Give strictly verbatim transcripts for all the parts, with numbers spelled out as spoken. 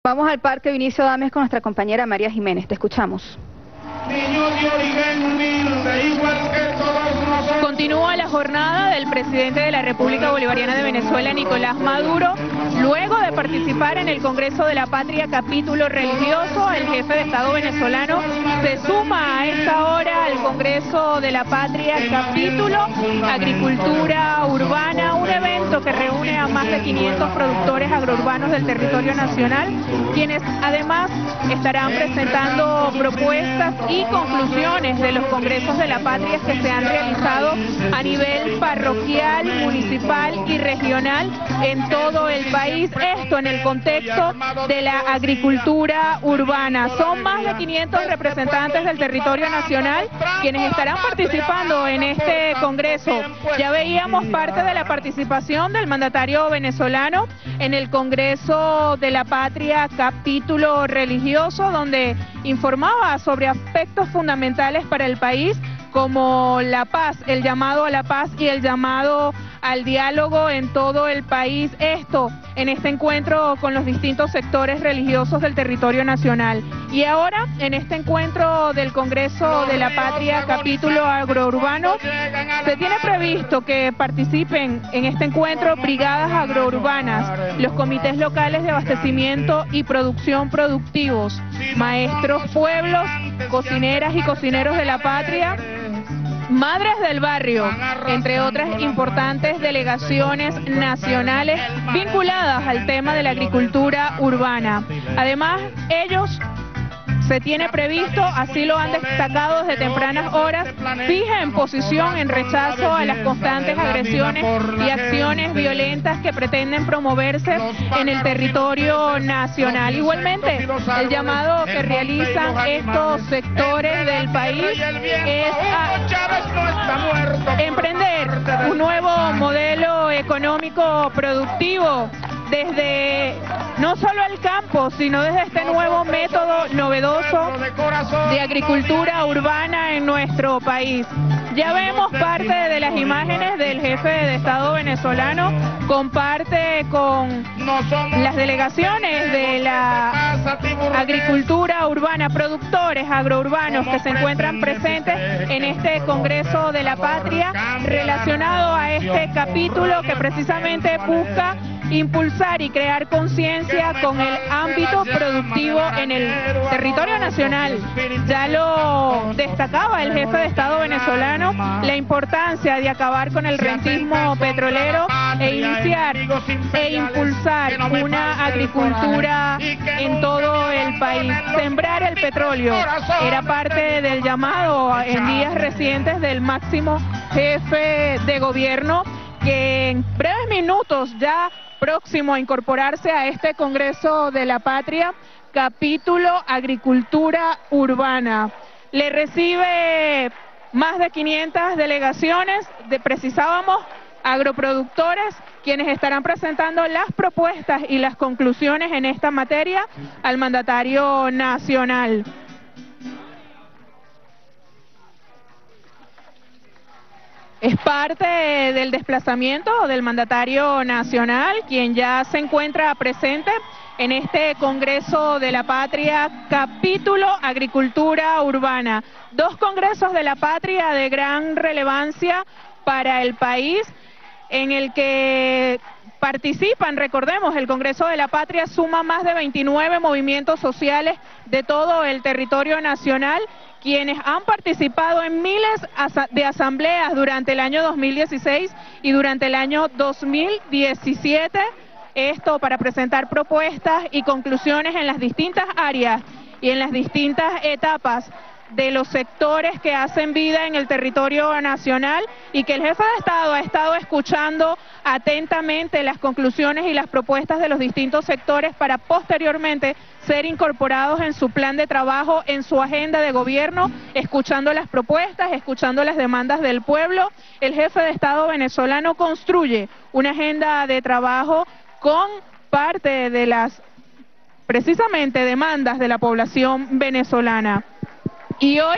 Vamos al Parque Vinicio Dames con nuestra compañera María Jiménez. Te escuchamos. Continúa la jornada del presidente de la República Bolivariana de Venezuela, Nicolás Maduro, luego de participar en el Congreso de la Patria capítulo religioso. El jefe de Estado venezolano se suma a esta hora al Congreso de la Patria capítulo Agricultura Urbana, un evento que reúne a más de quinientos productores agrourbanos del territorio nacional, quienes además estarán presentando propuestas y conclusiones de los congresos de la patria que se han realizado a nivel parroquial, municipal y regional en todo el país. Esto en el contexto de la agricultura urbana. Son más de quinientos representantes del territorio nacional quienes estarán participando en este congreso. Ya veíamos parte de la participación del mandatario venezolano en el Congreso de la Patria capítulo religioso, donde informaba sobre aspectos fundamentales para el país como la paz, el llamado a la paz y el llamado al diálogo en todo el país. Esto en este encuentro con los distintos sectores religiosos del territorio nacional. Y ahora, en este encuentro del Congreso de la Patria capítulo agrourbano, se tiene previsto que participen en este encuentro brigadas agrourbanas, los comités locales de abastecimiento y producción productivos, maestros pueblos, cocineras y cocineros de la patria, madres del barrio, entre otras importantes delegaciones nacionales vinculadas al tema de la agricultura urbana. Además, ellos se tiene previsto, así lo han destacado desde tempranas horas, fija en posición en rechazo a las constantes agresiones y acciones violentas que pretenden promoverse en el territorio nacional. Igualmente, el llamado que realizan estos sectores del país es a emprender un nuevo modelo económico productivo desde no solo el campo, sino desde este nuevo método novedoso de agricultura urbana en nuestro país. Ya vemos parte de las imágenes del jefe de Estado venezolano, comparte con las delegaciones de la agricultura urbana, productores agrourbanos que se encuentran presentes en este Congreso de la Patria relacionado a este capítulo que precisamente busca impulsar y crear conciencia con el ámbito productivo en el territorio nacional. Ya lo destacaba el jefe de Estado venezolano, la importancia de acabar con el rentismo petrolero e iniciar e impulsar una agricultura en todo el país. Sembrar el petróleo era parte del llamado en días recientes del máximo jefe de gobierno, que en breves minutos ya próximo a incorporarse a este Congreso de la Patria, capítulo Agricultura Urbana. Le recibe más de quinientas delegaciones, de, precisábamos, agroproductores, quienes estarán presentando las propuestas y las conclusiones en esta materia al mandatario nacional. Es parte del desplazamiento del mandatario nacional, quien ya se encuentra presente en este Congreso de la Patria, capítulo Agricultura Urbana. Dos congresos de la patria de gran relevancia para el país, en el que participan, recordemos, el Congreso de la Patria suma más de veintinueve movimientos sociales de todo el territorio nacional, quienes han participado en miles de asambleas durante el año dos mil dieciséis y durante el año dos mil diecisiete, esto para presentar propuestas y conclusiones en las distintas áreas y en las distintas etapas de los sectores que hacen vida en el territorio nacional, y que el jefe de Estado ha estado escuchando atentamente las conclusiones y las propuestas de los distintos sectores para posteriormente ser incorporados en su plan de trabajo, en su agenda de gobierno, escuchando las propuestas, escuchando las demandas del pueblo. El jefe de Estado venezolano construye una agenda de trabajo con parte de las, precisamente, demandas de la población venezolana. Y hoy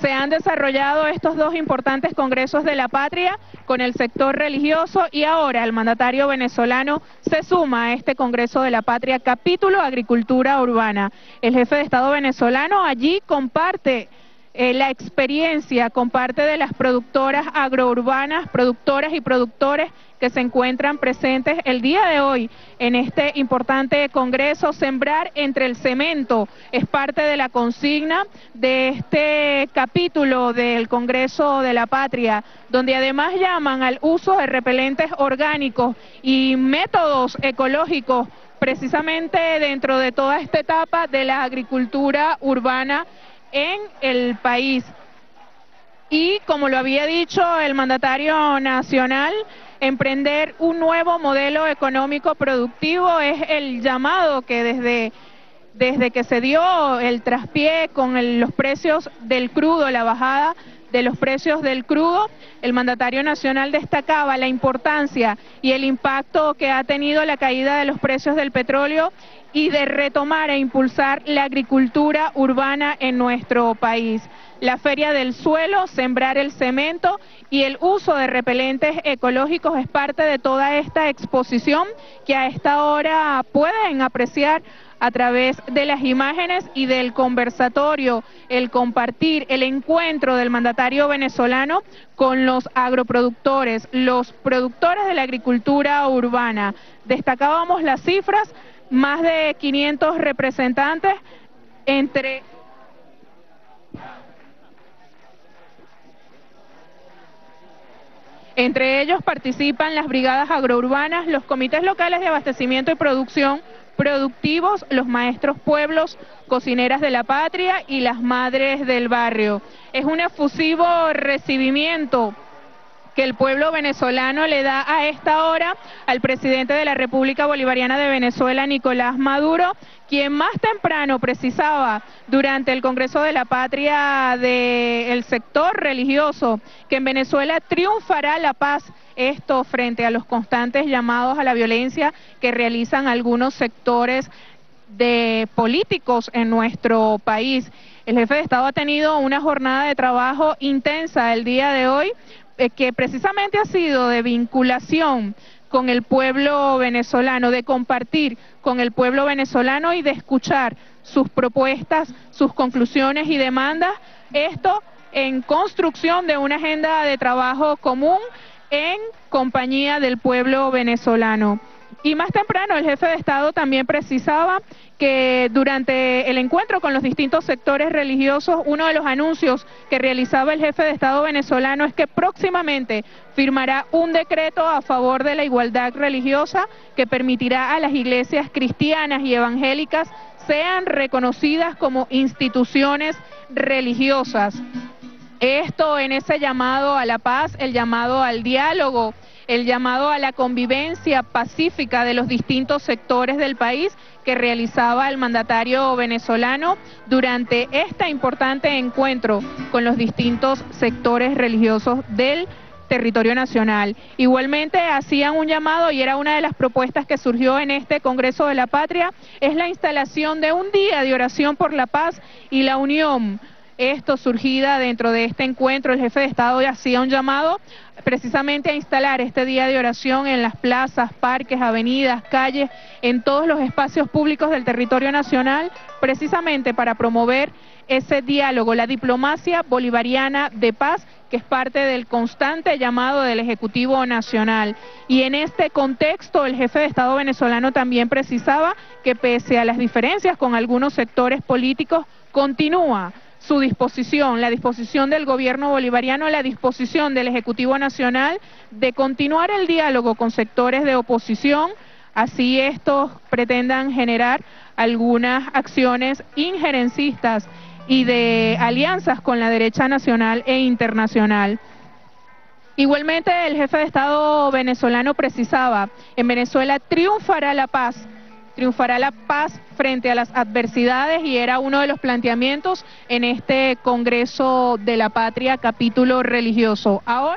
se han desarrollado estos dos importantes congresos de la patria con el sector religioso y ahora el mandatario venezolano se suma a este Congreso de la Patria, capítulo Agricultura Urbana. El jefe de Estado venezolano allí comparte Eh, la experiencia, comparte de las productoras agrourbanas, productoras y productores que se encuentran presentes el día de hoy en este importante congreso. Sembrar entre el cemento es parte de la consigna de este capítulo del Congreso de la Patria, donde además llaman al uso de repelentes orgánicos y métodos ecológicos precisamente dentro de toda esta etapa de la agricultura urbana en el país. Y como lo había dicho el mandatario nacional, emprender un nuevo modelo económico productivo es el llamado que desde, desde que se dio el traspié con el, los precios del crudo, la bajada de los precios del crudo, el mandatario nacional destacaba la importancia y el impacto que ha tenido la caída de los precios del petróleo y de retomar e impulsar la agricultura urbana en nuestro país. La Feria del Suelo, sembrar el cemento y el uso de repelentes ecológicos es parte de toda esta exposición que a esta hora pueden apreciar a través de las imágenes y del conversatorio, el compartir, el encuentro del mandatario venezolano con los agroproductores, los productores de la agricultura urbana. Destacábamos las cifras, más de quinientos representantes entre entre ellos participan las brigadas agrourbanas, los comités locales de abastecimiento y producción productivos, los maestros pueblos, cocineras de la patria y las madres del barrio. Es un efusivo recibimiento que el pueblo venezolano le da a esta hora al presidente de la República Bolivariana de Venezuela, Nicolás Maduro, quien más temprano precisaba durante el Congreso de la Patria del sector religioso que en Venezuela triunfará la paz, esto frente a los constantes llamados a la violencia que realizan algunos sectores de políticos en nuestro país. El jefe de Estado ha tenido una jornada de trabajo intensa el día de hoy, eh, que precisamente ha sido de vinculación con el pueblo venezolano, de compartir con el pueblo venezolano y de escuchar sus propuestas, sus conclusiones y demandas, esto en construcción de una agenda de trabajo común en compañía del pueblo venezolano. Y más temprano el jefe de Estado también precisaba que durante el encuentro con los distintos sectores religiosos, uno de los anuncios que realizaba el jefe de Estado venezolano es que próximamente firmará un decreto a favor de la igualdad religiosa que permitirá a las iglesias cristianas y evangélicas sean reconocidas como instituciones religiosas. Esto en ese llamado a la paz, el llamado al diálogo, el llamado a la convivencia pacífica de los distintos sectores del país que realizaba el mandatario venezolano durante este importante encuentro con los distintos sectores religiosos del territorio nacional. Igualmente hacían un llamado, y era una de las propuestas que surgió en este Congreso de la Patria, es la instalación de un día de oración por la paz y la unión. Esto surgida dentro de este encuentro, el jefe de Estado hacía un llamado precisamente a instalar este día de oración en las plazas, parques, avenidas, calles, en todos los espacios públicos del territorio nacional, precisamente para promover ese diálogo, la diplomacia bolivariana de paz, que es parte del constante llamado del Ejecutivo Nacional. Y en este contexto, el jefe de Estado venezolano también precisaba que pese a las diferencias con algunos sectores políticos, continúa su disposición, la disposición del gobierno bolivariano, la disposición del Ejecutivo Nacional de continuar el diálogo con sectores de oposición, así estos pretendan generar algunas acciones injerencistas y de alianzas con la derecha nacional e internacional. Igualmente, el jefe de Estado venezolano precisaba, en Venezuela triunfará la paz, triunfará la paz frente a las adversidades, y era uno de los planteamientos en este Congreso de la Patria, capítulo religioso. Ahora...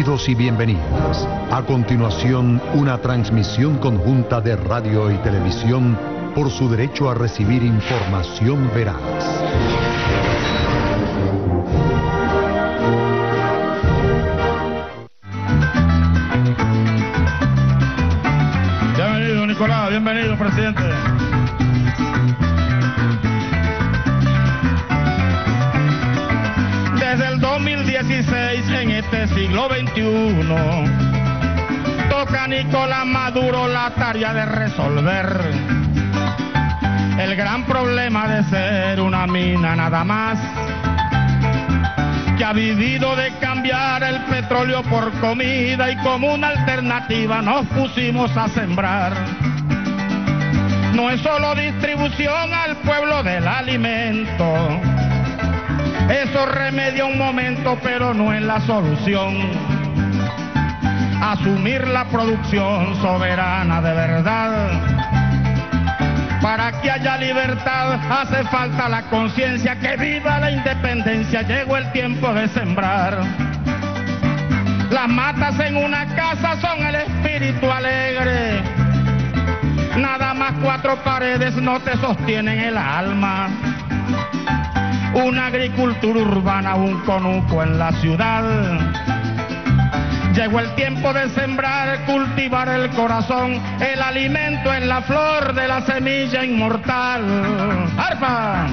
Bienvenidos y bienvenidas. A continuación, una transmisión conjunta de radio y televisión por su derecho a recibir información veraz. Bienvenido, Nicolás, bienvenido, presidente. Desde el dos mil dieciséis, en este siglo veintiuno, toca a Nicolás Maduro la tarea de resolver el gran problema de ser una mina nada más, que ha vivido de cambiar el petróleo por comida, y como una alternativa nos pusimos a sembrar. No es solo distribución al pueblo del alimento, eso remedia un momento, pero no es la solución. Asumir la producción soberana de verdad. Para que haya libertad hace falta la conciencia, que viva la independencia, llegó el tiempo de sembrar. Las matas en una casa son el espíritu alegre, nada más cuatro paredes no te sostienen el alma. Una agricultura urbana, un conuco en la ciudad. Llegó el tiempo de sembrar, cultivar el corazón, el alimento en la flor de la semilla inmortal. ¡Arpa!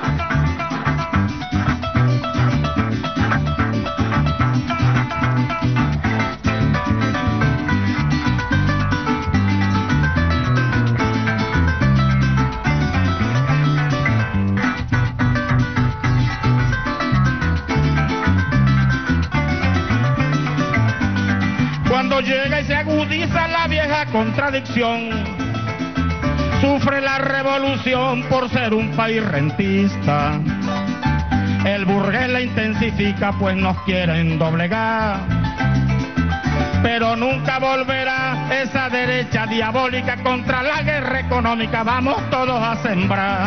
Cuando llega y se agudiza la vieja contradicción, sufre la revolución por ser un país rentista. El burgués la intensifica, pues nos quieren doblegar, pero nunca volverá esa derecha diabólica. Contra la guerra económica vamos todos a sembrar.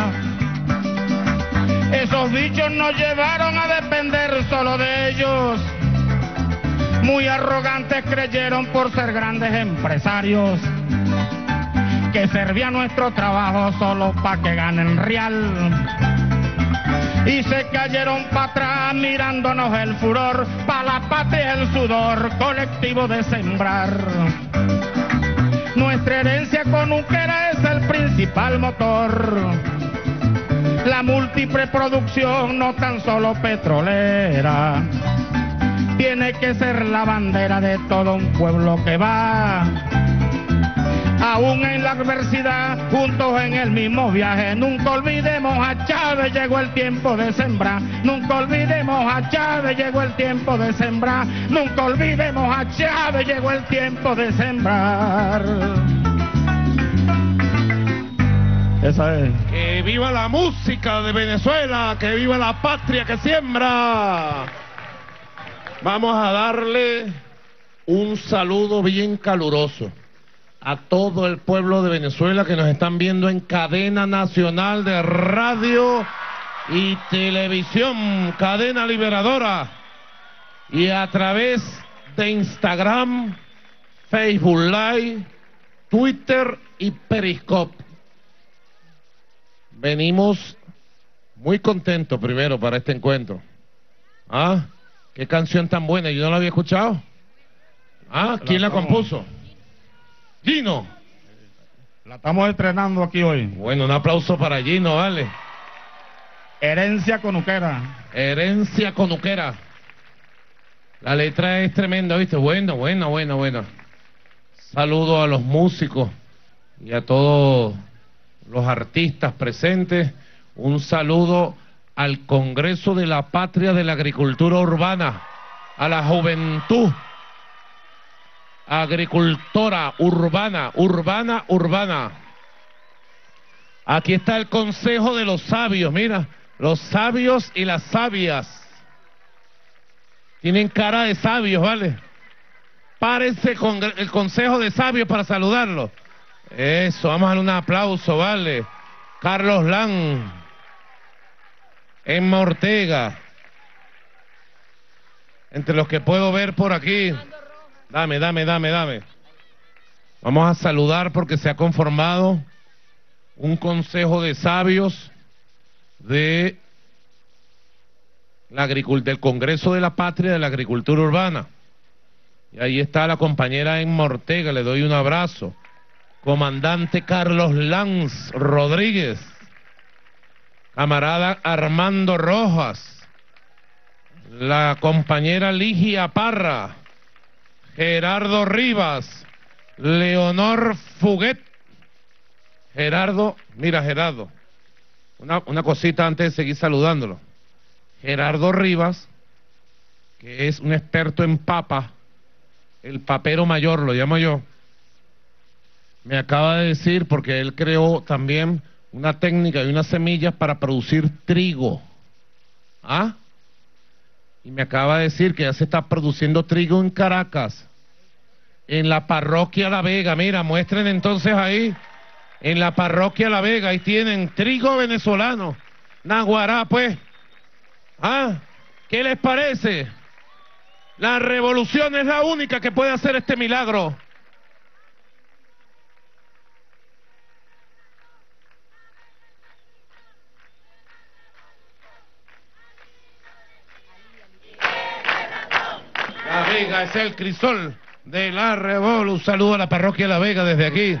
Esos bichos nos llevaron a depender solo de ellos. Muy arrogantes creyeron por ser grandes empresarios que servía nuestro trabajo solo para que ganen real. Y se cayeron para atrás mirándonos el furor, pa' la patria el sudor colectivo de sembrar. Nuestra herencia conuquera es el principal motor. La múltiple producción, no tan solo petrolera, tiene que ser la bandera de todo un pueblo que va, aún en la adversidad, juntos en el mismo viaje. Nunca olvidemos a Chávez, llegó el tiempo de sembrar. Nunca olvidemos a Chávez, llegó el tiempo de sembrar. Nunca olvidemos a Chávez, llegó el tiempo de sembrar. Esa es. Que viva la música de Venezuela, que viva la patria que siembra. Vamos a darle un saludo bien caluroso a todo el pueblo de Venezuela que nos están viendo en cadena nacional de radio y televisión, Cadena Liberadora, y a través de Instagram, Facebook Live, Twitter y Periscope. Venimos muy contentos primero para este encuentro. ¿Ah? ¿Qué canción tan buena? ¿Yo no la había escuchado? ¿Ah? ¿Quién la compuso? Gino. La estamos estrenando aquí hoy. Bueno, un aplauso para Gino, vale. Herencia conuquera. Herencia conuquera. La letra es tremenda, ¿viste? Bueno, bueno, bueno, bueno. Saludo a los músicos y a todos los artistas presentes. Un saludo al Congreso de la Patria de la Agricultura Urbana, a la juventud agricultora urbana, urbana, urbana. Aquí está el Consejo de los Sabios, mira, los sabios y las sabias. Tienen cara de sabios, ¿vale? Párese con el Consejo de Sabios para saludarlo. Eso, vamos a darle un aplauso, ¿vale? Carlos Lan, Emma Ortega, entre los que puedo ver por aquí. Dame, dame, dame, dame. Vamos a saludar porque se ha conformado un consejo de sabios de la agricul- del Congreso de la Patria de la Agricultura Urbana. Y ahí está la compañera Emma Ortega, le doy un abrazo. Comandante Carlos Lanz Rodríguez, camarada Armando Rojas, la compañera Ligia Parra, Gerardo Rivas, Leonor Fuguet, Gerardo, mira Gerardo, una, una cosita antes de seguir saludándolo. Gerardo Rivas, que es un experto en papa, el papero mayor lo llamo yo, me acaba de decir, porque él creó también una técnica y unas semillas para producir trigo. ¿Ah? Y me acaba de decir que ya se está produciendo trigo en Caracas, en la parroquia La Vega. Mira, muestren entonces ahí, en la parroquia La Vega, ahí tienen trigo venezolano. Naguará, pues. ¿Ah? ¿Qué les parece? La revolución es la única que puede hacer este milagro. La Vega es el crisol de la revolución. Un saludo a la parroquia La Vega desde aquí.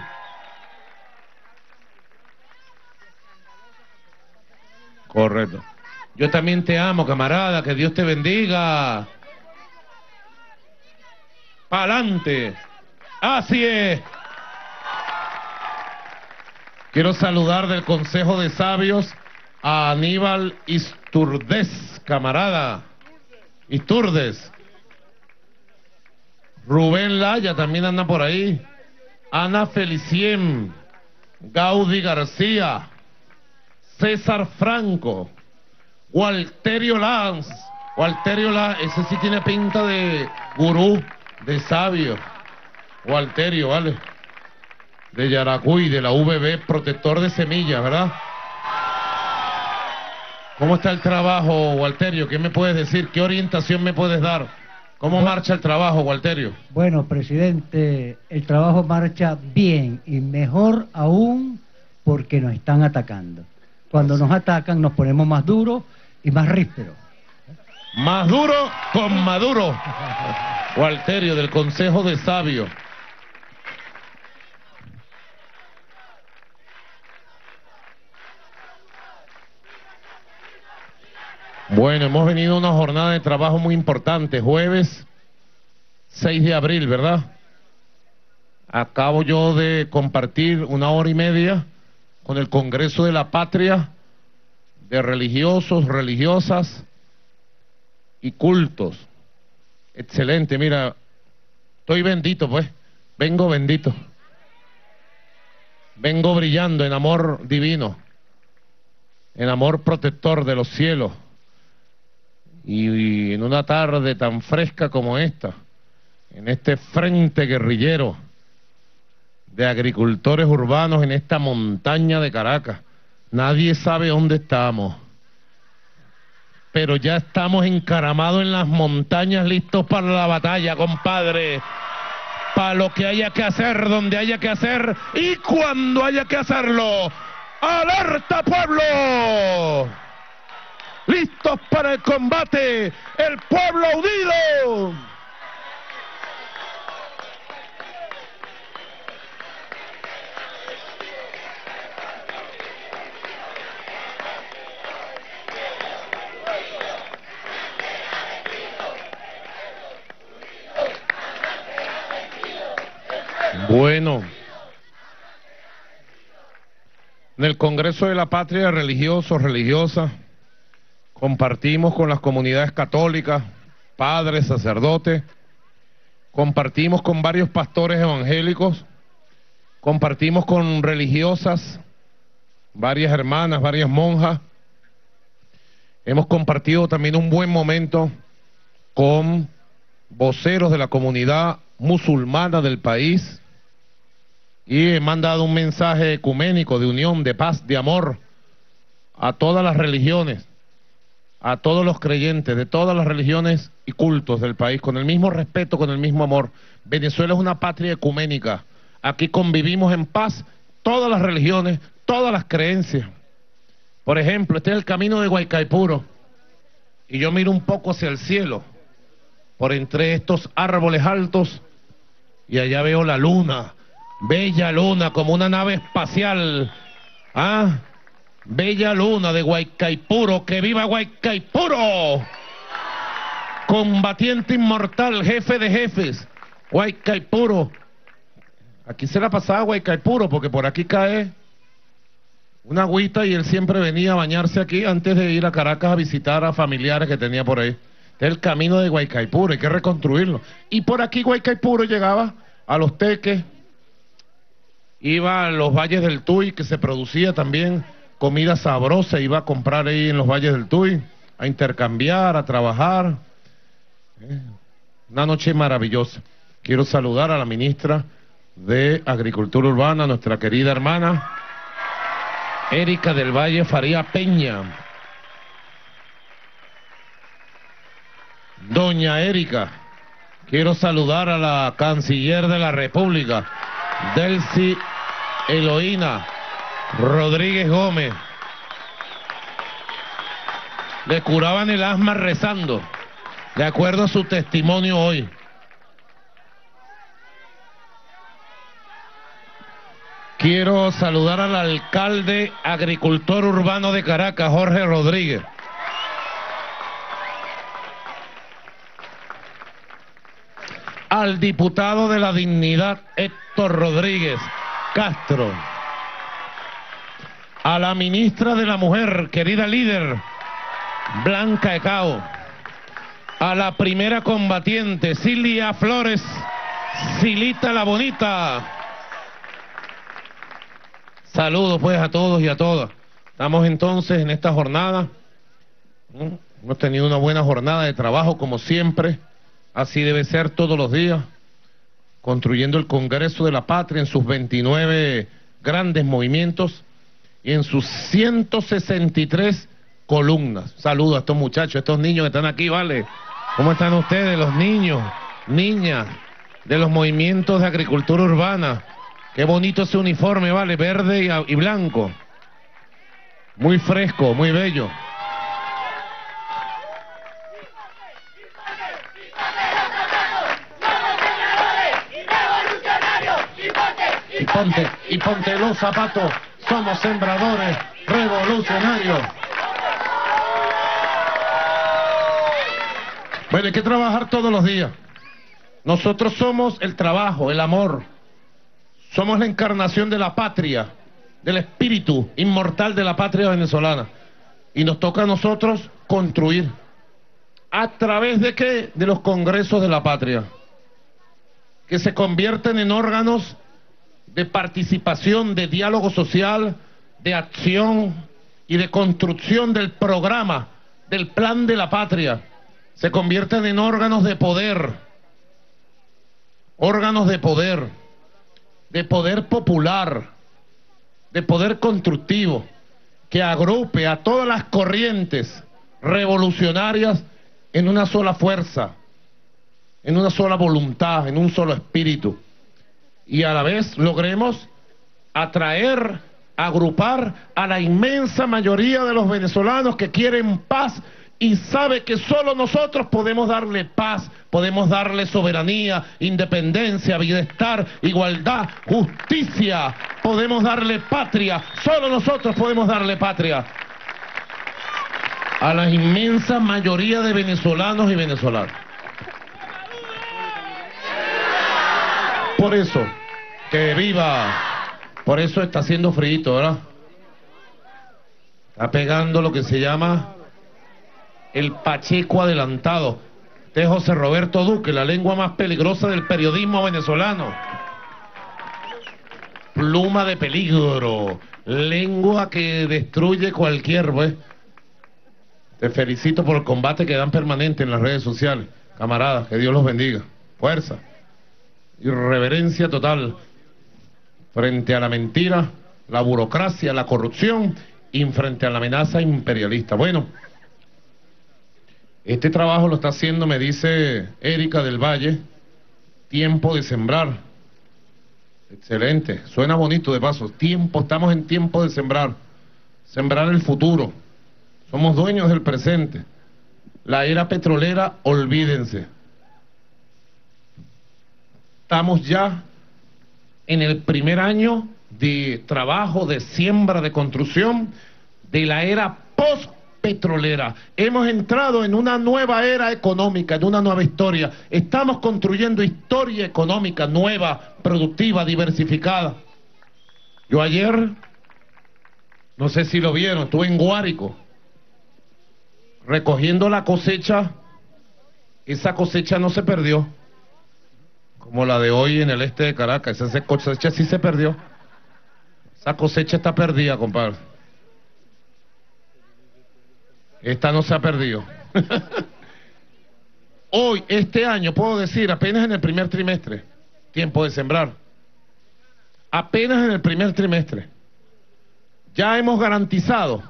Correcto. Yo también te amo, camarada, que Dios te bendiga. ¡Pa'lante! Así es. Quiero saludar del Consejo de Sabios a Aníbal Isturdes, camarada. Isturdes. Rubén Laya también anda por ahí. Ana Felicien, Gaudí García, César Franco, Walterio Lanz. Walterio Lanz, ese sí tiene pinta de gurú, de sabio. Walterio, ¿vale? De Yaracuy, de la V B, protector de semillas, ¿verdad? ¿Cómo está el trabajo, Walterio? ¿Qué me puedes decir? ¿Qué orientación me puedes dar? ¿Cómo marcha el trabajo, Walterio? Bueno, presidente, el trabajo marcha bien y mejor aún porque nos están atacando. Cuando nos atacan nos ponemos más duros y más rísperos. Más duro con Maduro. Walterio, del Consejo de Sabios. Bueno, hemos venido a una jornada de trabajo muy importante, jueves seis de abril, ¿verdad? Acabo yo de compartir una hora y media con el Congreso de la Patria de religiosos, religiosas y cultos. Excelente, mira, estoy bendito pues, vengo bendito. Vengo brillando en amor divino, en amor protector de los cielos. Y en una tarde tan fresca como esta, en este frente guerrillero de agricultores urbanos en esta montaña de Caracas, nadie sabe dónde estamos, pero ya estamos encaramados en las montañas listos para la batalla, compadre, para lo que haya que hacer, donde haya que hacer y cuando haya que hacerlo. ¡Alerta, pueblo! ¡Listos para el combate! ¡El pueblo unido! Bueno, en el Congreso de la Patria, religiosos, religiosas, compartimos con las comunidades católicas, padres, sacerdotes, compartimos con varios pastores evangélicos, compartimos con religiosas, varias hermanas, varias monjas, hemos compartido también un buen momento con voceros de la comunidad musulmana del país y he mandado un mensaje ecuménico de unión, de paz, de amor a todas las religiones. a todos los creyentes de todas las religiones y cultos del país, con el mismo respeto, con el mismo amor. Venezuela es una patria ecuménica. Aquí convivimos en paz todas las religiones, todas las creencias. Por ejemplo, este es el camino de Guaycaipuro, y yo miro un poco hacia el cielo, por entre estos árboles altos, y allá veo la luna, bella luna, como una nave espacial. ¿Ah? Bella luna de Guaycaipuro, ¡que viva Guaycaipuro! Combatiente inmortal, jefe de jefes, Guaycaipuro. Aquí se la pasaba Guaycaipuro, porque por aquí cae una agüita y él siempre venía a bañarse aquí antes de ir a Caracas a visitar a familiares que tenía por ahí. Este es el camino de Guaycaipuro, hay que reconstruirlo. Y por aquí Guaycaipuro llegaba a Los Teques, iba a los valles del Tuy, que se producía también comida sabrosa, iba a comprar ahí en los valles del Tuy, a intercambiar, a trabajar. Eh, una noche maravillosa. Quiero saludar a la ministra de Agricultura Urbana, nuestra querida hermana Erika del Valle Faría Peña. Doña Erika. Quiero saludar a la canciller de la República, Delcy Eloína Rodríguez Gómez. Le curaban el asma rezando, de acuerdo a su testimonio hoy. Quiero saludar al alcalde agricultor urbano de Caracas, Jorge Rodríguez. Al diputado de la Dignidad, Héctor Rodríguez Castro. A la ministra de la Mujer, querida líder, Blanca Ecao. A la primera combatiente, Cilia Flores, Silita la Bonita. Saludos pues a todos y a todas. Estamos entonces en esta jornada. Hemos tenido una buena jornada de trabajo como siempre. Así debe ser todos los días. Construyendo el Congreso de la Patria en sus veintinueve grandes movimientos y en sus ciento sesenta y tres columnas. Saludos a estos muchachos, a estos niños que están aquí, ¿vale? ¿Cómo están ustedes, los niños, niñas de los movimientos de agricultura urbana? Qué bonito ese uniforme, ¿vale? Verde y, y blanco. Muy fresco, muy bello. Y ponte, y ponte los zapatos, somos sembradores revolucionarios. Bueno, hay que trabajar todos los días. Nosotros somos el trabajo, el amor. Somos la encarnación de la patria, del espíritu inmortal de la patria venezolana. Y nos toca a nosotros construir. ¿A través de qué? De los congresos de la patria, que se convierten en órganos de participación, de diálogo social, de acción y de construcción del programa, del plan de la patria. Se convierten en órganos de poder, órganos de poder, de poder popular, de poder constructivo, que agrupe a todas las corrientes revolucionarias en una sola fuerza, en una sola voluntad, en un solo espíritu. Y a la vez logremos atraer, agrupar a la inmensa mayoría de los venezolanos que quieren paz y sabe que solo nosotros podemos darle paz, podemos darle soberanía, independencia, bienestar, igualdad, justicia, podemos darle patria, solo nosotros podemos darle patria a la inmensa mayoría de venezolanos y venezolanas. Por eso, que viva, por eso está haciendo frío, ¿verdad? Está pegando lo que se llama el Pacheco adelantado. Este es José Roberto Duque, la lengua más peligrosa del periodismo venezolano. Pluma de peligro, lengua que destruye cualquier, pues. Te felicito por el combate que dan permanente en las redes sociales. Camaradas, que Dios los bendiga. Fuerza. Irreverencia total frente a la mentira, la burocracia, la corrupción y frente a la amenaza imperialista. Bueno, Este trabajo lo está haciendo, me dice Erika del Valle, Tiempo de Sembrar. Excelente, suena bonito de paso. Tiempo, estamos en tiempo de sembrar. Sembrar el futuro. Somos dueños del presente. La era petrolera, olvídense. Estamos ya en el primer año de trabajo, de siembra, de construcción de la era post-petrolera. Hemos entrado en una nueva era económica, en una nueva historia. Estamos construyendo historia económica nueva, productiva, diversificada. Yo ayer, no sé si lo vieron, estuve en Guárico, recogiendo la cosecha. Esa cosecha no se perdió, como la de hoy en el este de Caracas. Esa cosecha sí se perdió. Esa cosecha está perdida, compadre. Esta no se ha perdido. Hoy, este año, puedo decir, apenas en el primer trimestre, tiempo de sembrar. Apenas en el primer trimestre. Ya hemos garantizado,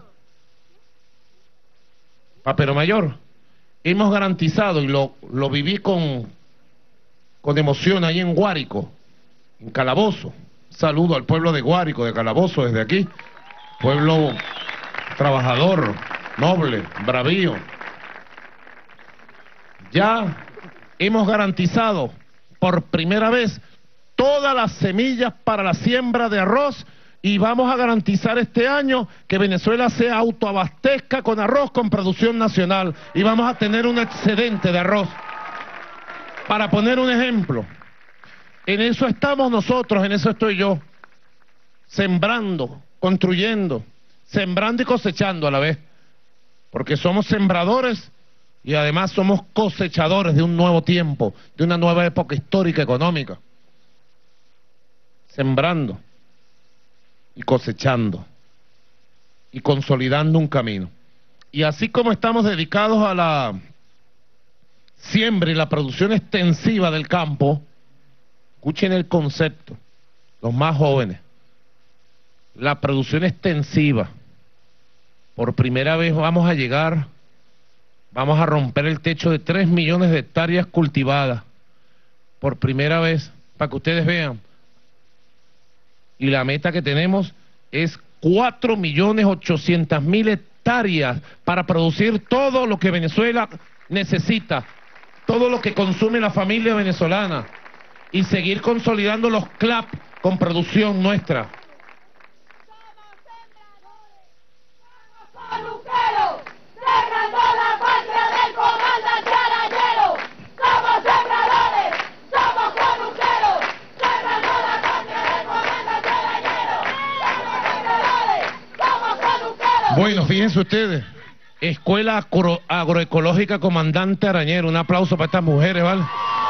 Papero Mayor, hemos garantizado, y lo, lo viví con, con emoción ahí en Guárico, en Calabozo. Saludo al pueblo de Guárico, de Calabozo, desde aquí. Pueblo trabajador, noble, bravío. Ya hemos garantizado por primera vez todas las semillas para la siembra de arroz, y vamos a garantizar este año que Venezuela se autoabastezca con arroz con producción nacional, y vamos a tener un excedente de arroz. Para poner un ejemplo, en eso estamos nosotros, en eso estoy yo, sembrando, construyendo, sembrando y cosechando a la vez, porque somos sembradores y además somos cosechadores de un nuevo tiempo, de una nueva época histórica económica. Sembrando y cosechando y consolidando un camino. Y así como estamos dedicados a la siembra y la producción extensiva del campo, escuchen el concepto, los más jóvenes, la producción extensiva. Por primera vez vamos a llegar, vamos a romper el techo de tres millones de hectáreas cultivadas. Por primera vez, para que ustedes vean. Y la meta que tenemos es cuatro millones ochocientas mil hectáreas para producir todo lo que Venezuela necesita, todo lo que consume la familia venezolana, y seguir consolidando los C L A P con producción nuestra. Bueno, fíjense ustedes, Escuela Agro Agroecológica Comandante Arañero, un aplauso para estas mujeres, ¿vale?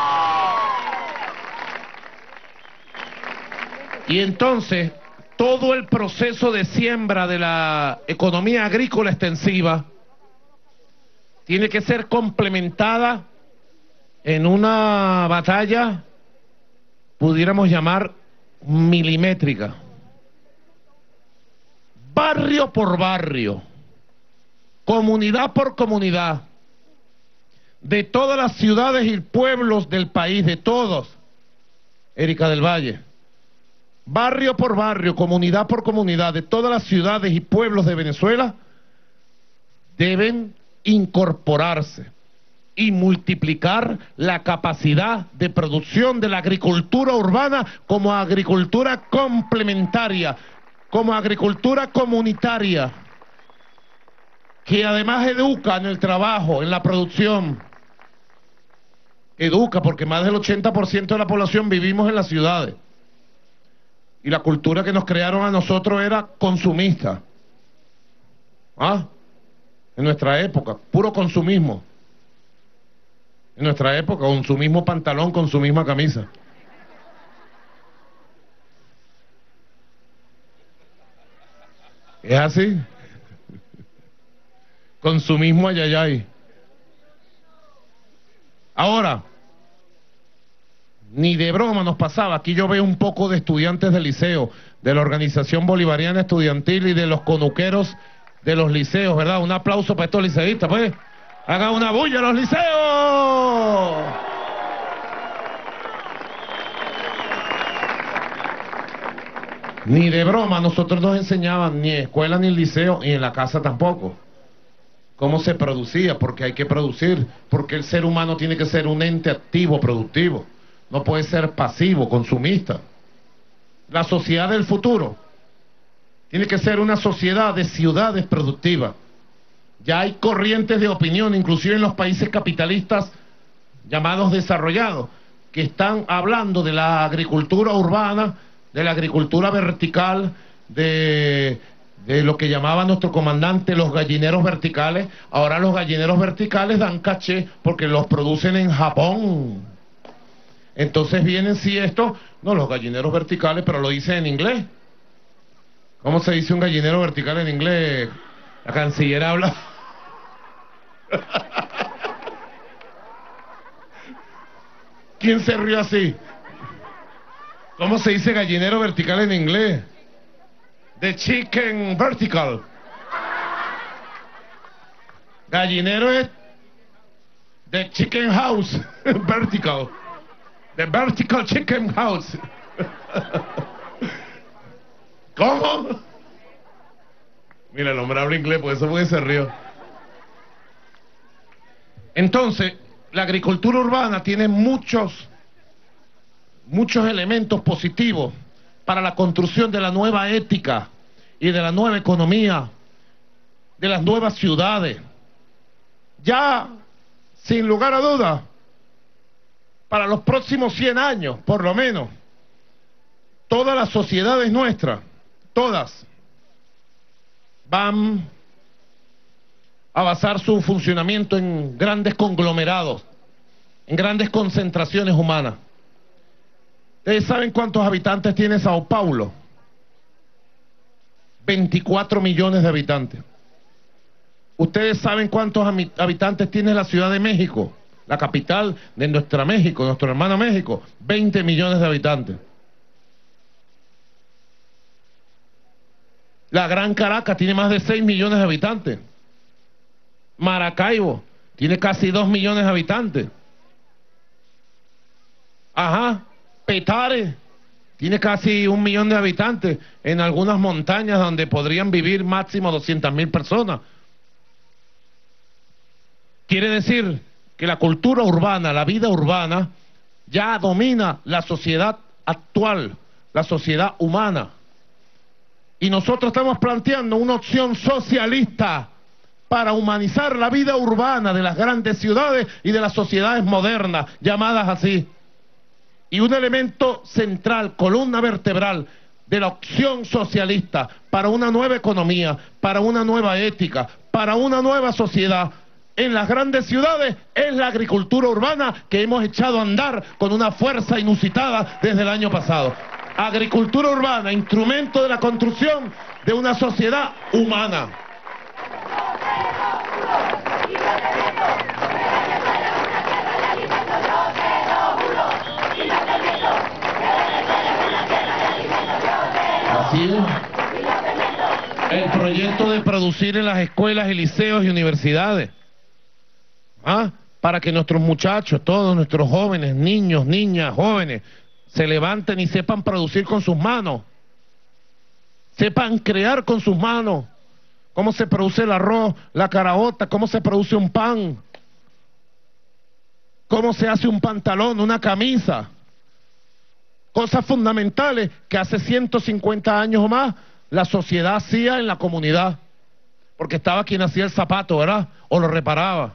Y entonces, todo el proceso de siembra de la economía agrícola extensiva tiene que ser complementada en una batalla, pudiéramos llamar milimétrica. Barrio por barrio, comunidad por comunidad, de todas las ciudades y pueblos del país, de todos, Erika del Valle, barrio por barrio, comunidad por comunidad, de todas las ciudades y pueblos de Venezuela, deben incorporarse y multiplicar la capacidad de producción de la agricultura urbana como agricultura complementaria, como agricultura comunitaria, que además educa en el trabajo, en la producción. Educa, porque más del ochenta por ciento de la población vivimos en las ciudades. Y la cultura que nos crearon a nosotros era consumista. ¿Ah? En nuestra época, puro consumismo. En nuestra época, con su mismo pantalón, con su misma camisa. ¿Es así? Consumismo ayayay. Ahora, ni de broma nos pasaba. Aquí yo veo un poco de estudiantes del liceo, de la Organización Bolivariana Estudiantil y de los conuqueros de los liceos, ¿verdad? Un aplauso para estos liceístas, pues. Hagan una bulla a los liceos. Ni de broma, nosotros nos enseñaban ni en escuela ni en liceo, y en la casa tampoco, cómo se producía, porque hay que producir, porque el ser humano tiene que ser un ente activo, productivo, no puede ser pasivo, consumista. La sociedad del futuro tiene que ser una sociedad de ciudades productivas. Ya hay corrientes de opinión, inclusive en los países capitalistas llamados desarrollados, que están hablando de la agricultura urbana, de la agricultura vertical, de, de lo que llamaba nuestro comandante los gallineros verticales. Ahora los gallineros verticales dan caché porque los producen en Japón. Entonces vienen, si esto, no los gallineros verticales, pero lo dicen en inglés. ¿Cómo se dice un gallinero vertical en inglés? La canciller habla. ¿Quién se rió así? ¿Cómo se dice gallinero vertical en inglés? The chicken vertical. Gallinero es the chicken house vertical. The vertical chicken house. ¿Cómo? Mira, el hombre habla inglés, por eso fue que se rió. Entonces, la agricultura urbana tiene muchos, muchos elementos positivos para la construcción de la nueva ética y de la nueva economía, de las nuevas ciudades. Ya, sin lugar a dudas, para los próximos cien años, por lo menos, todas las sociedades nuestras, todas, van a basar su funcionamiento en grandes conglomerados, en grandes concentraciones humanas. ¿Ustedes saben cuántos habitantes tiene Sao Paulo? veinticuatro millones de habitantes. ¿Ustedes saben cuántos habitantes tiene la Ciudad de México, la capital de nuestra México, nuestro hermano México? veinte millones de habitantes. La Gran Caracas tiene más de seis millones de habitantes. Maracaibo tiene casi dos millones de habitantes. Ajá, Petare tiene casi un millón de habitantes en algunas montañas donde podrían vivir máximo doscientas mil personas. Quiere decir que la cultura urbana, la vida urbana, ya domina la sociedad actual, la sociedad humana. Y nosotros estamos planteando una opción socialista para humanizar la vida urbana de las grandes ciudades y de las sociedades modernas, llamadas así. Y un elemento central, columna vertebral de la opción socialista para una nueva economía, para una nueva ética, para una nueva sociedad en las grandes ciudades es la agricultura urbana que hemos echado a andar con una fuerza inusitada desde el año pasado. Agricultura urbana, instrumento de la construcción de una sociedad humana. Así es. El proyecto de producir en las escuelas y liceos y universidades, ¿ah? Para que nuestros muchachos, todos nuestros jóvenes, niños, niñas, jóvenes, se levanten y sepan producir con sus manos, sepan crear con sus manos, cómo se produce el arroz, la caraota, cómo se produce un pan, cómo se hace un pantalón, una camisa. Cosas fundamentales que hace ciento cincuenta años o más la sociedad hacía en la comunidad, porque estaba quien hacía el zapato, ¿verdad? O lo reparaba.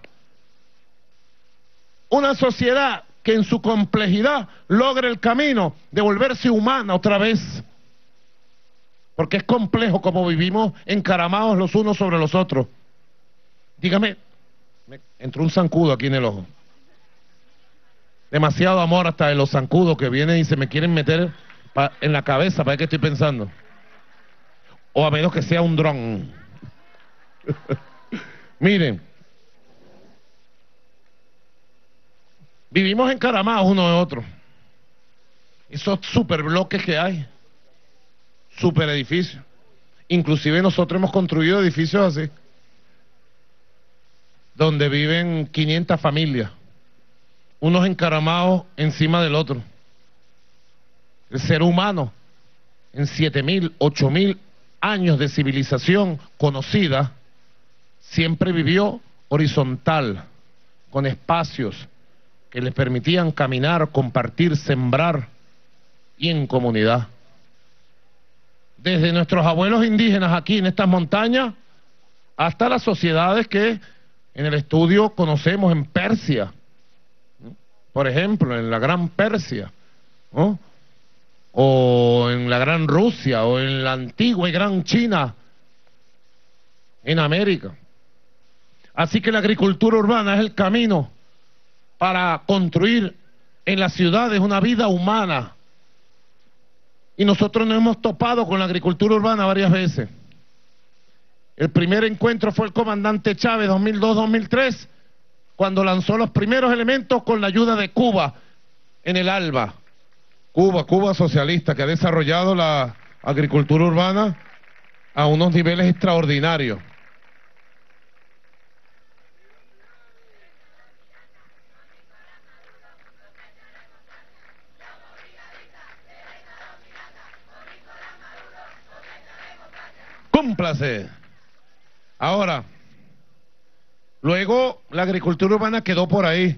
Una sociedad que en su complejidad logre el camino de volverse humana otra vez, porque es complejo como vivimos encaramados los unos sobre los otros. Dígame, me entró un zancudo aquí en el ojo. Demasiado amor hasta de los zancudos que vienen y se me quieren meter pa en la cabeza para ver qué estoy pensando. O a menos que sea un dron. Miren, vivimos encaramados uno de otro. Esos super bloques que hay, super edificios. Inclusive nosotros hemos construido edificios así. donde viven quinientas familias, unos encaramados encima del otro. El ser humano, en siete mil, ocho mil años de civilización conocida, siempre vivió horizontal, con espacios que les permitían caminar, compartir, sembrar y en comunidad. Desde nuestros abuelos indígenas aquí en estas montañas hasta las sociedades que en el estudio conocemos en Persia, ¿no? Por ejemplo, en la Gran Persia, ¿no? O en la Gran Rusia, o en la antigua y Gran China, en América. Así que la agricultura urbana es el camino para construir en las ciudades una vida humana. Y nosotros nos hemos topado con la agricultura urbana varias veces. El primer encuentro fue el comandante Chávez, dos mil dos, dos mil tres, cuando lanzó los primeros elementos con la ayuda de Cuba en el ALBA. Cuba, Cuba socialista, que ha desarrollado la agricultura urbana a unos niveles extraordinarios. Cúmplase. Ahora, luego la agricultura urbana quedó por ahí.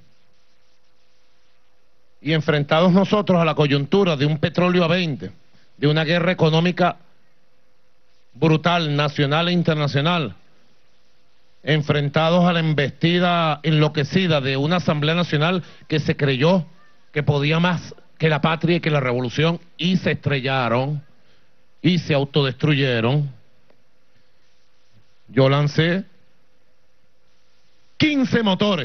Y enfrentados nosotros a la coyuntura de un petróleo a veinte, de una guerra económica brutal, nacional e internacional, enfrentados a la embestida enloquecida de una Asamblea Nacional que se creyó que podía más que la patria y que la revolución, y se estrellaron y se autodestruyeron. Yo lancé quince motores.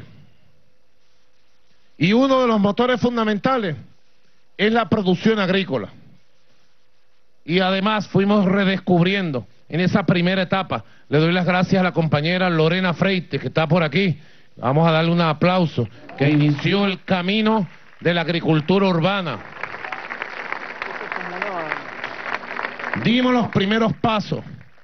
Y uno de los motores fundamentales es la producción agrícola. Y además fuimos redescubriendo en esa primera etapa. Le doy las gracias a la compañera Lorena Freite, que está por aquí. Vamos a darle un aplauso, que inició el camino de la agricultura urbana. Dimos los primeros pasos.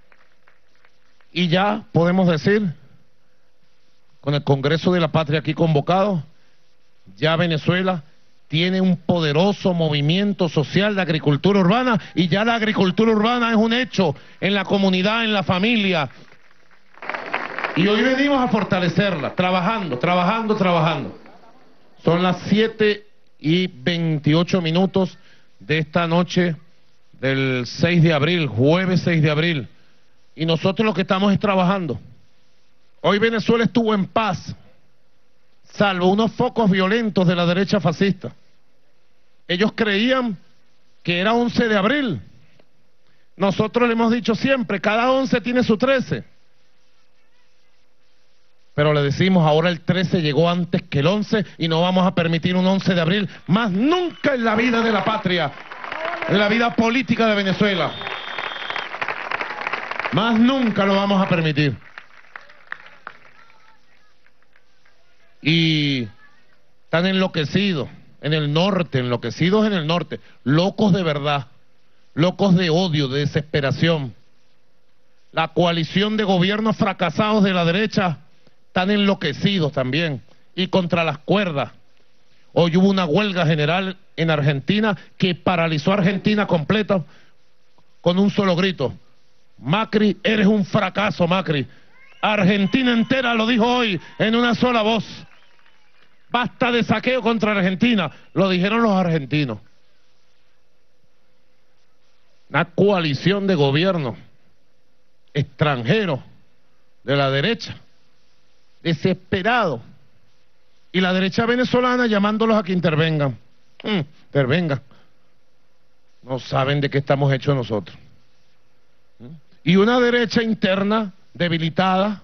Y ya podemos decir, con el Congreso de la Patria aquí convocado, ya Venezuela tiene un poderoso movimiento social de agricultura urbana, y ya la agricultura urbana es un hecho en la comunidad, en la familia. Y hoy venimos a fortalecerla, trabajando, trabajando, trabajando. Son las siete y veintiocho minutos de esta noche del seis de abril, jueves seis de abril. Y nosotros lo que estamos es trabajando. Hoy Venezuela estuvo en paz, salvo unos focos violentos de la derecha fascista. Ellos creían que era once de abril. Nosotros le hemos dicho siempre, cada once tiene su trece. Pero le decimos, ahora el trece llegó antes que el once y no vamos a permitir un once de abril más nunca en la vida de la patria, en la vida política de Venezuela. Más nunca lo vamos a permitir. Y están enloquecidos en el norte, enloquecidos en el norte, locos de verdad, locos de odio, de desesperación. La coalición de gobiernos fracasados de la derecha están enloquecidos también, y contra las cuerdas. Hoy hubo una huelga general en Argentina que paralizó a Argentina completa con un solo grito: Macri, eres un fracaso, Macri. Argentina entera lo dijo hoy en una sola voz. Basta de saqueo contra Argentina, lo dijeron los argentinos. Una coalición de gobiernos extranjeros de la derecha, desesperado, y la derecha venezolana llamándolos a que intervengan. Mm, intervengan. No saben de qué estamos hechos nosotros. ¿Mm? Y una derecha interna debilitada,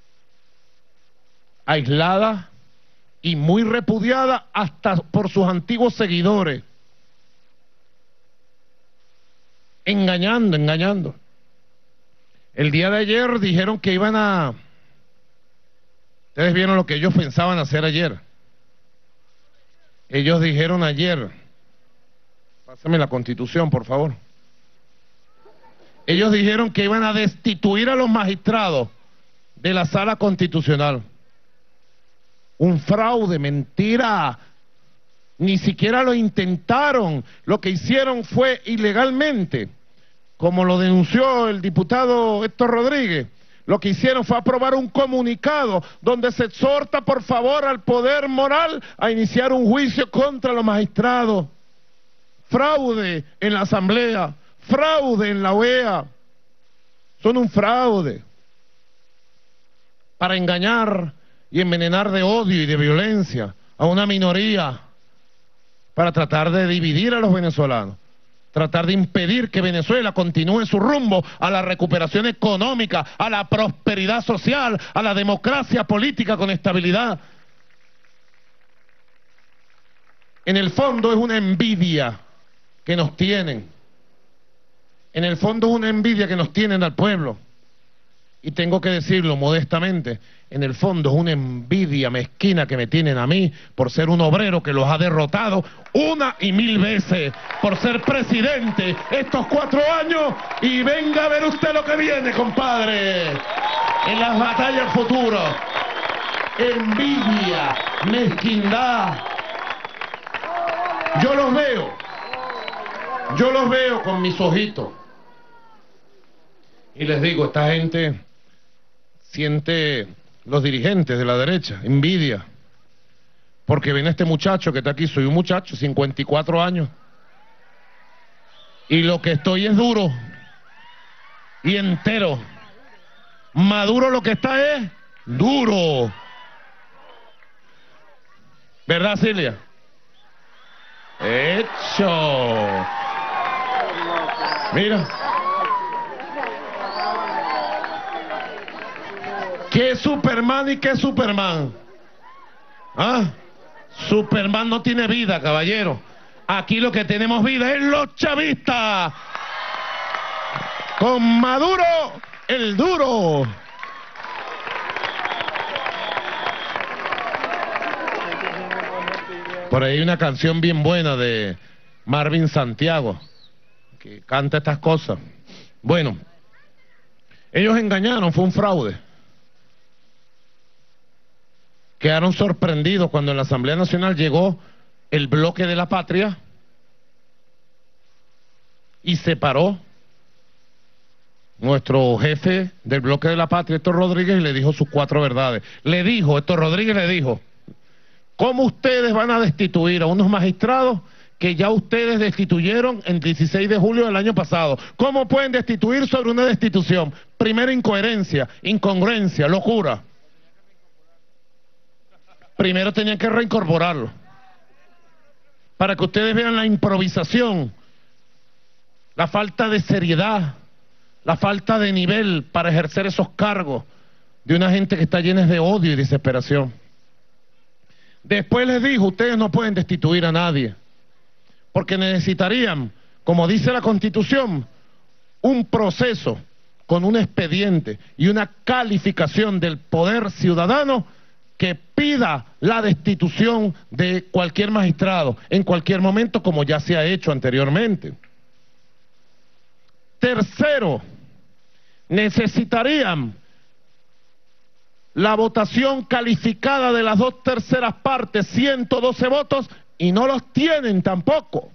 aislada y muy repudiada hasta por sus antiguos seguidores. Engañando, engañando. El día de ayer dijeron que iban a... Ustedes vieron lo que ellos pensaban hacer ayer. Ellos dijeron ayer... Pásame la Constitución, por favor. Ellos dijeron que iban a destituir a los magistrados de la Sala Constitucional. Un fraude, mentira. Ni siquiera lo intentaron. Lo que hicieron fue ilegalmente, como lo denunció el diputado Héctor Rodríguez. Lo que hicieron fue aprobar un comunicado donde se exhorta por favor al poder moral a iniciar un juicio contra los magistrados. Fraude en la Asamblea, fraude en la O E A. Son un fraude para engañar y envenenar de odio y de violencia a una minoría, para tratar de dividir a los venezolanos, tratar de impedir que Venezuela continúe su rumbo a la recuperación económica, a la prosperidad social, a la democracia política con estabilidad. En el fondo es una envidia que nos tienen. En el fondo es una envidia que nos tienen al pueblo. Y tengo que decirlo modestamente, en el fondo es una envidia mezquina que me tienen a mí por ser un obrero que los ha derrotado una y mil veces, por ser presidente estos cuatro años, y venga a ver usted lo que viene, compadre, en las batallas futuras. Envidia, mezquindad. Yo los veo, yo los veo con mis ojitos. Y les digo, esta gente siente, los dirigentes de la derecha, envidia, porque ven a este muchacho que está aquí. Soy un muchacho, cincuenta y cuatro años, y lo que estoy es duro y entero. Maduro lo que está es duro. ¿Verdad, Cilia? Hecho. Mira. ¿Qué Superman y qué Superman? ¿Ah? Superman no tiene vida, caballero. Aquí lo que tenemos vida es los chavistas. Con Maduro, el duro. Por ahí hay una canción bien buena de Marvin Santiago que canta estas cosas. Bueno, ellos engañaron, fue un fraude. Quedaron sorprendidos cuando en la Asamblea Nacional llegó el Bloque de la Patria y se paró nuestro jefe del Bloque de la Patria, Héctor Rodríguez, y le dijo sus cuatro verdades. Le dijo, Héctor Rodríguez le dijo, ¿cómo ustedes van a destituir a unos magistrados que ya ustedes destituyeron el dieciséis de julio del año pasado? ¿Cómo pueden destituir sobre una destitución? Primera incoherencia, incongruencia, locura. Primero tenían que reincorporarlo, para que ustedes vean la improvisación, la falta de seriedad, la falta de nivel para ejercer esos cargos de una gente que está llena de odio y desesperación. Después les dijo, ustedes no pueden destituir a nadie, porque necesitarían, como dice la Constitución, un proceso con un expediente y una calificación del poder ciudadano que pida la destitución de cualquier magistrado en cualquier momento, como ya se ha hecho anteriormente. Tercero, necesitarían la votación calificada de las dos terceras partes, ciento doce votos, y no los tienen tampoco.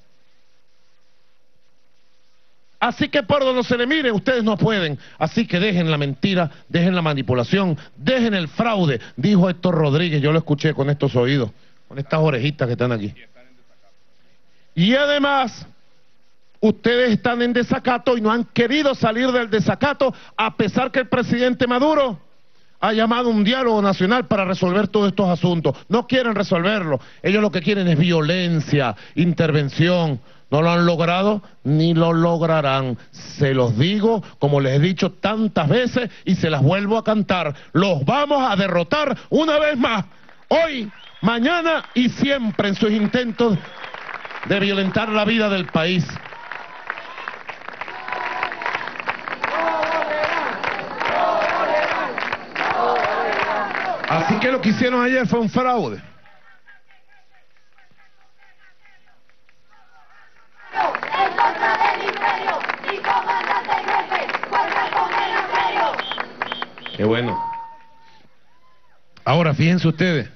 Así que por donde se le mire, ustedes no pueden. Así que dejen la mentira, dejen la manipulación, dejen el fraude, dijo Héctor Rodríguez. Yo lo escuché con estos oídos, con estas orejitas que están aquí. Y además, ustedes están en desacato y no han querido salir del desacato, a pesar que el presidente Maduro ha llamado un diálogo nacional para resolver todos estos asuntos. No quieren resolverlo. Ellos lo que quieren es violencia, intervención. No lo han logrado ni lo lograrán. Se los digo, como les he dicho tantas veces, y se las vuelvo a cantar. Los vamos a derrotar una vez más. Hoy, mañana y siempre en sus intentos de violentar la vida del país. Así que lo que hicieron ayer fue un fraude. Qué bueno. Ahora, fíjense ustedes.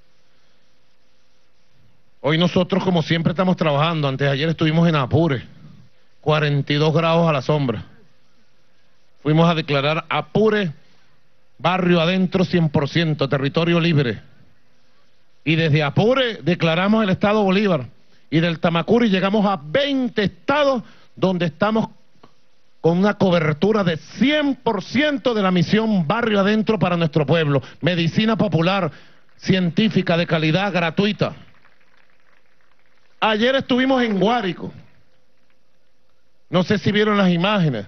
Hoy nosotros, como siempre, estamos trabajando. Antes de ayer estuvimos en Apure, cuarenta y dos grados a la sombra. Fuimos a declarar Apure, barrio adentro cien por ciento, territorio libre. Y desde Apure declaramos el estado Bolívar. Y del Tamacuri llegamos a veinte estados donde estamos con una cobertura de cien por ciento de la misión barrio adentro para nuestro pueblo. Medicina popular, científica, de calidad, gratuita. Ayer estuvimos en Guárico. No sé si vieron las imágenes.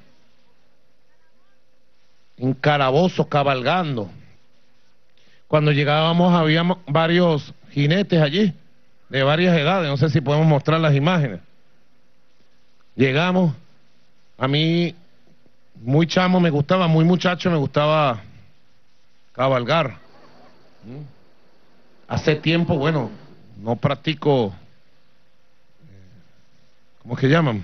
En calabozos, cabalgando. Cuando llegábamos había varios jinetes allí, de varias edades. No sé si podemos mostrar las imágenes. Llegamos. A mí, muy chamo me gustaba, muy muchacho me gustaba cabalgar. Hace tiempo, bueno, no practico, ¿cómo es que llaman?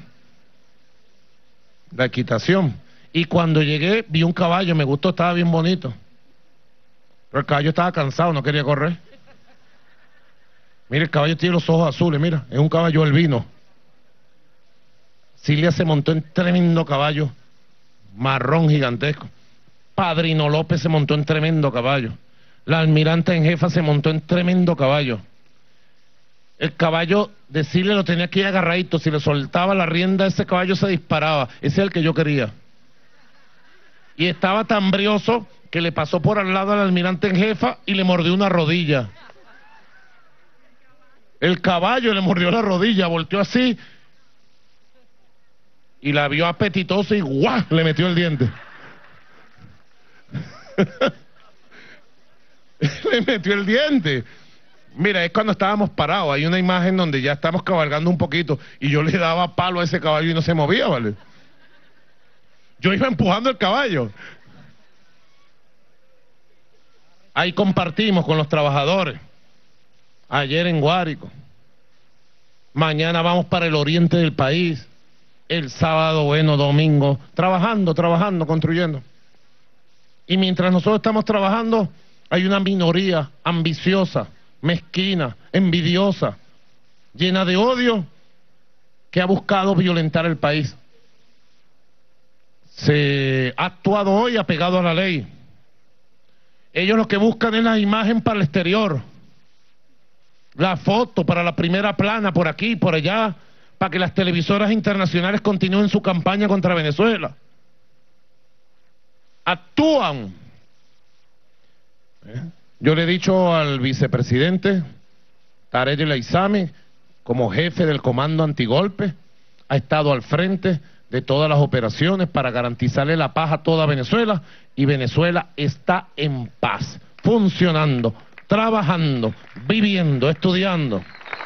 La equitación. Y cuando llegué, vi un caballo, me gustó, estaba bien bonito. Pero el caballo estaba cansado, no quería correr. Mira, el caballo tiene los ojos azules, mira, es un caballo albino. Cilia se montó en tremendo caballo, marrón gigantesco. Padrino López se montó en tremendo caballo. La almirante en jefa se montó en tremendo caballo. El caballo de Cilia lo tenía aquí agarradito, si le soltaba la rienda ese caballo se disparaba. Ese es el que yo quería. Y estaba tan brioso que le pasó por al lado al almirante en jefa y le mordió una rodilla. El caballo le mordió la rodilla, volteó así y la vio apetitosa y ¡guau! Le metió el diente. Le metió el diente. Mira, es cuando estábamos parados. Hay una imagen donde ya estamos cabalgando un poquito y yo le daba palo a ese caballo y no se movía, ¿vale? Yo iba empujando el caballo. Ahí compartimos con los trabajadores. Ayer en Guárico. Mañana vamos para el oriente del país. El sábado, bueno, domingo. Trabajando, trabajando, construyendo. Y mientras nosotros estamos trabajando, hay una minoría ambiciosa, mezquina, envidiosa, llena de odio, que ha buscado violentar el país. Se ha actuado hoy apegado a la ley. Ellos lo que buscan es la imagen para el exterior, la foto para la primera plana, por aquí, por allá, para que las televisoras internacionales continúen su campaña contra Venezuela. Actúan. ¿Eh? Yo le he dicho al vicepresidente Tarek El Aissami, como jefe del comando antigolpe, ha estado al frente de todas las operaciones para garantizarle la paz a toda Venezuela, y Venezuela está en paz, funcionando, trabajando, viviendo, estudiando.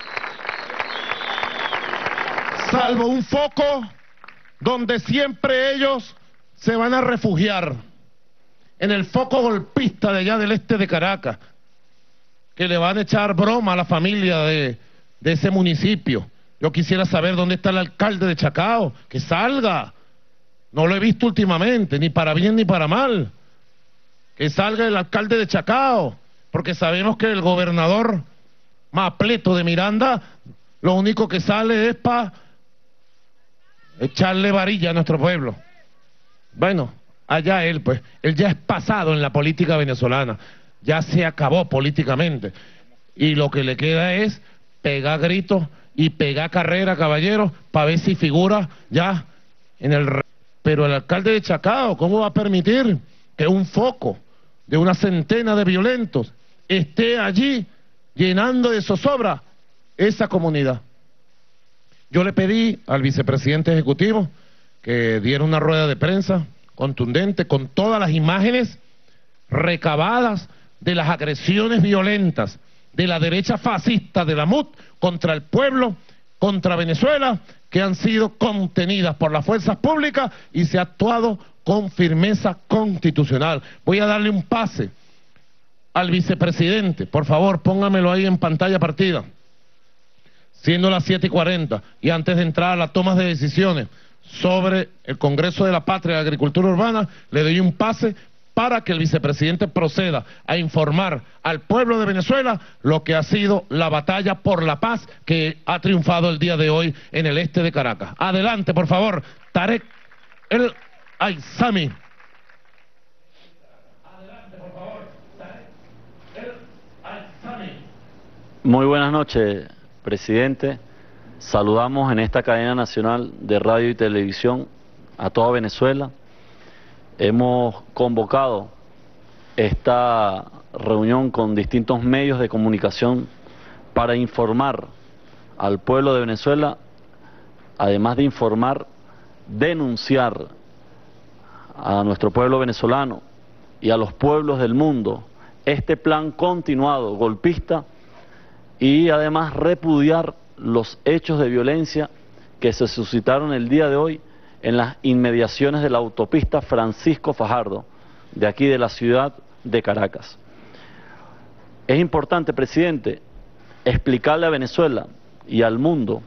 Salvo un foco donde siempre ellos se van a refugiar, en el foco golpista de allá del este de Caracas, que le van a echar broma a la familia de, de ese municipio. Yo quisiera saber dónde está el alcalde de Chacao, que salga. No lo he visto últimamente, ni para bien ni para mal. Que salga el alcalde de Chacao, porque sabemos que el gobernador Mapleto de Miranda, lo único que sale es para echarle varilla a nuestro pueblo. Bueno, allá él, pues, él ya es pasado en la política venezolana, ya se acabó políticamente, y lo que le queda es pegar gritos y pegar carrera, caballero, para ver si figura ya en el... Pero el alcalde de Chacao, ¿cómo va a permitir que un foco de una centena de violentos esté allí llenando de zozobra esa comunidad? Yo le pedí al vicepresidente ejecutivo que diera una rueda de prensa contundente con todas las imágenes recabadas de las agresiones violentas de la derecha fascista de la M U T contra el pueblo, contra Venezuela, que han sido contenidas por las fuerzas públicas y se ha actuado con firmeza constitucional. Voy a darle un pase al vicepresidente, por favor, póngamelo ahí en pantalla partida, siendo las siete y cuarenta, y antes de entrar a las tomas de decisiones sobre el Congreso de la Patria de Agricultura Urbana, le doy un pase para que el vicepresidente proceda a informar al pueblo de Venezuela lo que ha sido la batalla por la paz que ha triunfado el día de hoy en el este de Caracas. Adelante, por favor, Tarek El Aizami. Adelante, por favor, Tarek El Aizami. Muy buenas noches, presidente. Saludamos en esta cadena nacional de radio y televisión a toda Venezuela. Hemos convocado esta reunión con distintos medios de comunicación para informar al pueblo de Venezuela, además de informar, denunciar a nuestro pueblo venezolano y a los pueblos del mundo este plan continuado golpista y además repudiar los hechos de violencia que se suscitaron el día de hoy en las inmediaciones de la autopista Francisco Fajardo, de aquí de la ciudad de Caracas. Es importante, presidente, explicarle a Venezuela y al mundo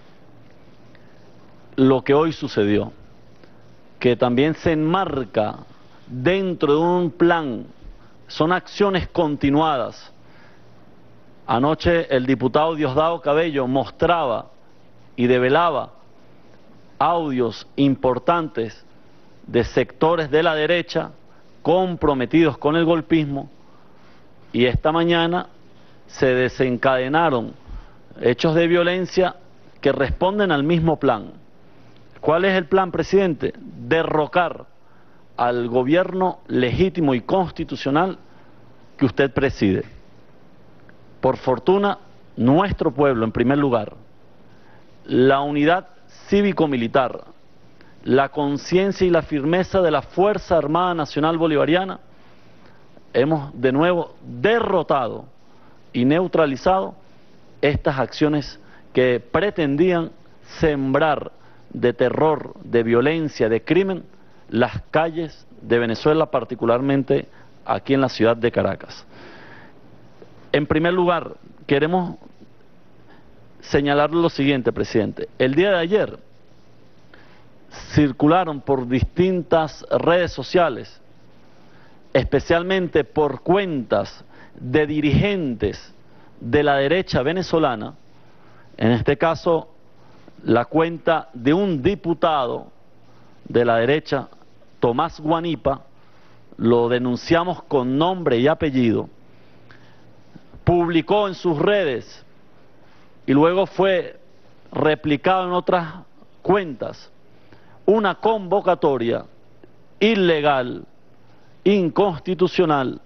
lo que hoy sucedió, que también se enmarca dentro de un plan, son acciones continuadas. Anoche el diputado Diosdado Cabello mostraba y develaba audios importantes de sectores de la derecha comprometidos con el golpismo, y esta mañana se desencadenaron hechos de violencia que responden al mismo plan. ¿Cuál es el plan, presidente? Derrocar al gobierno legítimo y constitucional que usted preside. Por fortuna, nuestro pueblo, en primer lugar, la unidad cívico-militar, la conciencia y la firmeza de la Fuerza Armada Nacional Bolivariana, hemos de nuevo derrotado y neutralizado estas acciones que pretendían sembrar de terror, de violencia, de crimen, las calles de Venezuela, particularmente aquí en la ciudad de Caracas. En primer lugar, queremos señalar lo siguiente, presidente. El día de ayer circularon por distintas redes sociales, especialmente por cuentas de dirigentes de la derecha venezolana, en este caso la cuenta de un diputado de la derecha, Tomás Guanipa, lo denunciamos con nombre y apellido, publicó en sus redes y luego fue replicado en otras cuentas una convocatoria ilegal, inconstitucional,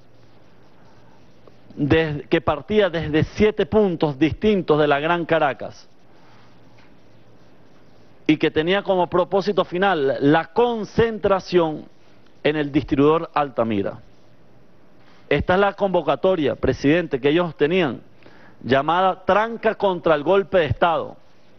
de, que partía desde siete puntos distintos de la Gran Caracas y que tenía como propósito final la concentración en el distribuidor Altamira. Esta es la convocatoria, presidente, que ellos tenían, llamada Tranca contra el Golpe de Estado.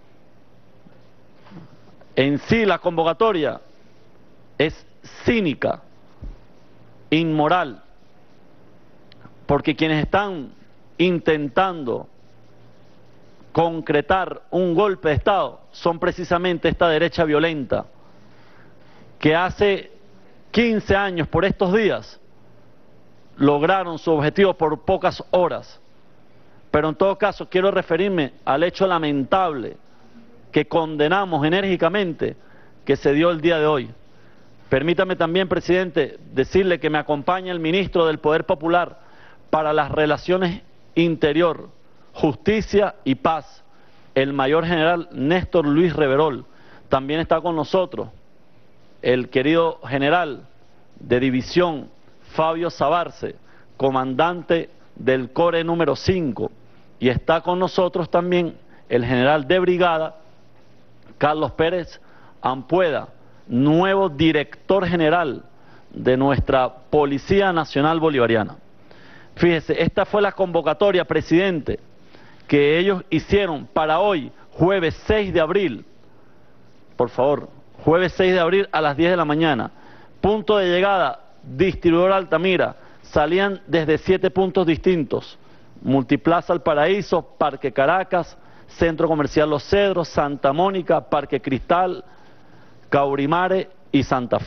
En sí la convocatoria es cínica, inmoral, porque quienes están intentando concretar un golpe de Estado son precisamente esta derecha violenta, que hace quince años por estos días lograron su objetivo por pocas horas. Pero en todo caso quiero referirme al hecho lamentable que condenamos enérgicamente que se dio el día de hoy. Permítame también, presidente, decirle que me acompaña el ministro del Poder Popular para las Relaciones Interior, Justicia y Paz, el mayor general Néstor Luis Reverol. También está con nosotros el querido general de división Fabio Sabarce, comandante del Core número cinco, y está con nosotros también el general de brigada Carlos Pérez Ampueda, nuevo director general de nuestra Policía Nacional Bolivariana. Fíjese, esta fue la convocatoria, presidente, que ellos hicieron para hoy, jueves seis de abril, por favor, jueves seis de abril a las diez de la mañana. Punto de llegada, distribuidor Altamira. Salían desde siete puntos distintos: Multiplaza El Paraíso, Parque Caracas, Centro Comercial Los Cedros, Santa Mónica, Parque Cristal, Caurimare y Santa Fe.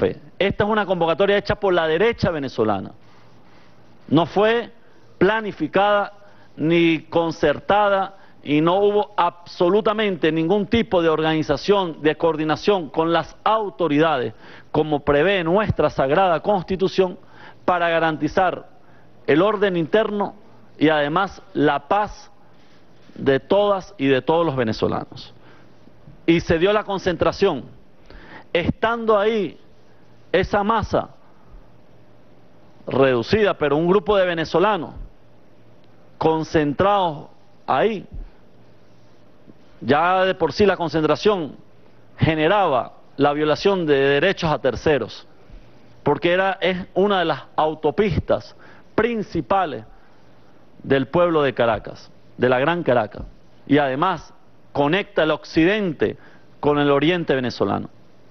esta es una convocatoria hecha por la derecha venezolana. No fue planificada ni concertada y no hubo absolutamente ningún tipo de organización, de coordinación con las autoridades, como prevé nuestra Sagrada Constitución, para garantizar el orden interno y además la paz de todas y de todos los venezolanos. Y se dio la concentración. Estando ahí esa masa reducida, pero un grupo de venezolanos concentrados ahí, ya de por sí la concentración generaba la violación de derechos a terceros, porque era, es una de las autopistas principales del pueblo de Caracas, de la Gran Caracas, y además conecta el occidente con el oriente venezolano.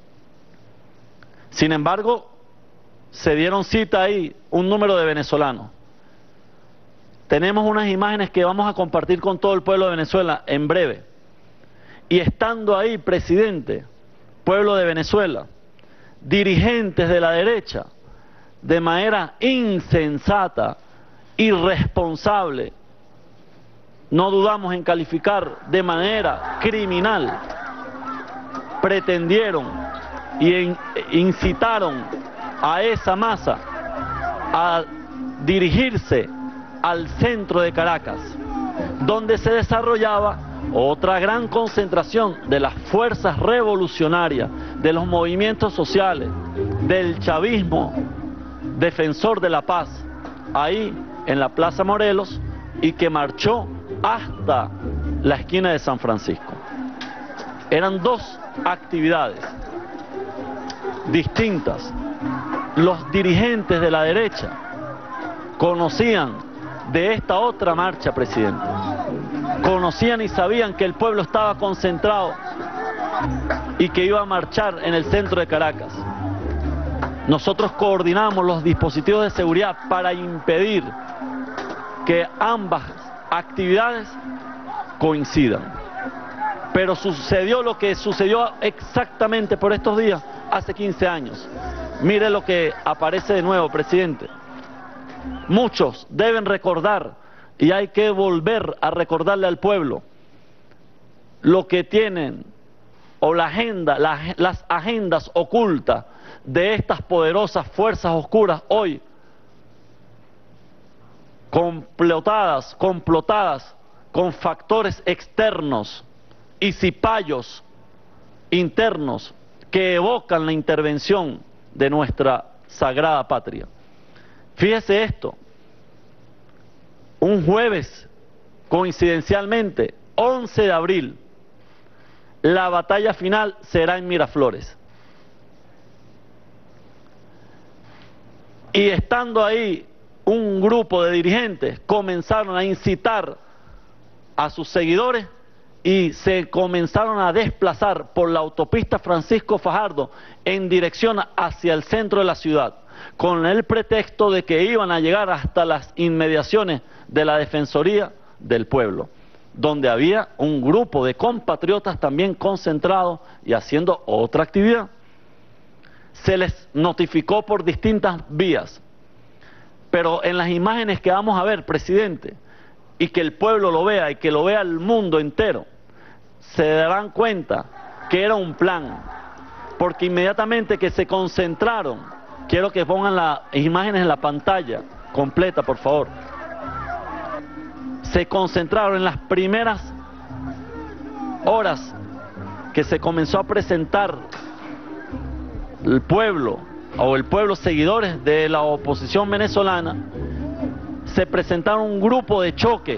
Sin embargo, se dieron cita ahí un número de venezolanos. Tenemos unas imágenes que vamos a compartir con todo el pueblo de Venezuela en breve. Y estando ahí, presidente, pueblo de Venezuela, dirigentes de la derecha, de manera insensata, irresponsable, no dudamos en calificar de manera criminal, pretendieron y incitaron a esa masa a dirigirse al centro de Caracas, donde se desarrollaba otra gran concentración de las fuerzas revolucionarias, de los movimientos sociales, del chavismo defensor de la paz, ahí en la Plaza Morelos, y que marchó hasta la esquina de San Francisco. Eran dos actividades distintas. Los dirigentes de la derecha conocían de esta otra marcha, presidente. Conocían y sabían que el pueblo estaba concentrado y que iba a marchar en el centro de Caracas. Nosotros coordinamos los dispositivos de seguridad para impedir que ambas actividades coincidan. Pero sucedió lo que sucedió exactamente por estos días hace quince años. Mire lo que aparece de nuevo, presidente. Muchos deben recordar, y hay que volver a recordarle al pueblo, lo que tienen, o la agenda, la, las agendas ocultas de estas poderosas fuerzas oscuras hoy, complotadas, complotadas con factores externos y cipayos internos que evocan la intervención de nuestra sagrada patria. Fíjese esto, un jueves, coincidencialmente, once de abril, la batalla final será en Miraflores. Y estando ahí, un grupo de dirigentes comenzaron a incitar a sus seguidores y se comenzaron a desplazar por la autopista Francisco Fajardo en dirección hacia el centro de la ciudad, con el pretexto de que iban a llegar hasta las inmediaciones de la Defensoría del Pueblo, donde había un grupo de compatriotas también concentrados y haciendo otra actividad. Se les notificó por distintas vías, pero en las imágenes que vamos a ver, presidente, y que el pueblo lo vea y que lo vea el mundo entero, se darán cuenta que era un plan, porque inmediatamente que se concentraron, quiero que pongan las imágenes en la pantalla completa, por favor, se concentraron en las primeras horas que se comenzó a presentar el pueblo, o el pueblo seguidores de la oposición venezolana, se presentaron un grupo de choque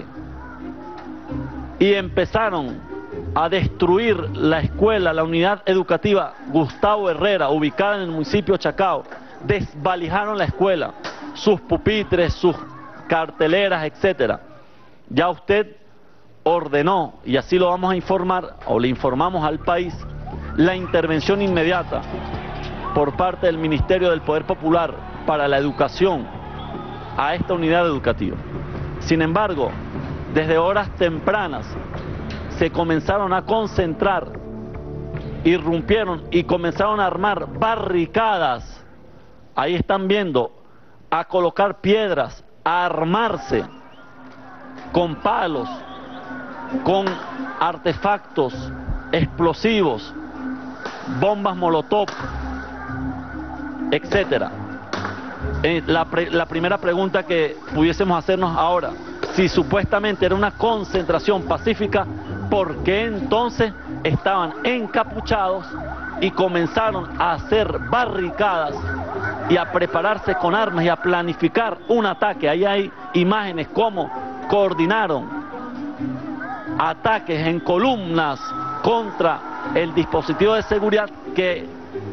y empezaron a destruir la escuela, la unidad educativa Gustavo Herrera, ubicada en el municipio de Chacao. Desvalijaron la escuela, sus pupitres, sus carteleras, etcétera. Ya usted ordenó, y así lo vamos a informar, o le informamos al país, la intervención inmediata por parte del Ministerio del Poder Popular para la educación a esta unidad educativa. Sin embargo, desde horas tempranas se comenzaron a concentrar, irrumpieron y comenzaron a armar barricadas ahí están viendo, a colocar piedras, a armarse con palos, con artefactos explosivos, bombas molotov, etcétera. Eh, la, pre, la primera pregunta que pudiésemos hacernos ahora, si supuestamente era una concentración pacífica, ¿por qué entonces estaban encapuchados y comenzaron a hacer barricadas y a prepararse con armas y a planificar un ataque? Ahí hay imágenes cómo coordinaron ataques en columnas contra el dispositivo de seguridad que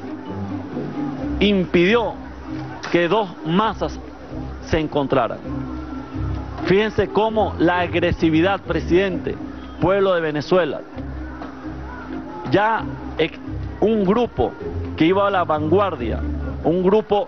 impidió que dos masas se encontraran. Fíjense cómo la agresividad, presidente, pueblo de Venezuela, ya un grupo que iba a la vanguardia, un grupo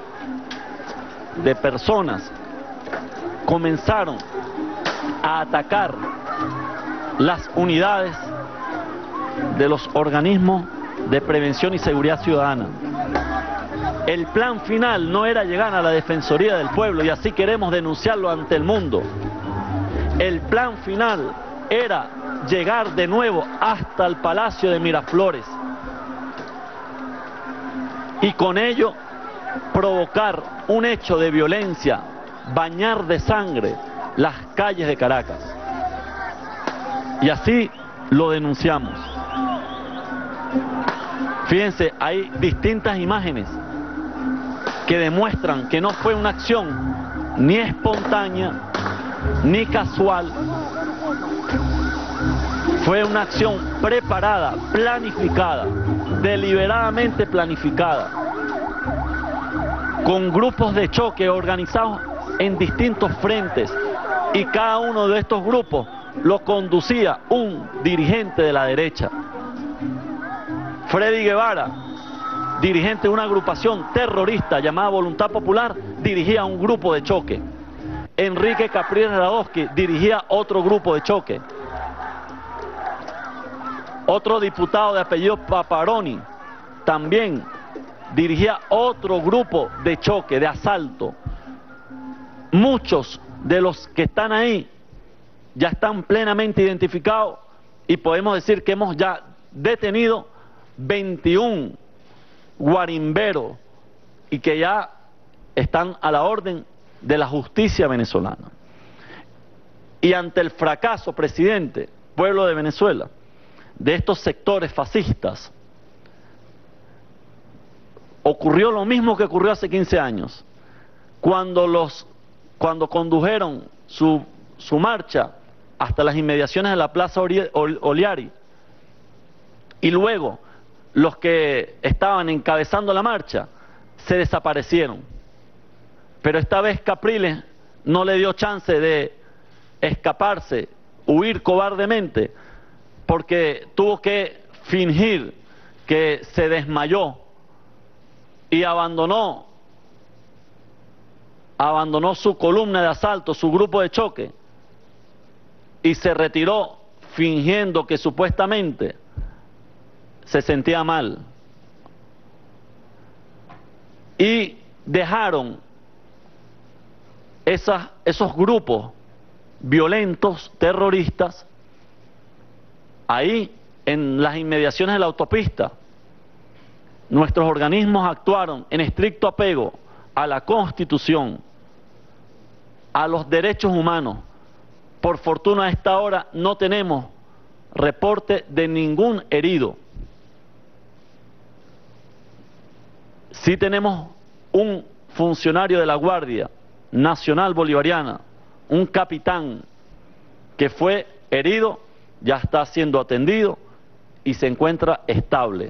de personas, comenzaron a atacar las unidades de los organismos de prevención y seguridad ciudadana. El plan final no era llegar a la Defensoría del Pueblo, y así queremos denunciarlo ante el mundo. El plan final era llegar de nuevo hasta el Palacio de Miraflores y con ello provocar un hecho de violencia, bañar de sangre las calles de Caracas. Y así lo denunciamos. Fíjense, hay distintas imágenes que demuestran que no fue una acción ni espontánea ni casual, fue una acción preparada, planificada, deliberadamente planificada, con grupos de choque organizados en distintos frentes, y cada uno de estos grupos lo conducía un dirigente de la derecha. Freddy Guevara, dirigente de una agrupación terrorista llamada Voluntad Popular, dirigía un grupo de choque. Enrique Capriles Radosky dirigía otro grupo de choque. Otro diputado de apellido Paparoni también dirigía otro grupo de choque, de asalto. Muchos de los que están ahí ya están plenamente identificados y podemos decir que hemos ya detenido veintiún guarimberos y que ya están a la orden de la justicia venezolana. Y ante el fracaso, presidente, pueblo de Venezuela, de estos sectores fascistas, ocurrió lo mismo que ocurrió hace quince años, cuando, los, cuando condujeron su, su marcha hasta las inmediaciones de la Plaza Oliari, y luego los que estaban encabezando la marcha se desaparecieron. Pero esta vez Capriles no le dio chance de escaparse, huir cobardemente, porque tuvo que fingir que se desmayó y abandonó, abandonó su columna de asalto, su grupo de choque, y se retiró fingiendo que supuestamente se sentía mal. Y dejaron esas, esos grupos violentos, terroristas, ahí en las inmediaciones de la autopista. Nuestros organismos actuaron en estricto apego a la Constitución, a los derechos humanos. Por fortuna a esta hora no tenemos reporte de ningún herido. Sí tenemos un funcionario de la Guardia Nacional Bolivariana, un capitán que fue herido, ya está siendo atendido y se encuentra estable.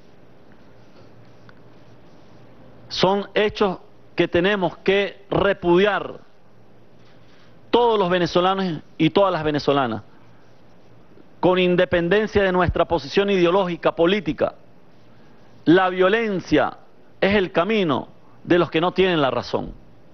Son hechos que tenemos que repudiar todos los venezolanos y todas las venezolanas, con independencia de nuestra posición ideológica, política. La violencia es el camino de los que no tienen la razón.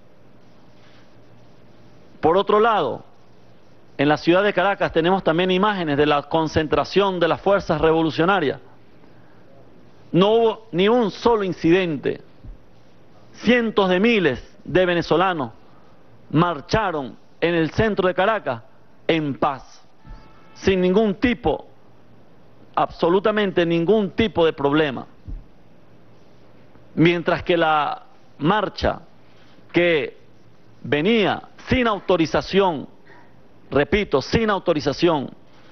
Por otro lado, en la ciudad de Caracas tenemos también imágenes de la concentración de las fuerzas revolucionarias. No hubo ni un solo incidente, cientos de miles de venezolanos marcharon en el centro de Caracas en paz, sin ningún tipo, absolutamente ningún tipo de problema. Mientras que la marcha que venía sin autorización, repito, sin autorización,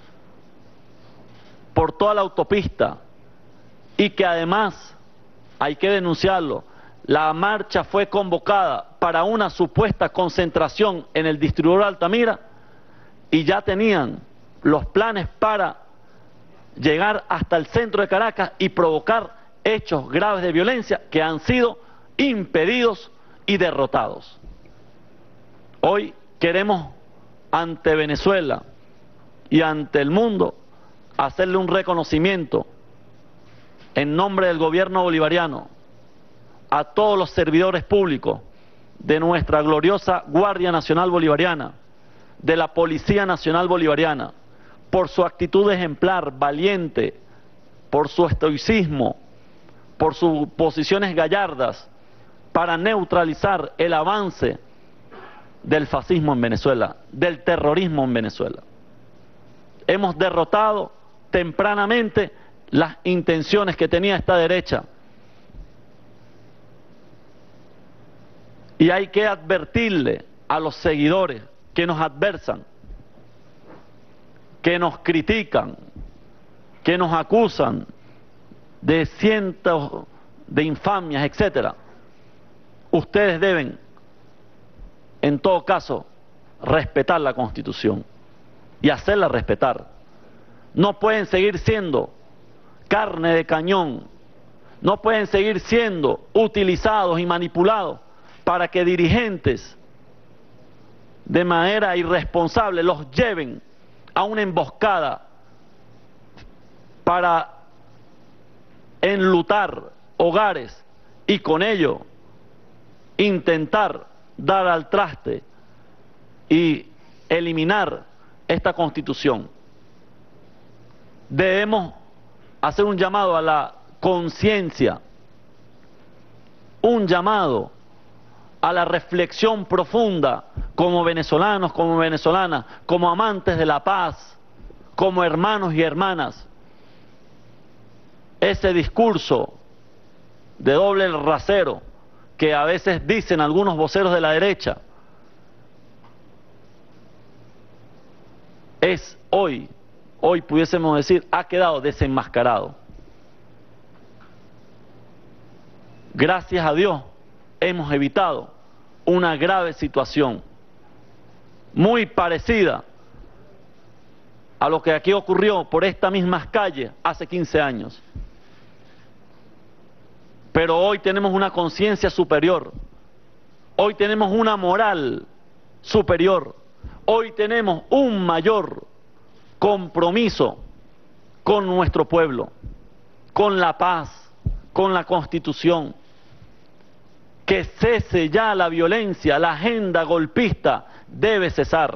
por toda la autopista, y que además, hay que denunciarlo, la marcha fue convocada para una supuesta concentración en el distribuidor Altamira, y ya tenían los planes para llegar hasta el centro de Caracas y provocar hechos graves de violencia que han sido impedidos y derrotados. Hoy queremos ante Venezuela y ante el mundo hacerle un reconocimiento en nombre del gobierno bolivariano a todos los servidores públicos de nuestra gloriosa Guardia Nacional Bolivariana, de la Policía Nacional Bolivariana, por su actitud ejemplar, valiente, por su estoicismo, por sus posiciones gallardas para neutralizar el avance del fascismo en Venezuela, del terrorismo en Venezuela. Hemos derrotado tempranamente las intenciones que tenía esta derecha. Y hay que advertirle a los seguidores que nos adversan, que nos critican, que nos acusan de cientos de infamias, etcétera. Ustedes deben, en todo caso, respetar la Constitución y hacerla respetar. No pueden seguir siendo carne de cañón, no pueden seguir siendo utilizados y manipulados para que dirigentes de manera irresponsable los lleven a una emboscada para enlutar hogares y con ello intentar dar al traste y eliminar esta Constitución. Debemos hacer un llamado a la conciencia, un llamado a la reflexión profunda como venezolanos, como venezolanas, como amantes de la paz, como hermanos y hermanas. Ese discurso de doble rasero que a veces dicen algunos voceros de la derecha es hoy, hoy pudiésemos decir, ha quedado desenmascarado. Gracias a Dios hemos evitado una grave situación muy parecida a lo que aquí ocurrió por estas mismas calles hace quince años. Pero hoy tenemos una conciencia superior, hoy tenemos una moral superior, hoy tenemos un mayor compromiso con nuestro pueblo, con la paz, con la Constitución. Que cese ya la violencia, la agenda golpista debe cesar.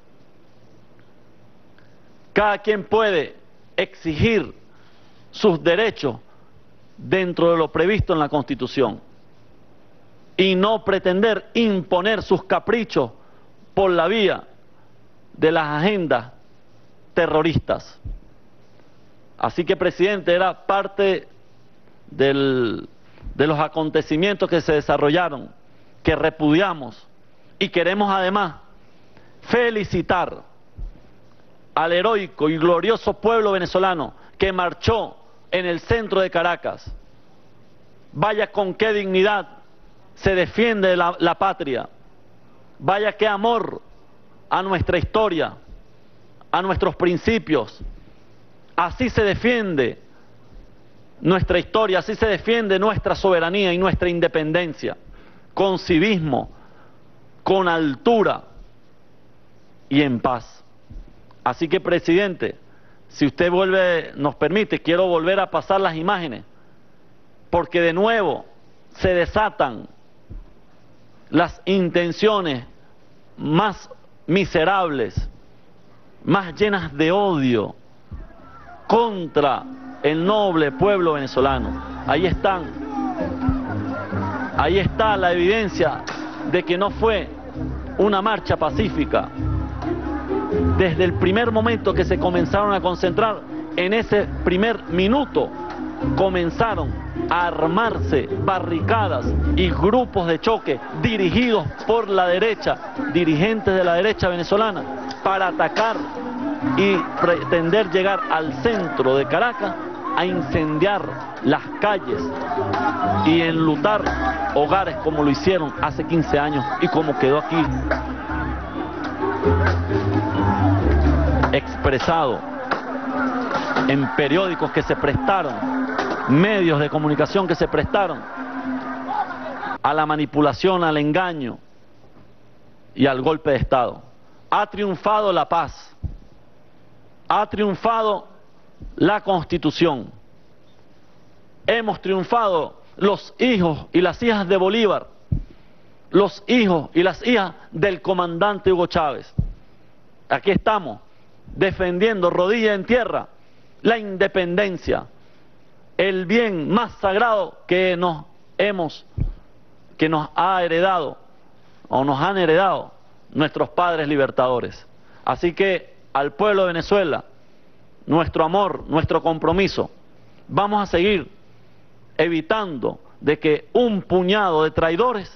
Cada quien puede exigir sus derechos dentro de lo previsto en la Constitución y no pretender imponer sus caprichos por la vía de las agendas terroristas. Así que, presidente, era parte del, de los acontecimientos que se desarrollaron, que repudiamos, y queremos además felicitar al heroico y glorioso pueblo venezolano que marchó en el centro de Caracas. Vaya con qué dignidad se defiende la, la patria, vaya qué amor a nuestra historia, a nuestros principios. Así se defiende nuestra historia, así se defiende nuestra soberanía y nuestra independencia, con civismo, con altura y en paz. Así que, presidente, si usted vuelve, nos permite, quiero volver a pasar las imágenes, porque de nuevo se desatan las intenciones más miserables, más llenas de odio contra el noble pueblo venezolano. Ahí están Ahí está la evidencia de que no fue una marcha pacífica. Desde el primer momento que se comenzaron a concentrar, en ese primer minuto comenzaron a armarse barricadas y grupos de choque dirigidos por la derecha, dirigentes de la derecha venezolana, para atacar y pretender llegar al centro de Caracas a incendiar las calles y enlutar hogares como lo hicieron hace quince años y como quedó aquí expresado en periódicos que se prestaron, medios de comunicación que se prestaron a la manipulación, al engaño y al golpe de Estado. Ha triunfado la paz, ha triunfado la Constitución, hemos triunfado los hijos y las hijas de Bolívar, los hijos y las hijas del comandante Hugo Chávez. Aquí estamos defendiendo rodilla en tierra la independencia, el bien más sagrado que nos hemos, que nos ha heredado o nos han heredado nuestros padres libertadores. Así que al pueblo de Venezuela, nuestro amor, nuestro compromiso, vamos a seguir evitando de que un puñado de traidores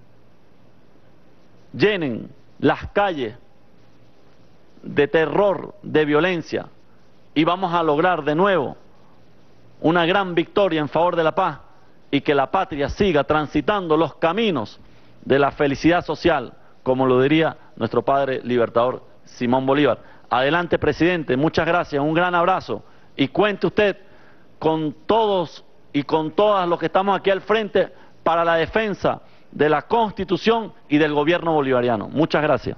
llenen las calles de terror, de violencia, y vamos a lograr de nuevo una gran victoria en favor de la paz y que la patria siga transitando los caminos de la felicidad social, como lo diría nuestro padre libertador Simón Bolívar. Adelante, presidente, muchas gracias, un gran abrazo y cuente usted con todos y con todas los que estamos aquí al frente para la defensa de la Constitución y del gobierno bolivariano. Muchas gracias.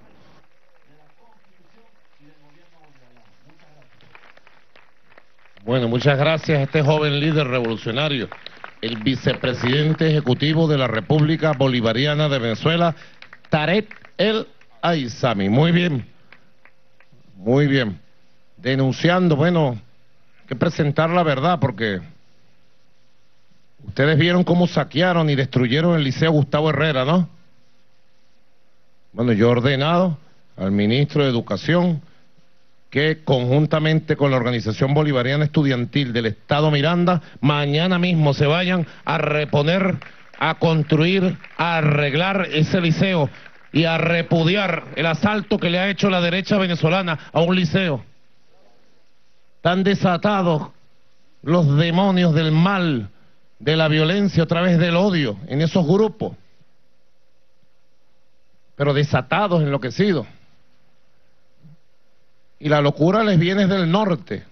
Bueno, muchas gracias a este joven líder revolucionario, el vicepresidente ejecutivo de la República Bolivariana de Venezuela, Tarek El Aissami. Muy bien, muy bien. Denunciando, bueno, hay que presentar la verdad porque ustedes vieron cómo saquearon y destruyeron el Liceo Gustavo Herrera, ¿no? Bueno, yo he ordenado al ministro de Educación que conjuntamente con la Organización Bolivariana Estudiantil del Estado Miranda, mañana mismo se vayan a reponer, a construir, a arreglar ese liceo y a repudiar el asalto que le ha hecho la derecha venezolana a un liceo. Están desatados los demonios del mal, de la violencia a través del odio en esos grupos, pero desatados, enloquecidos. Y la locura les viene del norte,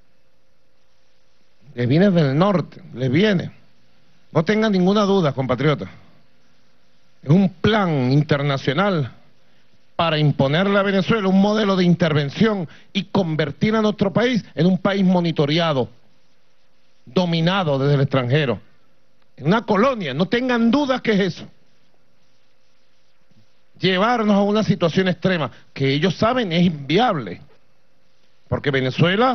les viene del norte, les viene. No tengan ninguna duda, compatriotas. Es un plan internacional para imponerle a Venezuela un modelo de intervención y convertir a nuestro país en un país monitoreado, dominado desde el extranjero, en una colonia. No tengan dudas que es eso. Llevarnos a una situación extrema que ellos saben es inviable. Porque Venezuela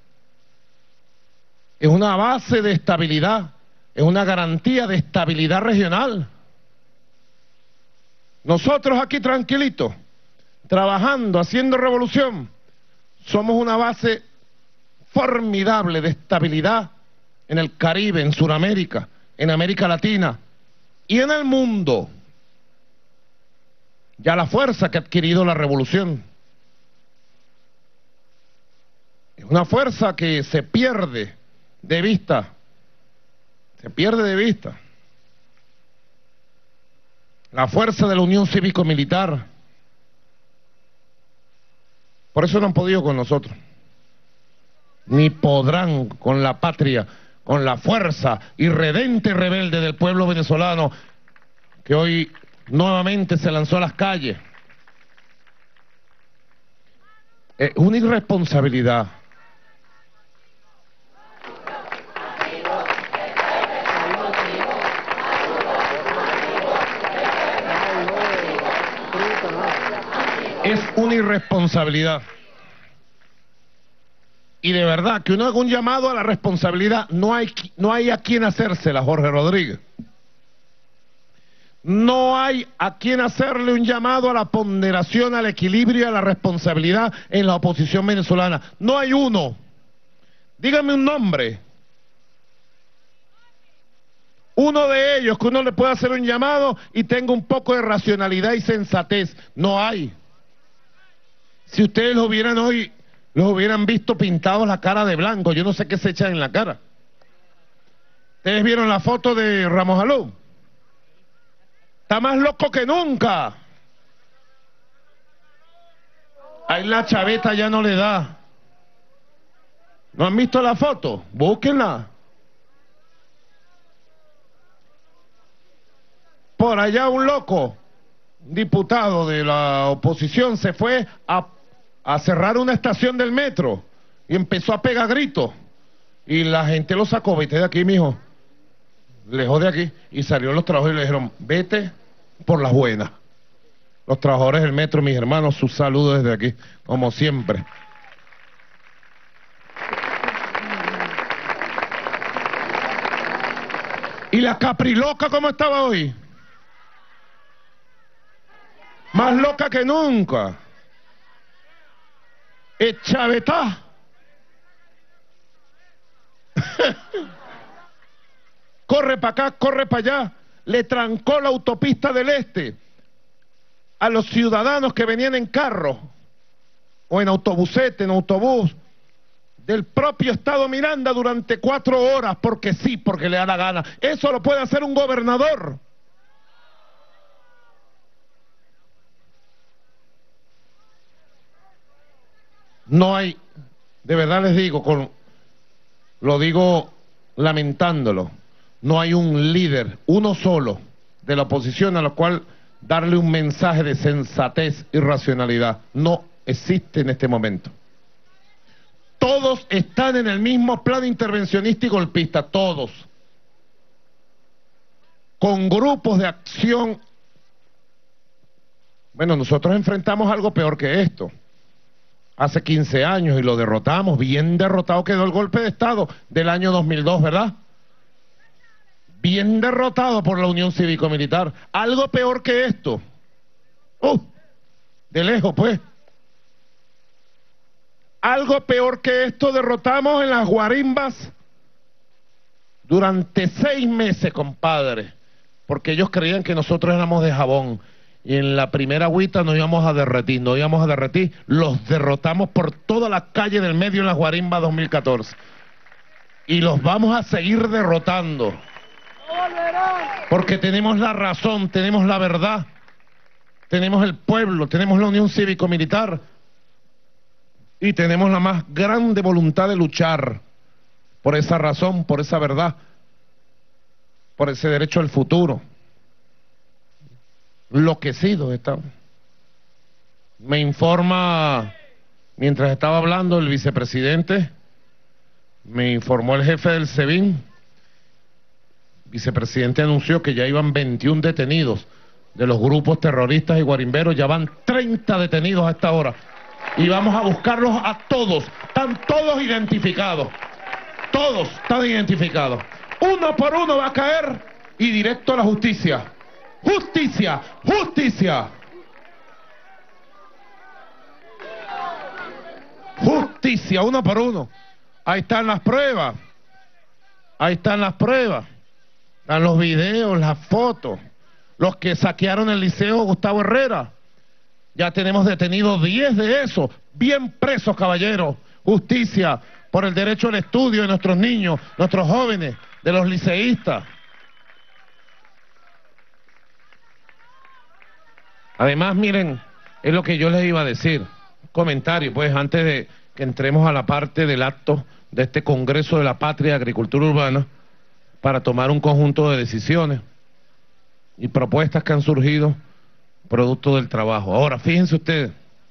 es una base de estabilidad, es una garantía de estabilidad regional. Nosotros aquí tranquilitos, trabajando, haciendo revolución, somos una base formidable de estabilidad en el Caribe, en Sudamérica, en América Latina y en el mundo. Ya la fuerza que ha adquirido la revolución es una fuerza que se pierde de vista, se pierde de vista. La fuerza de la Unión Cívico-Militar. Por eso no han podido con nosotros, ni podrán con la patria, con la fuerza irredente y rebelde del pueblo venezolano que hoy nuevamente se lanzó a las calles. Es una irresponsabilidad. Es una irresponsabilidad. Y de verdad que uno haga un llamado a la responsabilidad, no hay, no hay a quien hacérsela, Jorge Rodríguez. No hay a quien hacerle un llamado a la ponderación, al equilibrio y a la responsabilidad en la oposición venezolana. No hay uno. Dígame un nombre. Uno de ellos que uno le pueda hacer un llamado y tenga un poco de racionalidad y sensatez. No hay. Si ustedes los hubieran hoy, los hubieran visto pintados la cara de blanco. Yo no sé qué se echan en la cara. ¿Ustedes vieron la foto de Ramos Alú? Está más loco que nunca. Ahí la chaveta ya no le da. ¿No han visto la foto? Búsquenla. Por allá un loco, un diputado de la oposición, se fue a, a cerrar una estación del metro y empezó a pegar gritos. Y la gente lo sacó, vete de aquí, mijo. Lejos de aquí. Y salió los trabajadores y le dijeron, vete por las buenas. Los trabajadores del metro, mis hermanos, sus saludos desde aquí, como siempre. ¿Y la Capriloca cómo estaba hoy? Más loca que nunca. Echavetá. Corre para acá, corre para allá. Le trancó la autopista del Este a los ciudadanos que venían en carro o en autobusete, en autobús del propio Estado Miranda durante cuatro horas, porque sí, porque le da la gana. Eso lo puede hacer un gobernador. No hay, de verdad les digo, con, lo digo lamentándolo, no hay un líder, uno solo, de la oposición a lo cual darle un mensaje de sensatez y racionalidad. No existe en este momento. Todos están en el mismo plan intervencionista y golpista, todos. Con grupos de acción. Bueno, nosotros enfrentamos algo peor que esto. Hace quince años y lo derrotamos, bien derrotado quedó el golpe de Estado del año dos mil dos, ¿verdad? Bien derrotado por la Unión Cívico-Militar. Algo peor que esto. Uh, de lejos, pues. Algo peor que esto derrotamos en las guarimbas durante seis meses, compadre. Porque ellos creían que nosotros éramos de jabón. Y en la primera agüita nos íbamos a derretir, nos íbamos a derretir, los derrotamos por toda la calle del medio en las guarimbas dos mil catorce. Y los vamos a seguir derrotando. Porque tenemos la razón, tenemos la verdad, tenemos el pueblo, tenemos la Unión Cívico-Militar y tenemos la más grande voluntad de luchar por esa razón, por esa verdad, por ese derecho al futuro. Enloquecidos estamos. Me informa, mientras estaba hablando el vicepresidente, me informó el jefe del SEBIN. El vicepresidente anunció que ya iban veintiún detenidos de los grupos terroristas y guarimberos, ya van treinta detenidos a esta hora. Y vamos a buscarlos a todos, están todos identificados, todos están identificados. Uno por uno va a caer y directo a la justicia. Justicia, justicia. Justicia, uno por uno. Ahí están las pruebas. Ahí están las pruebas. Están los videos, las fotos. Los que saquearon el Liceo Gustavo Herrera. Ya tenemos detenidos diez de esos. Bien presos, caballeros. Justicia por el derecho al estudio de nuestros niños, nuestros jóvenes, de los liceístas. Además, miren, es lo que yo les iba a decir. Comentario, pues, antes de que entremos a la parte del acto de este Congreso de la Patria de Agricultura Urbana, para tomar un conjunto de decisiones y propuestas que han surgido producto del trabajo. Ahora, fíjense ustedes,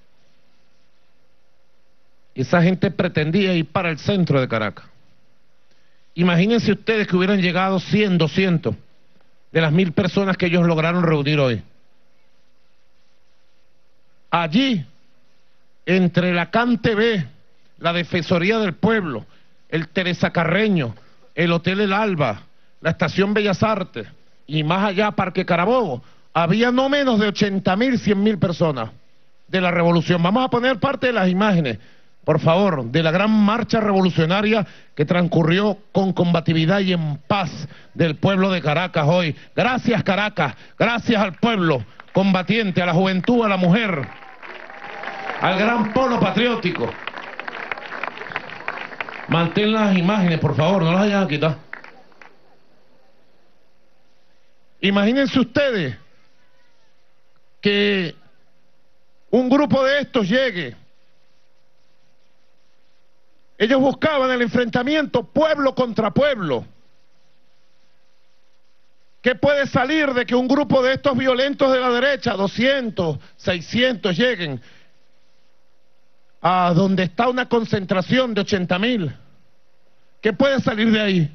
esa gente pretendía ir para el centro de Caracas. Imagínense ustedes que hubieran llegado cien, doscientos de las mil personas que ellos lograron reunir hoy. Allí, entre la C A N T V, la Defensoría del Pueblo, el Teresa Carreño, el Hotel El Alba, la Estación Bellas Artes, y más allá Parque Carabobo, había no menos de ochenta mil, cien mil personas de la revolución. Vamos a poner parte de las imágenes, por favor, de la gran marcha revolucionaria que transcurrió con combatividad y en paz del pueblo de Caracas hoy. Gracias, Caracas, gracias al pueblo combatiente, a la juventud, a la mujer, al gran polo patriótico. Mantén las imágenes, por favor, no las vayan a quitar. Imagínense ustedes que un grupo de estos llegue. Ellos buscaban el enfrentamiento pueblo contra pueblo. ¿Qué puede salir de que un grupo de estos violentos de la derecha, doscientos, seiscientos, lleguen a donde está una concentración de ochenta mil? ¿Qué puede salir de ahí?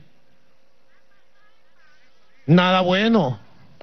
Nada bueno.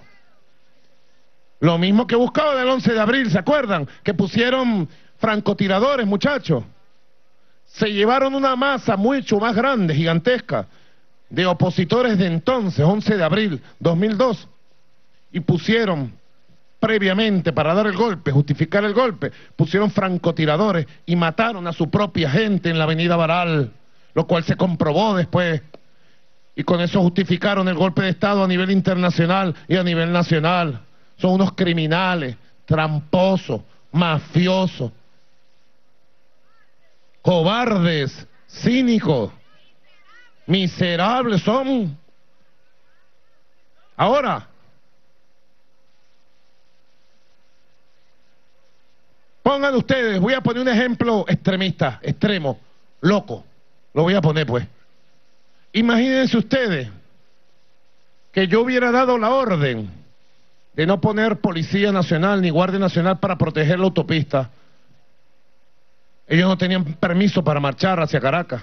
Lo mismo que buscaban el once de abril, ¿se acuerdan? Que pusieron francotiradores, muchachos. Se llevaron una masa mucho más grande, gigantesca, de opositores de entonces, once de abril dos mil dos, y pusieron previamente, para dar el golpe, justificar el golpe, pusieron francotiradores y mataron a su propia gente en la avenida Baral, lo cual se comprobó después, y con eso justificaron el golpe de Estado a nivel internacional y a nivel nacional. Son unos criminales, tramposos, mafiosos, cobardes, cínicos, miserables son. Ahora, pongan ustedes, voy a poner un ejemplo extremista, extremo, loco, lo voy a poner pues. Imagínense ustedes que yo hubiera dado la orden de no poner Policía Nacional ni Guardia Nacional para proteger la autopista. Ellos no tenían permiso para marchar hacia Caracas.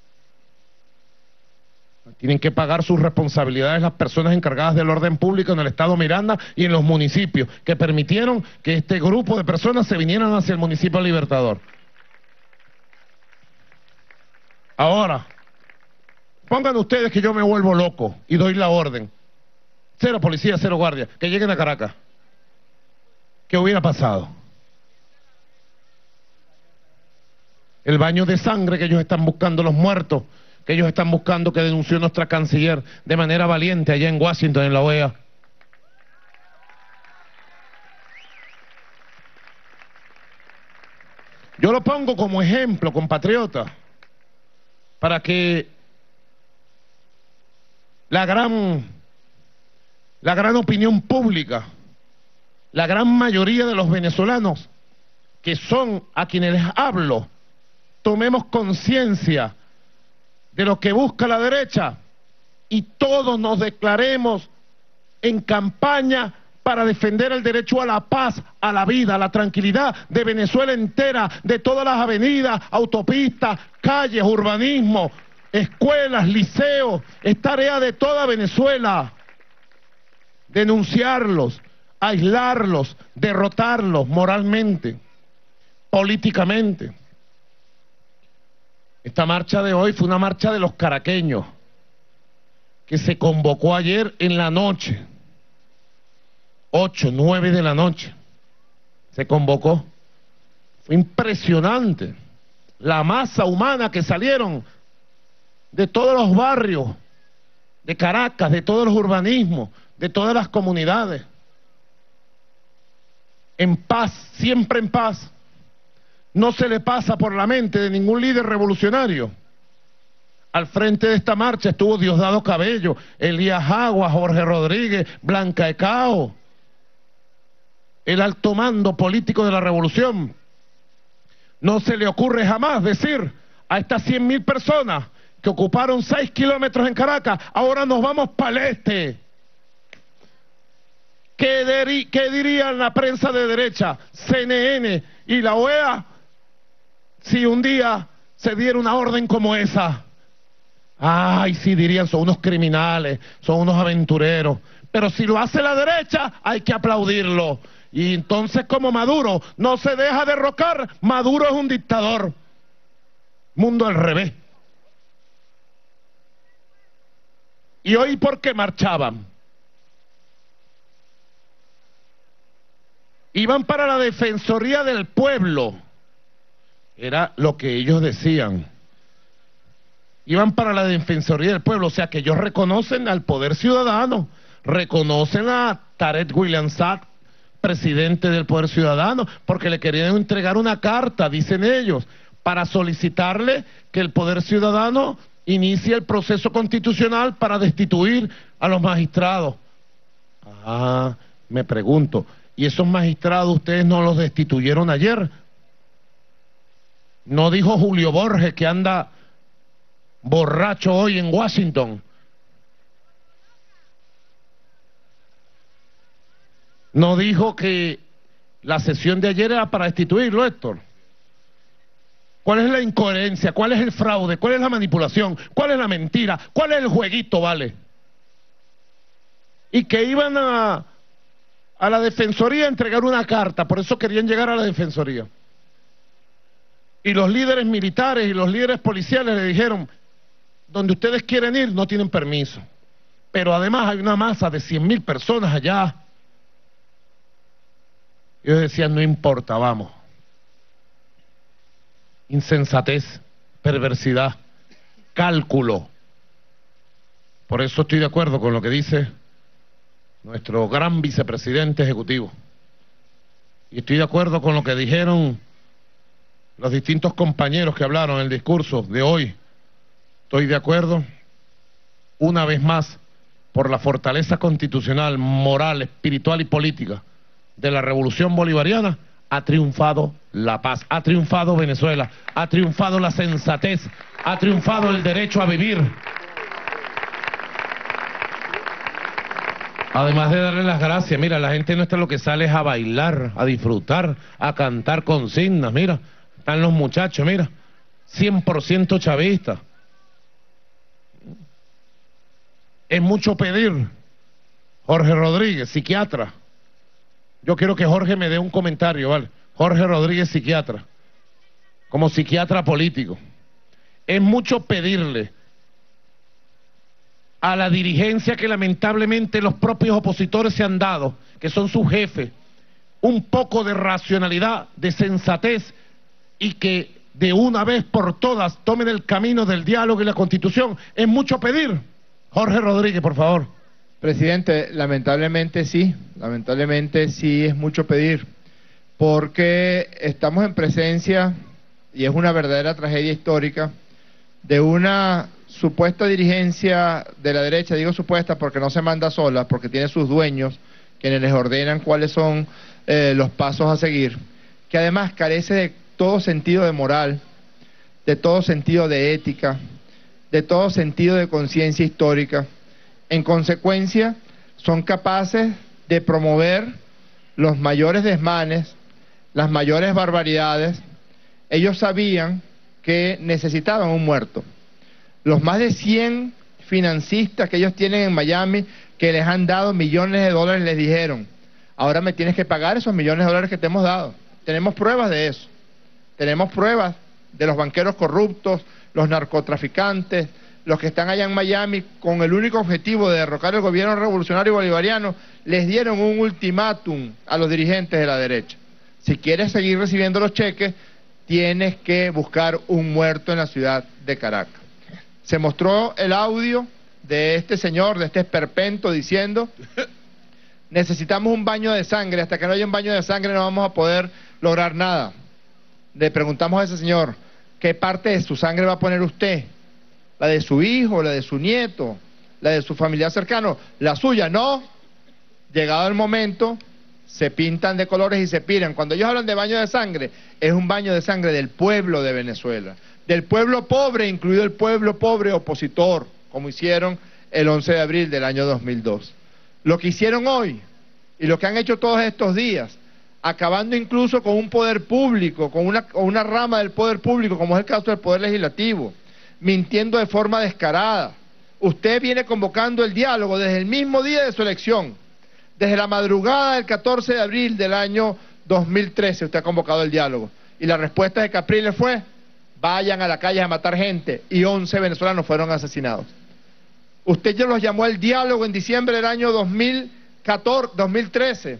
Tienen que pagar sus responsabilidades las personas encargadas del orden público en el estado Miranda y en los municipios, que permitieron que este grupo de personas se vinieran hacia el municipio Libertador. Ahora, pongan ustedes que yo me vuelvo loco y doy la orden. Cero policía, cero guardia, que lleguen a Caracas. ¿Qué hubiera pasado? El baño de sangre que ellos están buscando, los muertos que ellos están buscando, que denunció nuestra canciller de manera valiente allá en Washington, en la O E A. Yo lo pongo como ejemplo, compatriota, para que la gran, la gran opinión pública, la gran mayoría de los venezolanos, que son a quienes les hablo, tomemos conciencia de lo que busca la derecha y todos nos declaremos en campaña para defender el derecho a la paz, a la vida, a la tranquilidad de Venezuela entera, de todas las avenidas, autopistas, calles, urbanismo, escuelas, liceos. Es tarea de toda Venezuela denunciarlos, aislarlos, derrotarlos moralmente, políticamente. Esta marcha de hoy fue una marcha de los caraqueños, que se convocó ayer en la noche, ocho, nueve de la noche, se convocó. Fue impresionante la masa humana que salieron de todos los barrios de Caracas, de todos los urbanismos, de todas las comunidades, en paz, siempre en paz. No se le pasa por la mente de ningún líder revolucionario. Al frente de esta marcha estuvo Diosdado Cabello, Elías Aguas, Jorge Rodríguez, Blanca Ecao, el alto mando político de la revolución. No se le ocurre jamás decir a estas cien mil personas que ocuparon seis kilómetros en Caracas, ahora nos vamos para el este. ¿Qué, deri- ¿Qué dirían la prensa de derecha, C N N y la O E A si un día se diera una orden como esa? Ay, sí, dirían, son unos criminales, son unos aventureros. Pero si lo hace la derecha, hay que aplaudirlo. Y entonces, como Maduro no se deja derrocar, Maduro es un dictador. Mundo al revés. ¿Y hoy por qué marchaban? iban para la Defensoría del Pueblo, era lo que ellos decían, iban para la Defensoría del Pueblo, o sea que ellos reconocen al Poder Ciudadano, reconocen a Tarek William Saad, presidente del Poder Ciudadano, porque le querían entregar una carta, dicen ellos, para solicitarle que el Poder Ciudadano inicie el proceso constitucional para destituir a los magistrados. Ah, me pregunto, ¿y esos magistrados ustedes no los destituyeron ayer? ¿No dijo Julio Borges, que anda borracho hoy en Washington? ¿No dijo que la sesión de ayer era para destituirlo, Héctor? ¿Cuál es la incoherencia? ¿Cuál es el fraude? ¿Cuál es la manipulación? ¿Cuál es la mentira? ¿Cuál es el jueguito, vale? Y que iban a, a la Defensoría a entregar una carta, por eso querían llegar a la Defensoría. Y los líderes militares y los líderes policiales le dijeron, donde ustedes quieren ir no tienen permiso. Pero además hay una masa de cien mil personas allá. Ellos decían, no importa, vamos. Insensatez, perversidad, cálculo. Por eso estoy de acuerdo con lo que dice nuestro gran vicepresidente ejecutivo. Y estoy de acuerdo con lo que dijeron los distintos compañeros que hablaron en el discurso de hoy. Estoy de acuerdo, una vez más, por la fortaleza constitucional, moral, espiritual y política de la revolución bolivariana, ha triunfado la paz, ha triunfado Venezuela, ha triunfado la sensatez, ha triunfado el derecho a vivir. Además de darle las gracias, mira, la gente nuestra lo que sale es a bailar, a disfrutar, a cantar consignas, mira, están los muchachos, mira, cien por ciento chavistas. Es mucho pedir, Jorge Rodríguez, psiquiatra. Yo quiero que Jorge me dé un comentario, ¿vale? Jorge Rodríguez, psiquiatra, como psiquiatra político. Es mucho pedirle a la dirigencia que lamentablemente los propios opositores se han dado, que son sus jefes, un poco de racionalidad, de sensatez, y que de una vez por todas tomen el camino del diálogo y la Constitución. Es mucho pedir. Jorge Rodríguez, por favor. Presidente, lamentablemente sí, lamentablemente sí es mucho pedir, porque estamos en presencia, y es una verdadera tragedia histórica, de una supuesta dirigencia de la derecha, digo supuesta porque no se manda sola, porque tiene sus dueños, quienes les ordenan cuáles son eh, los pasos a seguir, que además carece de todo sentido de moral, de todo sentido de ética, de todo sentido de conciencia histórica. En consecuencia, son capaces de promover los mayores desmanes, las mayores barbaridades. Ellos sabían que necesitaban un muerto. Los más de cien financistas que ellos tienen en Miami, que les han dado millones de dólares, les dijeron, ahora me tienes que pagar esos millones de dólares que te hemos dado. Tenemos pruebas de eso. Tenemos pruebas de los banqueros corruptos, los narcotraficantes, los que están allá en Miami con el único objetivo de derrocar el gobierno revolucionario bolivariano. Les dieron un ultimátum a los dirigentes de la derecha. Si quieres seguir recibiendo los cheques, tienes que buscar un muerto en la ciudad de Caracas. Se mostró el audio de este señor, de este esperpento, diciendo, necesitamos un baño de sangre, hasta que no haya un baño de sangre no vamos a poder lograr nada. Le preguntamos a ese señor, ¿qué parte de su sangre va a poner usted? ¿La de su hijo, la de su nieto, la de su familiar cercano? La suya, no. Llegado el momento, se pintan de colores y se piran. Cuando ellos hablan de baño de sangre, es un baño de sangre del pueblo de Venezuela, del pueblo pobre, incluido el pueblo pobre opositor, como hicieron el once de abril del año dos mil dos. Lo que hicieron hoy y lo que han hecho todos estos días, acabando incluso con un poder público, con una, con una rama del poder público, como es el caso del Poder Legislativo, mintiendo de forma descarada. Usted viene convocando el diálogo desde el mismo día de su elección, desde la madrugada del catorce de abril del año dos mil trece, usted ha convocado el diálogo. Y la respuesta de Capriles fue, vayan a la calle a matar gente, y once venezolanos fueron asesinados. Usted ya los llamó al diálogo en diciembre del año dos mil catorce, dos mil trece,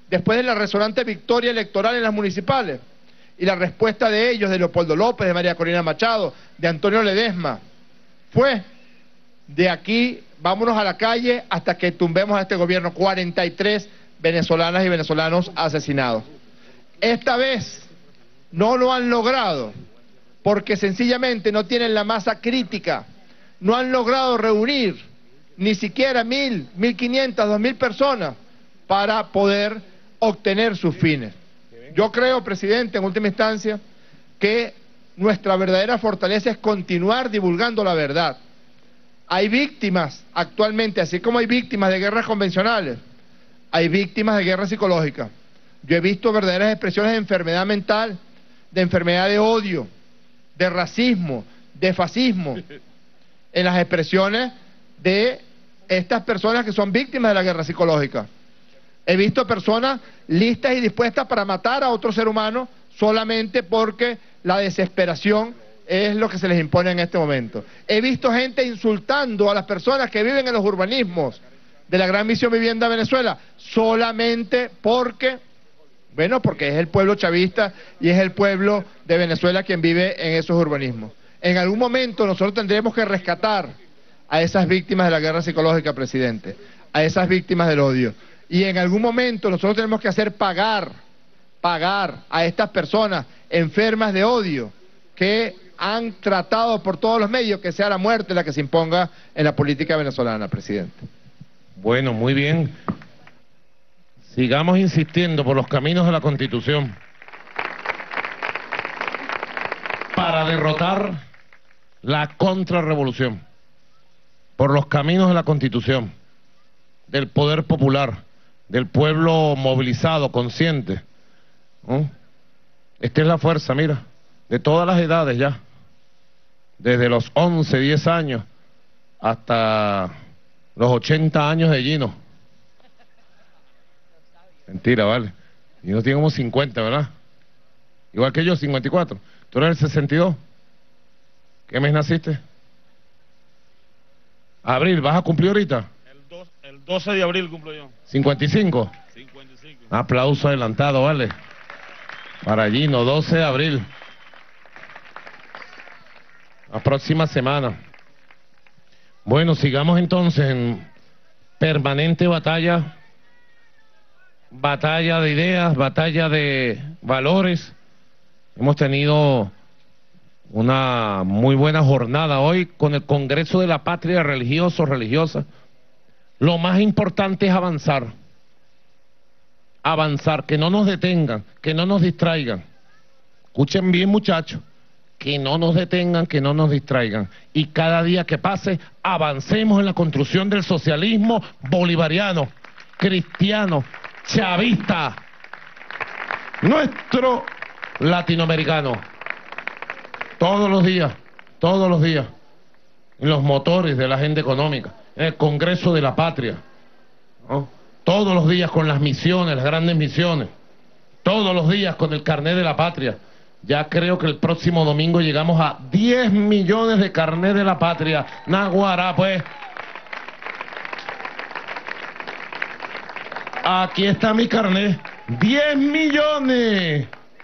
después de la resonante victoria electoral en las municipales. Y la respuesta de ellos, de Leopoldo López, de María Corina Machado, de Antonio Ledesma, fue: de aquí vámonos a la calle hasta que tumbemos a este gobierno. cuarenta y tres venezolanas y venezolanos asesinados. Esta vez no lo han logrado porque sencillamente no tienen la masa crítica, no han logrado reunir ni siquiera mil, mil quinientas, dos mil personas para poder obtener sus fines. Yo creo, presidente, en última instancia, que nuestra verdadera fortaleza es continuar divulgando la verdad. Hay víctimas actualmente, así como hay víctimas de guerras convencionales, hay víctimas de guerra psicológica. Yo he visto verdaderas expresiones de enfermedad mental, de enfermedad de odio, de racismo, de fascismo, en las expresiones de estas personas que son víctimas de la guerra psicológica. He visto personas listas y dispuestas para matar a otro ser humano solamente porque la desesperación es lo que se les impone en este momento. He visto gente insultando a las personas que viven en los urbanismos de la Gran Misión Vivienda Venezuela solamente porque, bueno, porque es el pueblo chavista y es el pueblo de Venezuela quien vive en esos urbanismos. En algún momento nosotros tendremos que rescatar a esas víctimas de la guerra psicológica, presidente, a esas víctimas del odio. Y en algún momento nosotros tenemos que hacer pagar, pagar a estas personas enfermas de odio que han tratado por todos los medios que sea la muerte la que se imponga en la política venezolana, presidente. Bueno, muy bien. Sigamos insistiendo por los caminos de la Constitución para derrotar la contrarrevolución, por los caminos de la Constitución, del poder popular, del pueblo movilizado, consciente, ¿no? Esta es la fuerza, mira, de todas las edades ya, desde los once, diez años hasta los ochenta años de Gino. Mentira, vale. Gino tiene como cincuenta, ¿verdad? Igual que yo, cincuenta y cuatro. ¿Tú eres el sesenta y dos? ¿Qué mes naciste? Abril, ¿vas a cumplir ahorita? El doce de abril cumplo yo. ¿cincuenta y cinco? cincuenta y cinco. Aplauso adelantado, vale. Para Gino, doce de abril. La próxima semana. Bueno, sigamos entonces en permanente batalla. Batalla de ideas, batalla de valores. Hemos tenido una muy buena jornada hoy con el Congreso de la Patria, religiosos, religiosas. Lo más importante es avanzar, avanzar, que no nos detengan, que no nos distraigan. Escuchen bien, muchachos, que no nos detengan, que no nos distraigan. Y cada día que pase, avancemos en la construcción del socialismo bolivariano, cristiano, chavista, nuestro latinoamericano. Todos los días, todos los días, en los motores de la agenda económica, en el Congreso de la Patria, ¿no? Todos los días con las misiones, las grandes misiones, todos los días con el carnet de la patria. Ya creo que el próximo domingo llegamos a diez millones de carnet de la patria. Naguará, pues. Aquí está mi carnet. diez millones.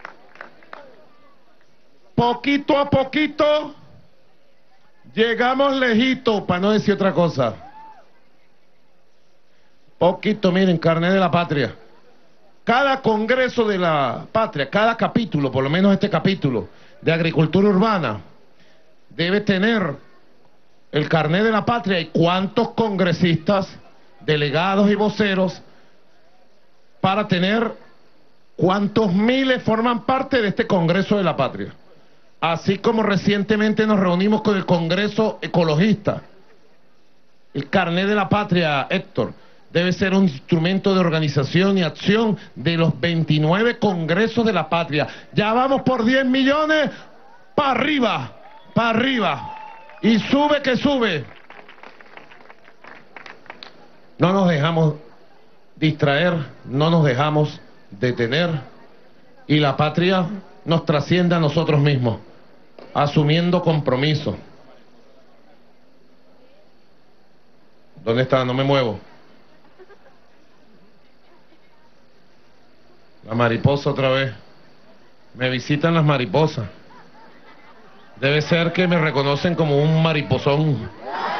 Poquito a poquito llegamos lejito, para no decir otra cosa. Poquito, miren, carnet de la patria. Cada Congreso de la Patria, cada capítulo, por lo menos este capítulo de agricultura urbana, debe tener el carnet de la patria y cuántos congresistas, delegados y voceros, para tener cuántos miles forman parte de este Congreso de la Patria. Así como recientemente nos reunimos con el Congreso Ecologista. El carnet de la patria, Héctor, debe ser un instrumento de organización y acción de los veintinueve congresos de la patria. Ya vamos por diez millones, para arriba, para arriba. Y sube que sube. No nos dejamos distraer, no nos dejamos detener. Y la patria nos trasciende a nosotros mismos, asumiendo compromiso. ¿Dónde está? No me muevo. La mariposa otra vez. Me visitan las mariposas. Debe ser que me reconocen como un mariposón.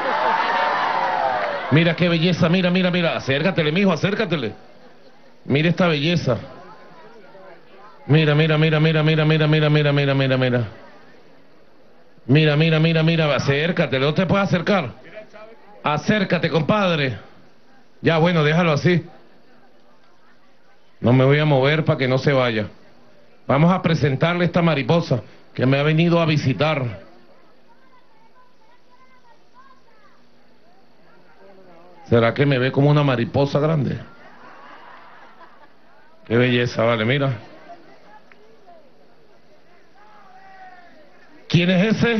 Mira qué belleza, mira, mira, mira. Acércatele, mijo, acércatele. Mira esta belleza. Mira, mira, mira, mira, mira, mira, mira, mira, mira, mira, mira. Mira, mira, mira, mira, acércate, ¿no te puedes acercar? Acércate, compadre. Ya, bueno, déjalo así. No me voy a mover para que no se vaya. Vamos a presentarle esta mariposa que me ha venido a visitar. ¿Será que me ve como una mariposa grande? Qué belleza, vale, mira. ¿Quién es ese?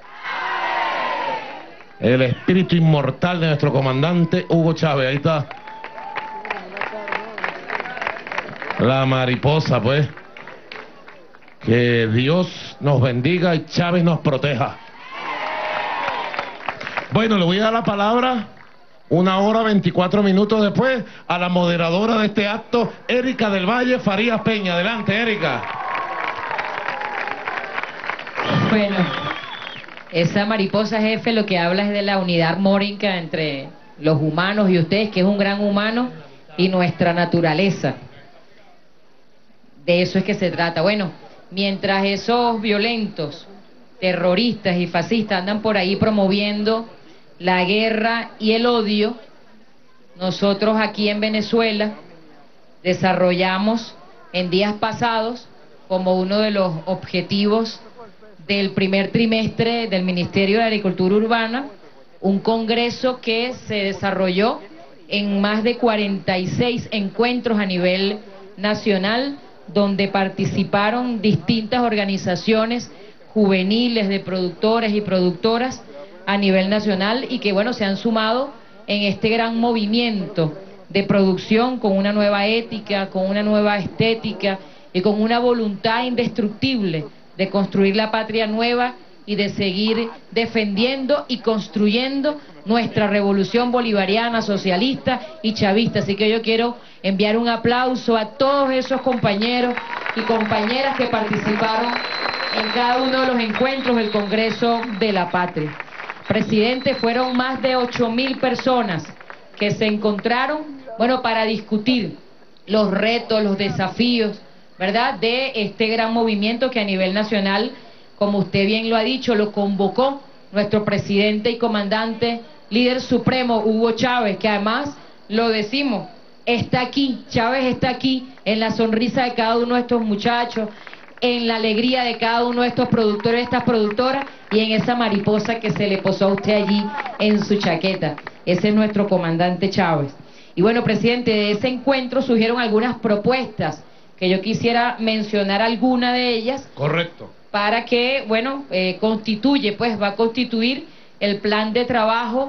El espíritu inmortal de nuestro comandante Hugo Chávez, ahí está. La mariposa, pues. Que Dios nos bendiga y Chávez nos proteja. Bueno, le voy a dar la palabra una hora veinticuatro minutos después a la moderadora de este acto, Erika del Valle Farías Peña. Adelante, Erika. Bueno, esa mariposa, jefe, lo que habla es de la unidad armónica entre los humanos y ustedes, que es un gran humano, y nuestra naturaleza. De eso es que se trata. Bueno, mientras esos violentos, terroristas y fascistas andan por ahí promoviendo la guerra y el odio, nosotros aquí en Venezuela desarrollamos en días pasados, como uno de los objetivos del primer trimestre del Ministerio de Agricultura Urbana, un congreso que se desarrolló en más de cuarenta y seis encuentros a nivel nacional, donde participaron distintas organizaciones juveniles de productores y productoras a nivel nacional, y que bueno, se han sumado en este gran movimiento de producción con una nueva ética, con una nueva estética y con una voluntad indestructible de construir la patria nueva y de seguir defendiendo y construyendo nuestra revolución bolivariana, socialista y chavista. Así que yo quiero enviar un aplauso a todos esos compañeros y compañeras que participaron en cada uno de los encuentros del Congreso de la Patria. Presidente, fueron más de ocho mil personas que se encontraron, bueno, para discutir los retos, los desafíos, ¿verdad?, de este gran movimiento que a nivel nacional, como usted bien lo ha dicho, lo convocó nuestro presidente y comandante, líder supremo, Hugo Chávez, que además, lo decimos, está aquí, Chávez está aquí, en la sonrisa de cada uno de estos muchachos, en la alegría de cada uno de estos productores, estas productoras, y en esa mariposa que se le posó a usted allí en su chaqueta. Ese es nuestro comandante Chávez. Y bueno, presidente, de ese encuentro surgieron algunas propuestas, que yo quisiera mencionar alguna de ellas. Correcto. Para que, bueno, eh, constituye, pues va a constituir el plan de trabajo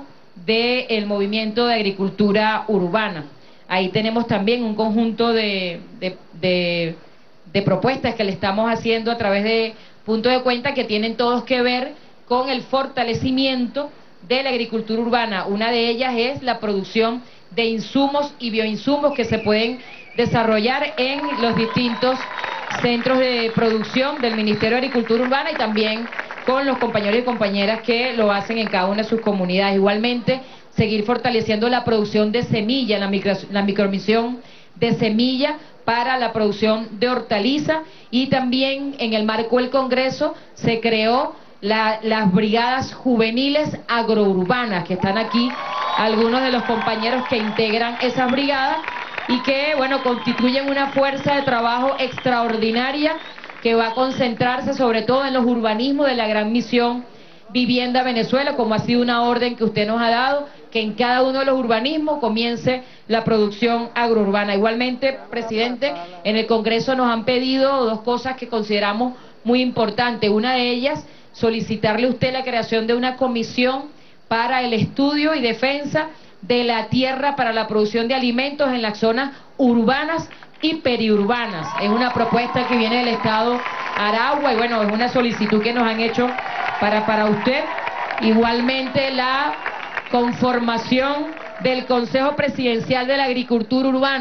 del movimiento de agricultura urbana. Ahí tenemos también un conjunto de, de, de, de propuestas que le estamos haciendo a través de puntos de cuenta que tienen todos que ver con el fortalecimiento de la agricultura urbana. Una de ellas es la producción de insumos y bioinsumos que se pueden desarrollar en los distintos centros de producción del Ministerio de Agricultura Urbana, y también con los compañeros y compañeras que lo hacen en cada una de sus comunidades. Igualmente, seguir fortaleciendo la producción de semilla, la, micro, la micromisión de semilla para la producción de hortaliza, y también en el marco del Congreso se creó la, las brigadas juveniles agrourbanas, que están aquí algunos de los compañeros que integran esas brigadas, y que, bueno, constituyen una fuerza de trabajo extraordinaria que va a concentrarse sobre todo en los urbanismos de la gran misión Vivienda Venezuela, como ha sido una orden que usted nos ha dado, que en cada uno de los urbanismos comience la producción agrourbana. Igualmente, presidente, en el Congreso nos han pedido dos cosas que consideramos muy importantes. Una de ellas, solicitarle a usted la creación de una comisión para el estudio y defensa de la tierra para la producción de alimentos en las zonas urbanas y periurbanas. Es una propuesta que viene del Estado Aragua, y bueno, es una solicitud que nos han hecho para, para usted. Igualmente, la conformación del Consejo Presidencial de la Agricultura Urbana,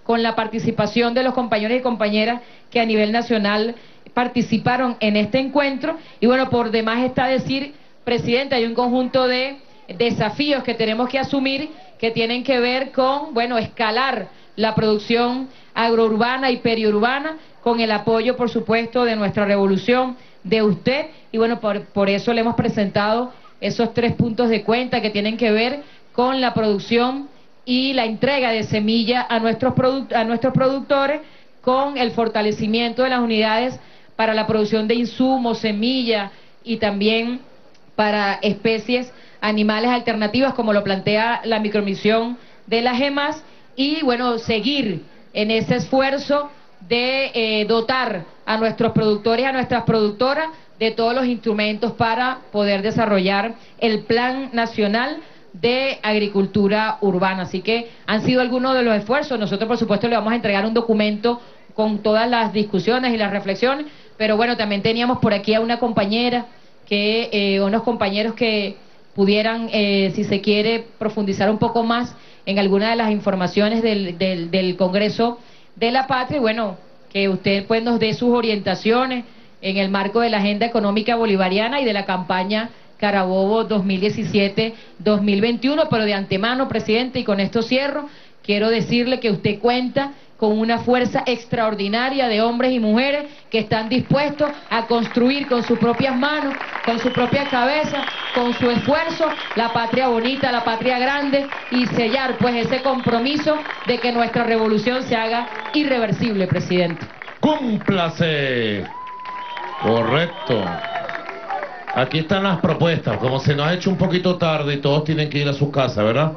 con la participación de los compañeros y compañeras que a nivel nacional participaron en este encuentro. Y bueno, por demás está decir, presidente, hay un conjunto de desafíos que tenemos que asumir que tienen que ver con, bueno, escalar la producción agrourbana y periurbana con el apoyo, por supuesto, de nuestra revolución, de usted, y bueno, por, por eso le hemos presentado esos tres puntos de cuenta que tienen que ver con la producción y la entrega de semilla a nuestros, product a nuestros productores, con el fortalecimiento de las unidades para la producción de insumos, semilla y también para especies animales alternativas, como lo plantea la micromisión de la GEMAS, y bueno, seguir en ese esfuerzo de eh, dotar a nuestros productores, a nuestras productoras, de todos los instrumentos para poder desarrollar el Plan Nacional de Agricultura Urbana. Así que han sido algunos de los esfuerzos. Nosotros, por supuesto, le vamos a entregar un documento con todas las discusiones y las reflexiones, pero bueno, también teníamos por aquí a una compañera, que eh, unos compañeros que pudieran, eh, si se quiere, profundizar un poco más en alguna de las informaciones del, del, del Congreso de la Patria, y bueno, que usted pues nos dé sus orientaciones en el marco de la Agenda Económica Bolivariana y de la campaña Carabobo dos mil diecisiete dos mil veintiuno, pero de antemano, presidente, y con esto cierro, quiero decirle que usted cuenta con una fuerza extraordinaria de hombres y mujeres que están dispuestos a construir con sus propias manos, con su propia cabeza, con su esfuerzo, la patria bonita, la patria grande, y sellar pues ese compromiso de que nuestra revolución se haga irreversible, presidente. ¡Cúmplase! Correcto. Aquí están las propuestas. Como se nos ha hecho un poquito tarde y todos tienen que ir a su casa, ¿verdad?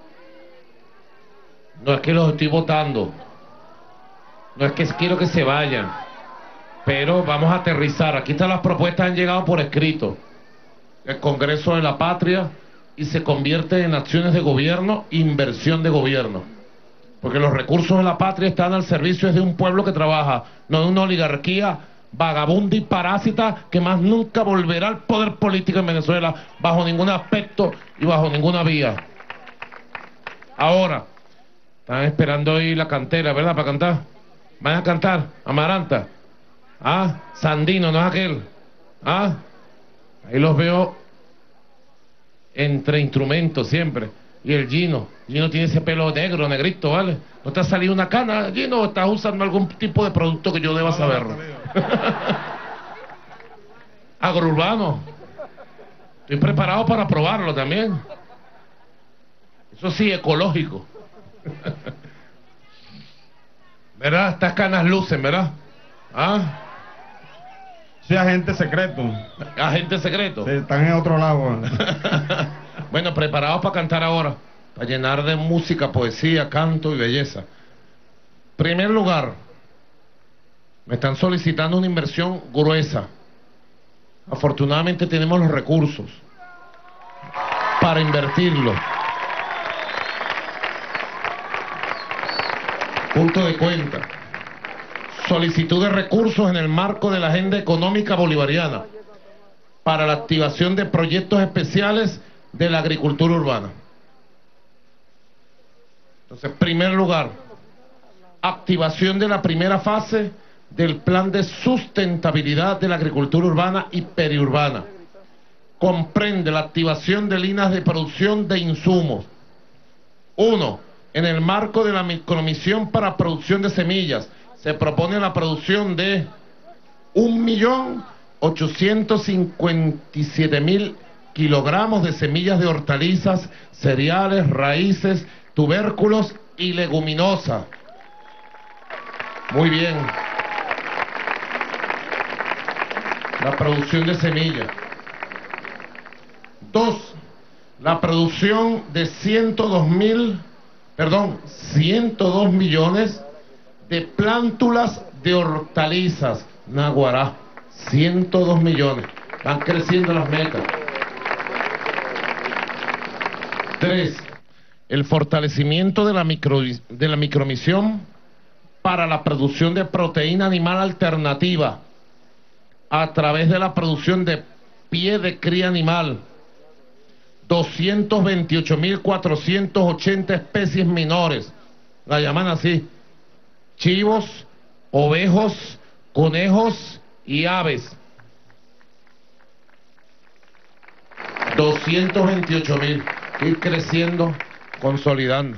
No es que los estoy votando, no es que quiero que se vayan, pero vamos a aterrizar. Aquí están las propuestas, han llegado por escrito. El Congreso de la Patria, y se convierte en acciones de gobierno, inversión de gobierno. Porque los recursos de la patria están al servicio de un pueblo que trabaja, no de una oligarquía vagabunda y parásita que más nunca volverá al poder político en Venezuela bajo ningún aspecto y bajo ninguna vía. Ahora, están esperando ahí la cantera, ¿verdad? Para cantar. ¿Van a cantar? Amaranta. Ah, Sandino, no es aquel. Ah, ahí los veo entre instrumentos siempre. Y el Gino, Gino tiene ese pelo negro, negrito, ¿vale? ¿No te ha salido una cana, Gino? ¿O estás usando algún tipo de producto que yo deba saber? Agrourbano. Estoy preparado para probarlo también. Eso sí, ecológico. ¿Verdad? Estas canas lucen, ¿verdad? ¿Ah? Sí, agente secreto. ¿Agente secreto? Sí, están en otro lado. Bueno, preparados para cantar ahora, para llenar de música, poesía, canto y belleza. Primer lugar, me están solicitando una inversión gruesa. Afortunadamente tenemos los recursos para invertirlo. Punto de cuenta. Solicitud de recursos en el marco de la Agenda Económica Bolivariana para la activación de proyectos especiales de la agricultura urbana. Entonces, primer lugar, activación de la primera fase del plan de sustentabilidad de la agricultura urbana y periurbana. Comprende la activación de líneas de producción de insumos. Uno, en el marco de la micromisión para producción de semillas, se propone la producción de un millón ochocientos cincuenta y siete mil kilogramos de semillas de hortalizas, cereales, raíces, tubérculos y leguminosas. Muy bien. La producción de semillas. Dos, la producción de ciento dos mil, perdón, ciento dos millones de plántulas de hortalizas. Naguará, ciento dos millones. Van creciendo las metas. Tres, el fortalecimiento de la, micro, de la micromisión para la producción de proteína animal alternativa a través de la producción de pie de cría animal. doscientos veintiocho mil cuatrocientas ochenta especies menores, la llaman así, chivos, ovejos, conejos y aves. doscientos veintiocho mil, ir creciendo, consolidando.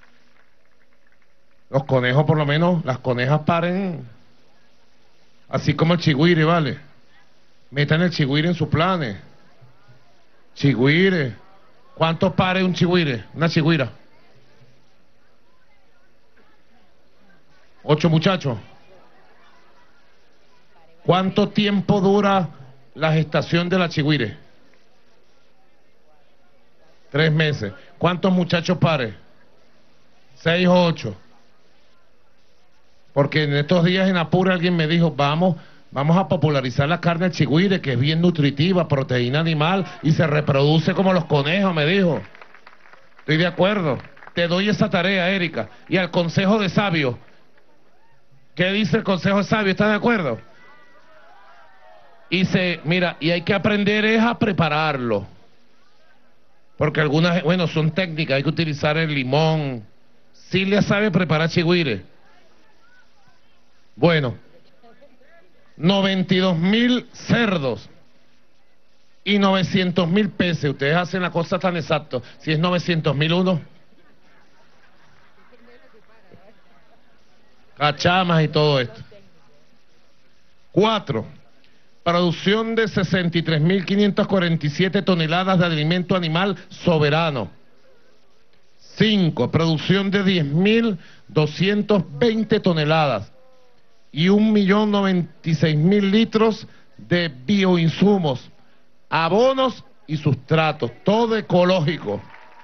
Los conejos, por lo menos, las conejas paren, así como el chigüire, ¿vale? Metan el chigüire en sus planes. Chigüire. ¿Cuántos pares un chigüire? Una chigüira. Ocho muchachos. ¿Cuánto tiempo dura la gestación de la chigüire? Tres meses. ¿Cuántos muchachos pares? Seis o ocho. Porque en estos días en Apure alguien me dijo, vamos, vamos a popularizar la carne del chigüire, que es bien nutritiva, proteína animal, y se reproduce como los conejos, me dijo. Estoy de acuerdo. Te doy esa tarea, Erika. Y al Consejo de Sabios. ¿Qué dice el Consejo de Sabios? ¿Estás de acuerdo? Y se, mira, y hay que aprender es a prepararlo. Porque algunas, bueno, son técnicas, hay que utilizar el limón. Silvia sabe preparar chigüire. Bueno, noventa y dos mil cerdos y novecientos mil peces. Ustedes hacen la cosa tan exacto. Si es novecientos mil uno. Cachamas y todo esto. Cuatro. Producción de sesenta y tres mil quinientas cuarenta y siete toneladas de alimento animal soberano. Cinco. Producción de diez mil doscientas veinte toneladas. Y un millón noventa y seis mil litros de bioinsumos, abonos y sustratos, todo ecológico.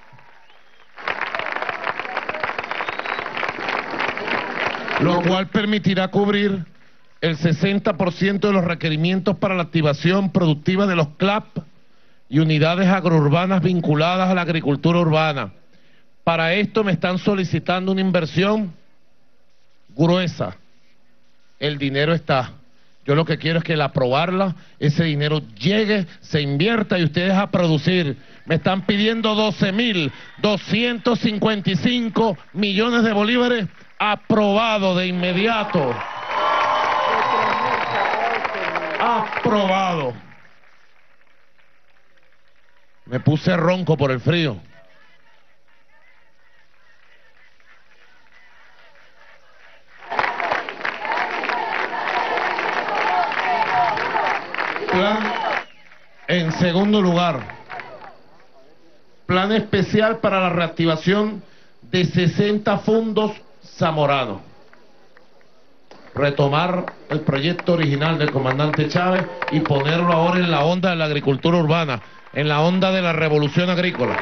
Lo cual permitirá cubrir el sesenta por ciento de los requerimientos para la activación productiva de los C L A P y unidades agrourbanas vinculadas a la agricultura urbana. Para esto me están solicitando una inversión gruesa. El dinero está. Yo lo que quiero es que al aprobarla, ese dinero llegue, se invierta y ustedes a producir. Me están pidiendo doce mil doscientos cincuenta y cinco millones de bolívares, aprobado de inmediato. Aprobado. Me puse ronco por el frío. Plan, en segundo lugar, plan especial para la reactivación de sesenta fondos zamoranos. Retomar el proyecto original del comandante Chávez y ponerlo ahora en la onda de la agricultura urbana, en la onda de la revolución agrícola.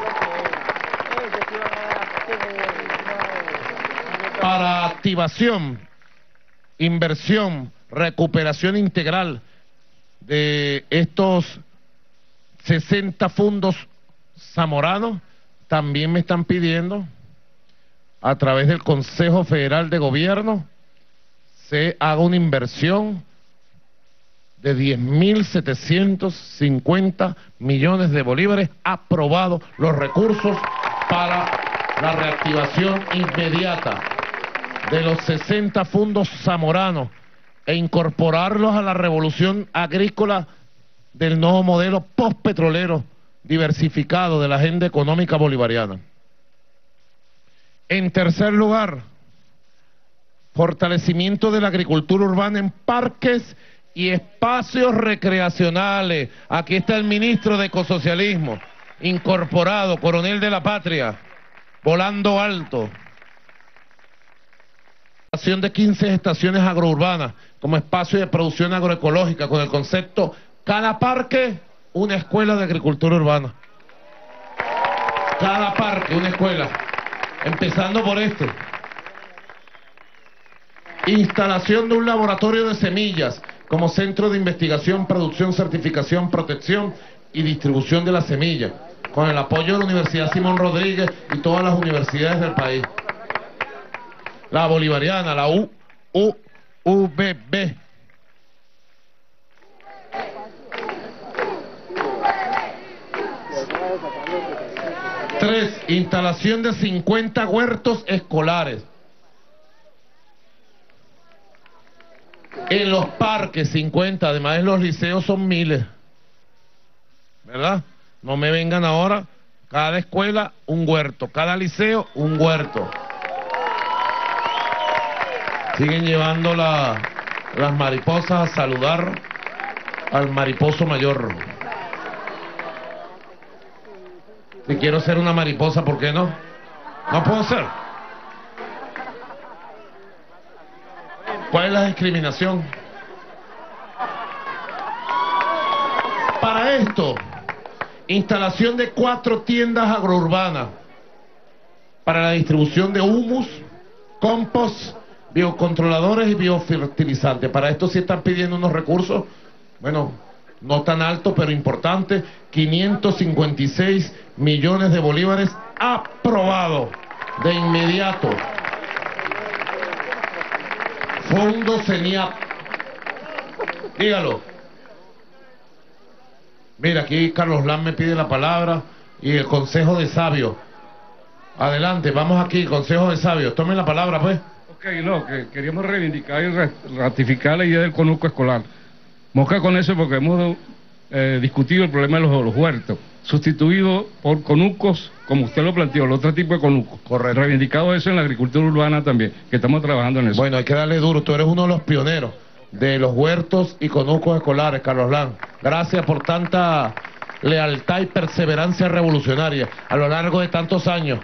Para activación, inversión, recuperación integral de estos sesenta fondos zamoranos, también me están pidiendo a través del Consejo Federal de Gobierno se haga una inversión de diez mil setecientos cincuenta millones de bolívares, aprobados los recursos para la reactivación inmediata de los sesenta fondos zamoranos e incorporarlos a la revolución agrícola del nuevo modelo postpetrolero diversificado de la agenda económica bolivariana. En tercer lugar, fortalecimiento de la agricultura urbana en parques y espacios recreacionales. Aquí está el ministro de Ecosocialismo, incorporado, coronel de la patria, volando alto. De quince estaciones agrourbanas como espacio de producción agroecológica con el concepto cada parque una escuela de agricultura urbana. Cada parque una escuela, empezando por este. Instalación de un laboratorio de semillas como centro de investigación, producción, certificación, protección y distribución de las semillas, con el apoyo de la Universidad Simón Rodríguez y todas las universidades del país. La bolivariana, la U, U, U B B. Tres, instalación de cincuenta huertos escolares. En los parques cincuenta, además en los liceos son miles, ¿verdad? No me vengan ahora, cada escuela un huerto, cada liceo un huerto. Siguen llevando la, las mariposas a saludar al mariposo mayor. Si quiero ser una mariposa, ¿por qué no? No puedo ser. ¿Cuál es la discriminación? Para esto, instalación de cuatro tiendas agrourbanas para la distribución de humus, compost, biocontroladores y biofertilizantes. Para esto sí están pidiendo unos recursos, bueno, no tan altos, pero importantes, quinientos cincuenta y seis millones de bolívares aprobado de inmediato. Fondo CENIAP. Dígalo. Mira, aquí Carlos Lam me pide la palabra y el Consejo de Sabios. Adelante, vamos aquí, Consejo de Sabios. Tomen la palabra, pues. Ok, no, que queríamos reivindicar y ratificar la idea del conuco escolar. Mosca con eso porque hemos eh, discutido el problema de los, los huertos, sustituido por conucos, como usted lo planteó, el otro tipo de conucos. Correcto. Reivindicado eso en la agricultura urbana también, que estamos trabajando en eso. Bueno, hay que darle duro. Tú eres uno de los pioneros de los huertos y conucos escolares, Carlos Lam. Gracias por tanta lealtad y perseverancia revolucionaria a lo largo de tantos años.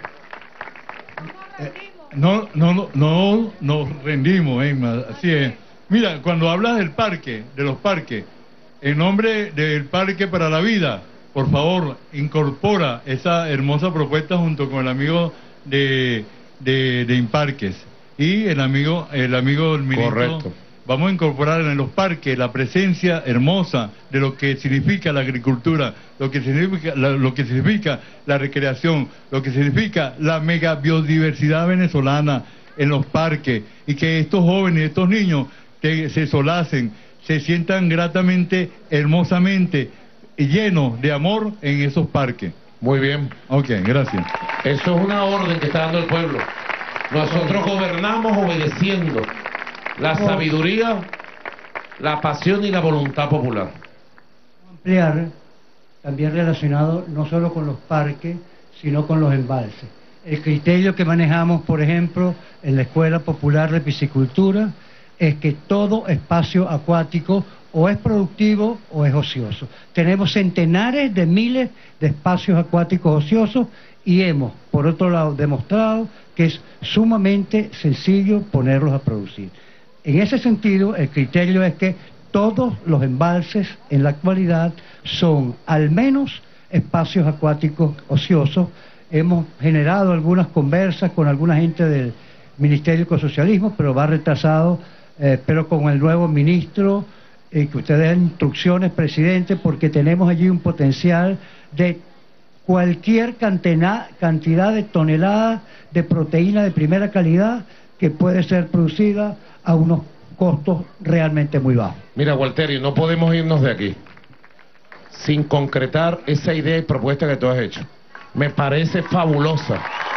Eh, no, no, no, no nos rendimos, Emma, así es. Mira, cuando hablas del parque, de los parques, en nombre del Parque para la Vida, por favor, incorpora esa hermosa propuesta junto con el amigo de, de, de Imparques y el amigo, el amigo del ministro. Correcto. Vamos a incorporar en los parques la presencia hermosa de lo que significa la agricultura, lo que significa la, lo que significa la recreación, lo que significa la mega biodiversidad venezolana en los parques, y que estos jóvenes, estos niños que se solacen, se sientan gratamente, hermosamente llenos de amor en esos parques. Muy bien. Ok, gracias. Eso es una orden que está dando el pueblo. Nosotros gobernamos obedeciendo la sabiduría, la pasión y la voluntad popular. Ampliar, también relacionado no solo con los parques, sino con los embalses. El criterio que manejamos, por ejemplo, en la Escuela Popular de Piscicultura, es que todo espacio acuático o es productivo o es ocioso. Tenemos centenares de miles de espacios acuáticos ociosos y hemos, por otro lado, demostrado que es sumamente sencillo ponerlos a producir. En ese sentido, el criterio es que todos los embalses en la actualidad son al menos espacios acuáticos ociosos. Hemos generado algunas conversas con alguna gente del Ministerio de Ecosocialismo, pero va retrasado, eh, pero con el nuevo ministro, eh, que usted dé instrucciones, presidente, porque tenemos allí un potencial de cualquier cantidad, cantidad de toneladas de proteína de primera calidad que puede ser producida a unos costos realmente muy bajos. Mira, Walterio, no podemos irnos de aquí sin concretar esa idea y propuesta que tú has hecho. Me parece fabulosa.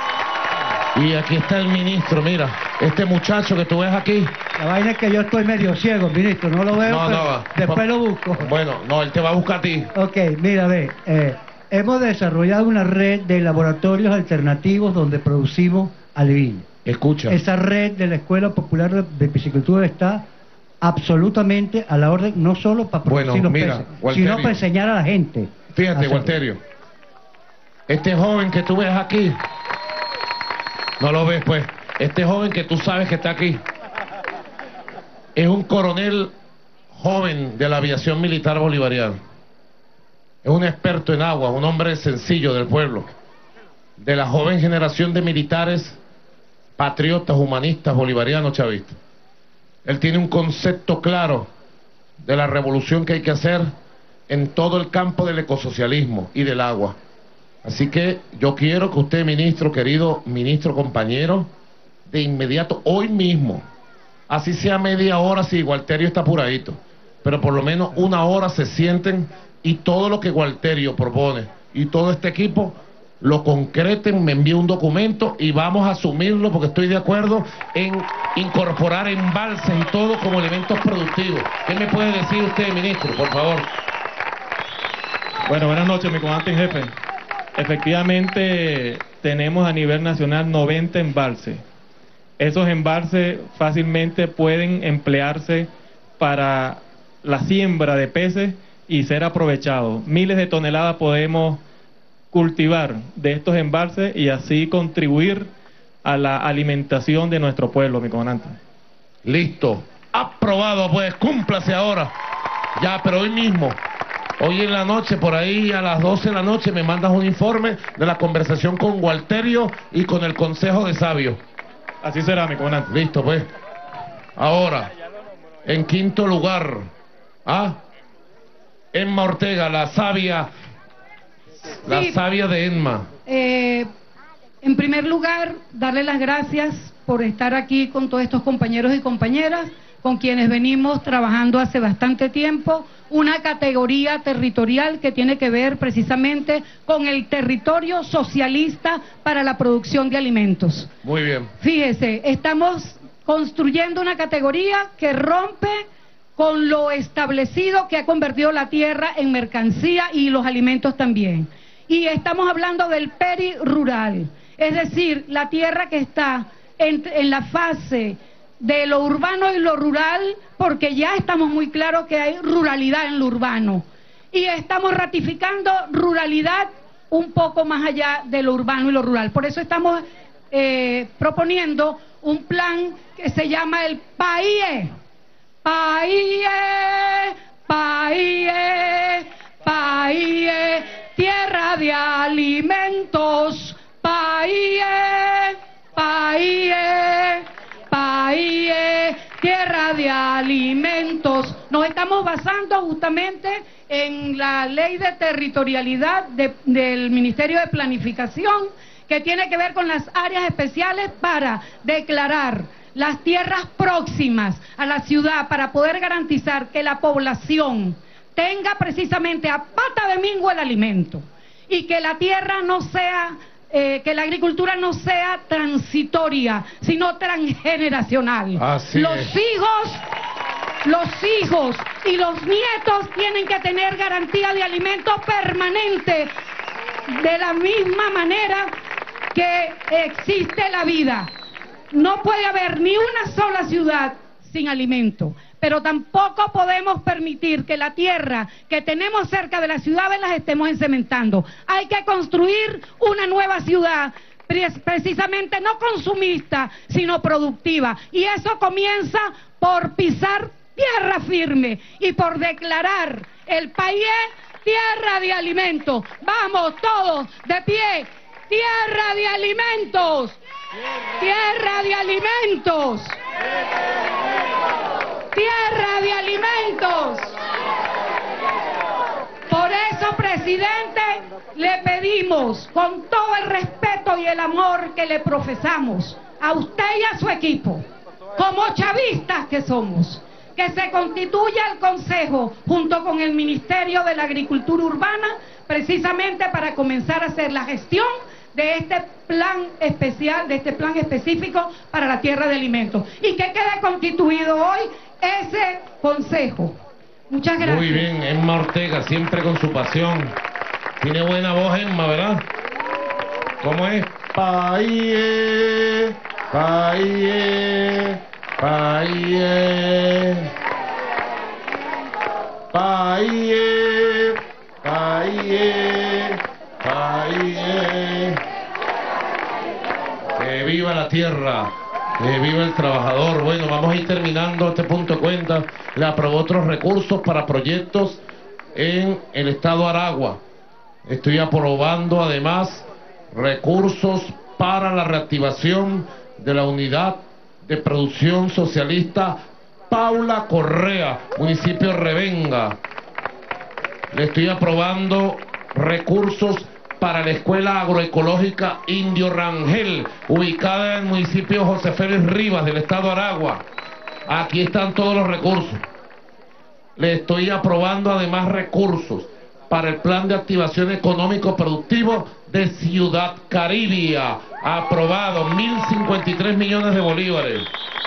Y aquí está el ministro, mira, este muchacho que tú ves aquí. La vaina es que yo estoy medio ciego, ministro, no lo veo, no, pero no, después lo busco. Bueno, no, él te va a buscar a ti. Ok, mira, ve, eh, hemos desarrollado una red de laboratorios alternativos donde producimos alevines. Escucha. Esa red de la Escuela Popular de, de Piscicultura está absolutamente a la orden, no solo para producir bueno, los mira, peces, Walterio, sino para enseñar a la gente. Fíjate, Walterio, este joven que tú ves aquí, no lo ves pues, este joven que tú sabes que está aquí, es un coronel joven de la aviación militar bolivariana. Es un experto en agua, un hombre sencillo del pueblo, de la joven generación de militares patriotas, humanistas, bolivarianos, chavistas. Él tiene un concepto claro de la revolución que hay que hacer en todo el campo del ecosocialismo y del agua. Así que yo quiero que usted, ministro, querido ministro, compañero, de inmediato, hoy mismo, así sea media hora si Walterio está apuradito, pero por lo menos una hora se sienten y todo lo que Walterio propone y todo este equipo lo concreten, me envíe un documento y vamos a asumirlo porque estoy de acuerdo en incorporar embalses y todo como elementos productivos. ¿Qué me puede decir usted, ministro, por favor? Bueno, buenas noches, mi comandante en jefe. Efectivamente, tenemos a nivel nacional noventa embalses. Esos embalses fácilmente pueden emplearse para la siembra de peces y ser aprovechados. Miles de toneladas podemos cultivar de estos embalses y así contribuir a la alimentación de nuestro pueblo, mi comandante. Listo. Aprobado, pues, cúmplase ahora. Ya, pero hoy mismo, hoy en la noche, por ahí a las doce de la noche, me mandas un informe de la conversación con Gualterio y con el Consejo de Sabios. Así será, mi comandante. Listo, pues. Ahora, en quinto lugar, ¿ah? Emma Ortega, la sabia, la Sí. sabia de Emma. Eh, en primer lugar, darle las gracias por estar aquí con todos estos compañeros y compañeras con quienes venimos trabajando hace bastante tiempo, una categoría territorial que tiene que ver precisamente con el territorio socialista para la producción de alimentos. Muy bien. Fíjese, estamos construyendo una categoría que rompe con lo establecido que ha convertido la tierra en mercancía y los alimentos también. Y estamos hablando del perirural, es decir, la tierra que está en, en la fase de lo urbano y lo rural, porque ya estamos muy claros que hay ruralidad en lo urbano. Y estamos ratificando ruralidad un poco más allá de lo urbano y lo rural. Por eso estamos eh, proponiendo un plan que se llama el PAIE. PAIE, PAIE, PAIE, tierra de alimentos. PAIE, PAIE, PAIE, tierra de alimentos. Nos estamos basando justamente en la ley de territorialidad de, del Ministerio de Planificación, que tiene que ver con las áreas especiales para declarar las tierras próximas a la ciudad para poder garantizar que la población tenga precisamente a pata de mingo el alimento y que la tierra no sea, eh, que la agricultura no sea transitoria, sino transgeneracional. Así los es. hijos, los hijos y los nietos tienen que tener garantía de alimento permanente, de la misma manera que existe la vida. No puede haber ni una sola ciudad sin alimento, pero tampoco podemos permitir que la tierra que tenemos cerca de las ciudades las estemos encementando. Hay que construir una nueva ciudad, precisamente no consumista, sino productiva. Y eso comienza por pisar tierra firme y por declarar el país tierra de alimentos. Vamos todos de pie. Tierra de alimentos. Tierra de alimentos. Tierra de alimentos. Por eso, presidente, le pedimos con todo el respeto y el amor que le profesamos a usted y a su equipo, como chavistas que somos, que se constituya el Consejo junto con el Ministerio de la Agricultura Urbana, precisamente para comenzar a hacer la gestión de este plan especial, de este plan específico para la tierra de alimentos, y que quede constituido hoy ese consejo. Muchas gracias. Muy bien, Emma Ortega, siempre con su pasión. Tiene buena voz, Emma, ¿verdad? ¿Cómo es? Paie, paie, paie, paie, paie, paie. Que viva la tierra, que viva el trabajador. Bueno, vamos a ir terminando este punto de cuenta. Le aprobó otros recursos para proyectos en el estado Aragua. Estoy aprobando además recursos para la reactivación de la unidad de producción socialista Paula Correa, municipio Revenga. Le estoy aprobando recursos para la Escuela Agroecológica Indio Rangel, ubicada en el municipio José Félix Rivas del estado Aragua. Aquí están todos los recursos. Le estoy aprobando además recursos para el Plan de Activación Económico Productivo de Ciudad Caribia. Aprobado, mil cincuenta y tres millones de bolívares.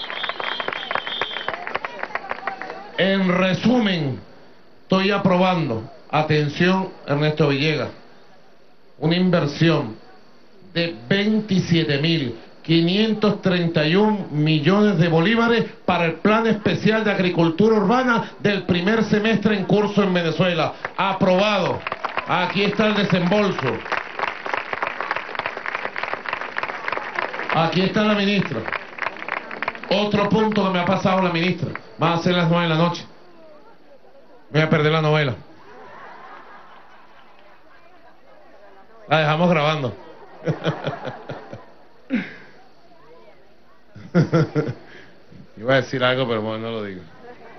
En resumen, estoy aprobando, atención Ernesto Villegas, una inversión de veintisiete mil quinientos treinta y un millones de bolívares para el Plan Especial de Agricultura Urbana del primer semestre en curso en Venezuela. Aprobado. Aquí está el desembolso. Aquí está la ministra. Otro punto que me ha pasado la ministra. Van a ser las nueve de la noche. Voy a perder la novela. La dejamos grabando. Iba a decir algo, pero bueno, no lo digo.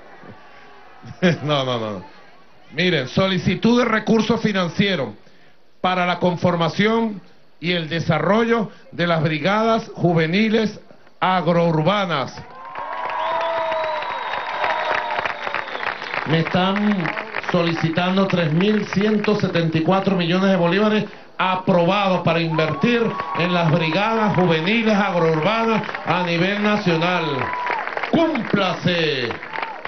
No, no, no, no. Miren, solicitud de recursos financieros para la conformación y el desarrollo de las brigadas juveniles agrourbanas. Me están solicitando tres mil ciento setenta y cuatro millones de bolívares aprobados para invertir en las brigadas juveniles agrourbanas a nivel nacional. ¡Cúmplase!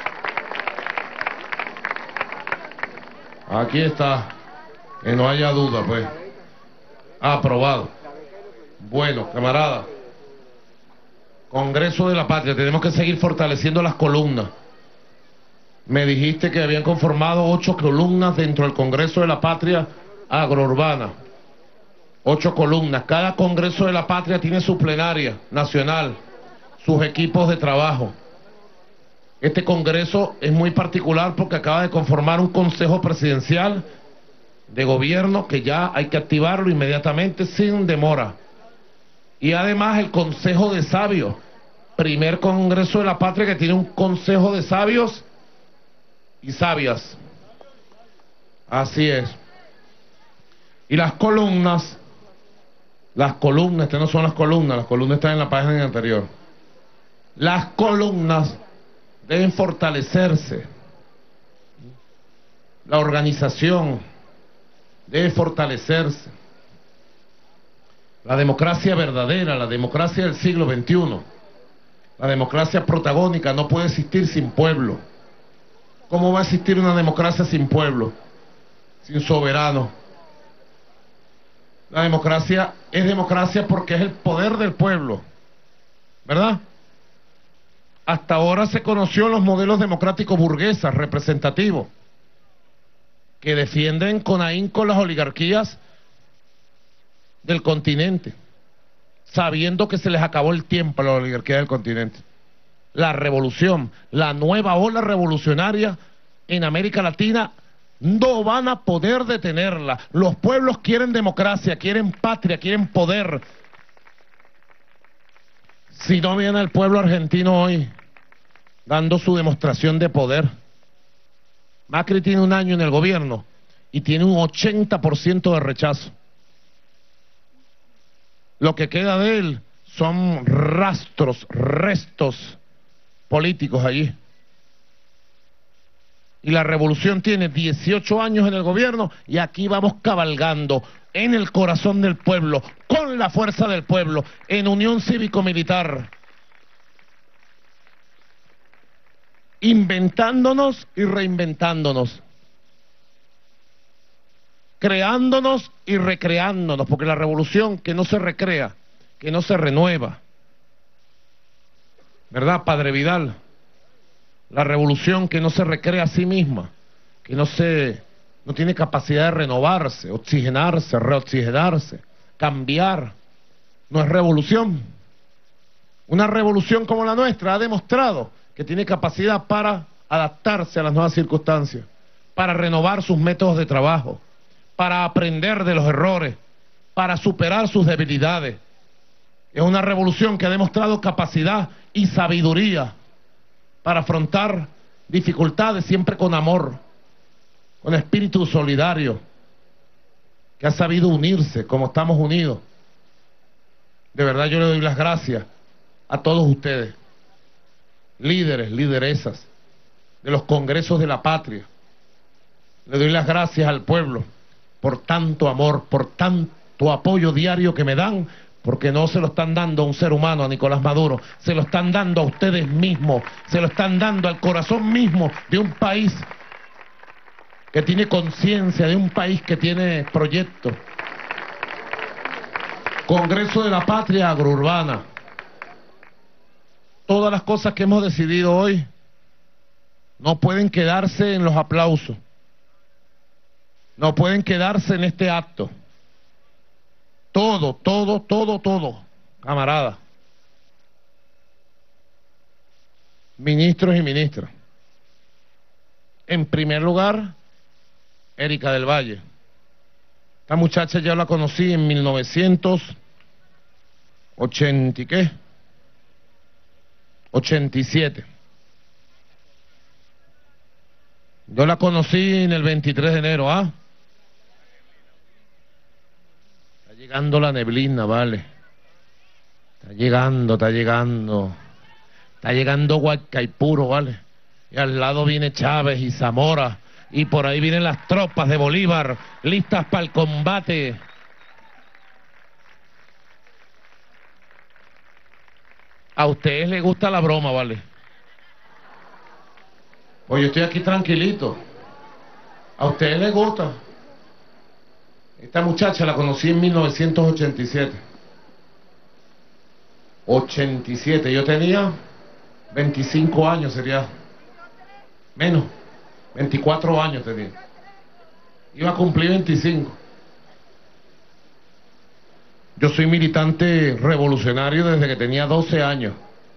Aquí está, que no haya duda, pues. Aprobado. Bueno, camarada, Congreso de la Patria, tenemos que seguir fortaleciendo las columnas. Me dijiste que habían conformado ocho columnas dentro del Congreso de la Patria Agrourbana. Ocho columnas. Cada Congreso de la Patria tiene su plenaria nacional, sus equipos de trabajo. Este Congreso es muy particular porque acaba de conformar un Consejo Presidencial de Gobierno que ya hay que activarlo inmediatamente sin demora. Y además el Consejo de Sabios, primer Congreso de la Patria que tiene un Consejo de Sabios y Sabias. Así es. Y las columnas, las columnas, estas no son las columnas, las columnas están en la página anterior. Las columnas deben fortalecerse. La organización debe fortalecerse. La democracia verdadera, la democracia del siglo veintiuno, la democracia protagónica no puede existir sin pueblo. ¿Cómo va a existir una democracia sin pueblo? Sin soberano. La democracia es democracia porque es el poder del pueblo, ¿verdad? Hasta ahora se conoció los modelos democráticos burguesas, representativos, que defienden con ahínco las oligarquías del continente, sabiendo que se les acabó el tiempo a la oligarquía del continente. La revolución, la nueva ola revolucionaria en América Latina, no van a poder detenerla. Los pueblos quieren democracia, quieren patria, quieren poder. Si no viene el pueblo argentino hoy dando su demostración de poder. Macri tiene un año en el gobierno y tiene un ochenta por ciento de rechazo. Lo que queda de él son rastros, restos políticos allí. Y la revolución tiene dieciocho años en el gobierno y aquí vamos cabalgando en el corazón del pueblo, con la fuerza del pueblo, en unión cívico-militar, inventándonos y reinventándonos, creándonos y recreándonos, porque la revolución que no se recrea, que no se renueva, ¿verdad, Padre Vidal? La revolución que no se recrea a sí misma, que no se, no tiene capacidad de renovarse, oxigenarse, reoxigenarse, cambiar, no es revolución. Una revolución como la nuestra ha demostrado que tiene capacidad para adaptarse a las nuevas circunstancias, para renovar sus métodos de trabajo, para aprender de los errores, para superar sus debilidades. Es una revolución que ha demostrado capacidad y sabiduría para afrontar dificultades siempre con amor, con espíritu solidario, que ha sabido unirse como estamos unidos. De verdad yo le doy las gracias a todos ustedes, líderes, lideresas de los congresos de la patria, Le doy las gracias al pueblo por tanto amor, por tanto apoyo diario que me dan, porque no se lo están dando a un ser humano, a Nicolás Maduro, se lo están dando a ustedes mismos, se lo están dando al corazón mismo de un país que tiene conciencia, de un país que tiene proyectos. Congreso de la Patria Agrourbana. Todas las cosas que hemos decidido hoy no pueden quedarse en los aplausos, no pueden quedarse en este acto. Todo, todo, todo, todo, camarada. Ministros y ministras. En primer lugar, Erika del Valle. Esta muchacha ya la conocí en mil novecientos ochenta y qué, ochenta y siete. Yo la conocí en el veintitrés de enero, ¿ah? Está llegando la neblina, vale. Está llegando, está llegando. Está llegando Huaycaipuro, vale. Y al lado viene Chávez y Zamora. Y por ahí vienen las tropas de Bolívar, listas para el combate. A ustedes les gusta la broma, ¿vale? Pues yo estoy aquí tranquilito. A ustedes les gusta. Esta muchacha la conocí en mil novecientos ochenta y siete. ochenta y siete. Yo tenía veinticinco años, sería menos. veinticuatro años tenía. Iba a cumplir veinticinco. Yo soy militante revolucionario desde que tenía doce años.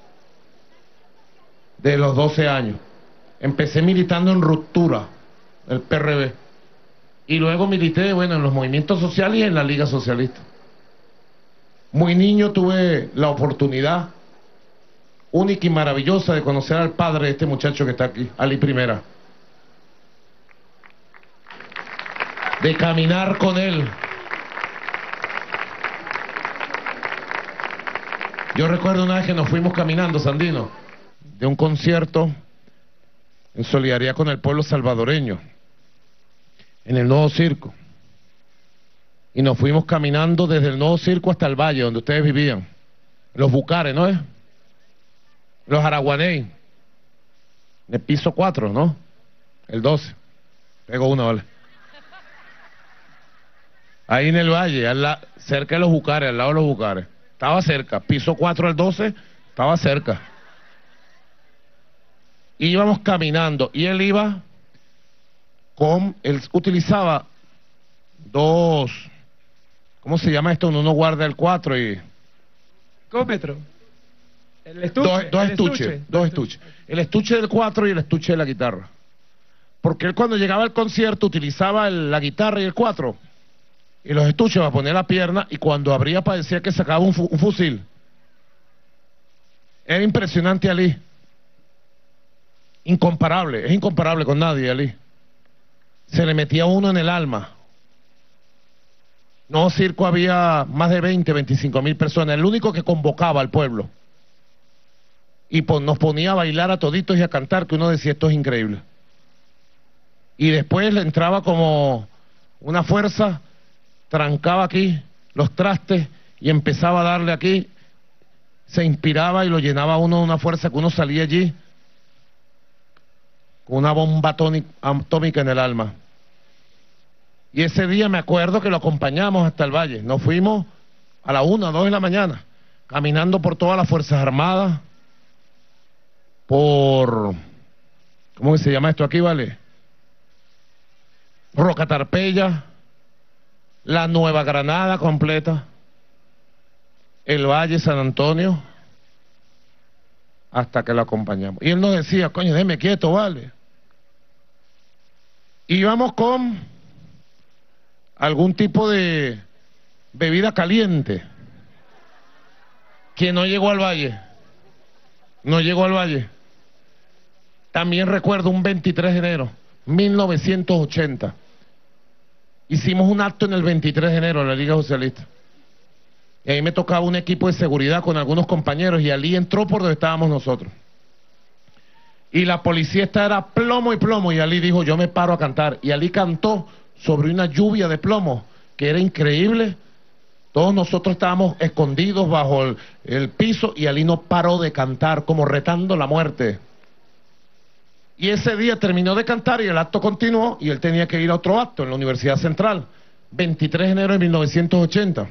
De los doce años. Empecé militando en Ruptura, el P R B. Y luego milité, bueno, en los movimientos sociales y en la Liga Socialista. Muy niño tuve la oportunidad única y maravillosa de conocer al padre de este muchacho que está aquí, Ali Primera. De caminar con él. Yo recuerdo una vez que nos fuimos caminando, Sandino, de un concierto en solidaridad con el pueblo salvadoreño, en el Nuevo Circo. Y nos fuimos caminando desde el Nuevo Circo hasta el valle, donde ustedes vivían. Los Bucares, ¿no es? Los Araguaney. En el piso cuatro, ¿no? El doce. Pego una, vale. Ahí en el valle, al la, cerca de los Bucares, al lado de los Bucares. Estaba cerca, piso cuatro al doce, estaba cerca. Íbamos caminando y él iba con, él utilizaba dos, ¿cómo se llama esto? Uno guarda el cuatro y... Cómetro. El estuche. Dos, dos el estuches, estuche. dos estuches. El estuche del cuatro y el estuche de la guitarra. Porque él cuando llegaba al concierto utilizaba el, la guitarra y el cuatro. Y los estuches para poner la pierna, y cuando abría parecía que sacaba un, fu un fusil. Era impresionante Ali. Incomparable, es incomparable con nadie Ali. Se le metía uno en el alma. No, circo había más de veinte, veinticinco mil personas, el único que convocaba al pueblo. Y pues nos ponía a bailar a toditos y a cantar, que uno decía, esto es increíble. Y después le entraba como una fuerza, trancaba aquí los trastes y empezaba a darle aquí, se inspiraba y lo llenaba uno de una fuerza que uno salía allí con una bomba atómica en el alma. Y ese día me acuerdo que lo acompañamos hasta el valle. Nos fuimos a la una, dos de la mañana, caminando por todas las Fuerzas Armadas, por... ¿cómo que se llama esto aquí, vale? Rocatarpeya, la Nueva Granada completa, el Valle, San Antonio, hasta que lo acompañamos. Y él nos decía, coño, déjeme quieto, vale. Íbamos con algún tipo de bebida caliente. ¿Quién no llegó al Valle? No llegó al Valle. También recuerdo un veintitrés de enero, mil novecientos ochenta. Hicimos un acto en el veintitrés de enero en la Liga Socialista. Y ahí me tocaba un equipo de seguridad con algunos compañeros y Ali entró por donde estábamos nosotros. Y la policía esta era plomo y plomo, y Ali dijo, yo me paro a cantar. Y Ali cantó sobre una lluvia de plomo, que era increíble. Todos nosotros estábamos escondidos bajo el, el piso, y Ali no paró de cantar, como retando la muerte. Y ese día terminó de cantar y el acto continuó, y él tenía que ir a otro acto en la Universidad Central, veintitrés de enero de mil novecientos ochenta.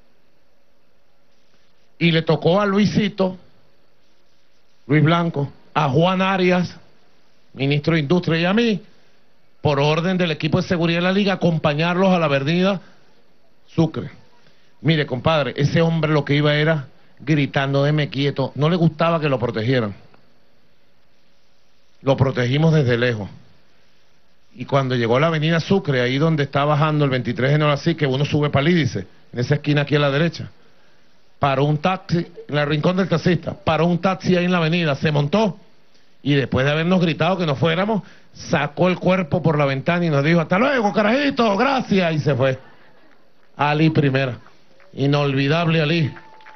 Y le tocó a Luisito, Luis Blanco, a Juan Arias, ministro de Industria, y a mí, por orden del equipo de seguridad de la Liga, acompañarlos a la avenida Sucre. Mire, compadre, ese hombre lo que iba era gritando, déme quieto, no le gustaba que lo protegieran. Lo protegimos desde lejos. Y cuando llegó a la avenida Sucre, ahí donde está bajando el veintitrés de enero, así que uno sube para Lídice, en esa esquina aquí a la derecha, paró un taxi, en el rincón del taxista, paró un taxi ahí en la avenida, se montó, y después de habernos gritado que nos fuéramos, sacó el cuerpo por la ventana y nos dijo, hasta luego, carajito, gracias, y se fue. Ali primera, inolvidable Ali.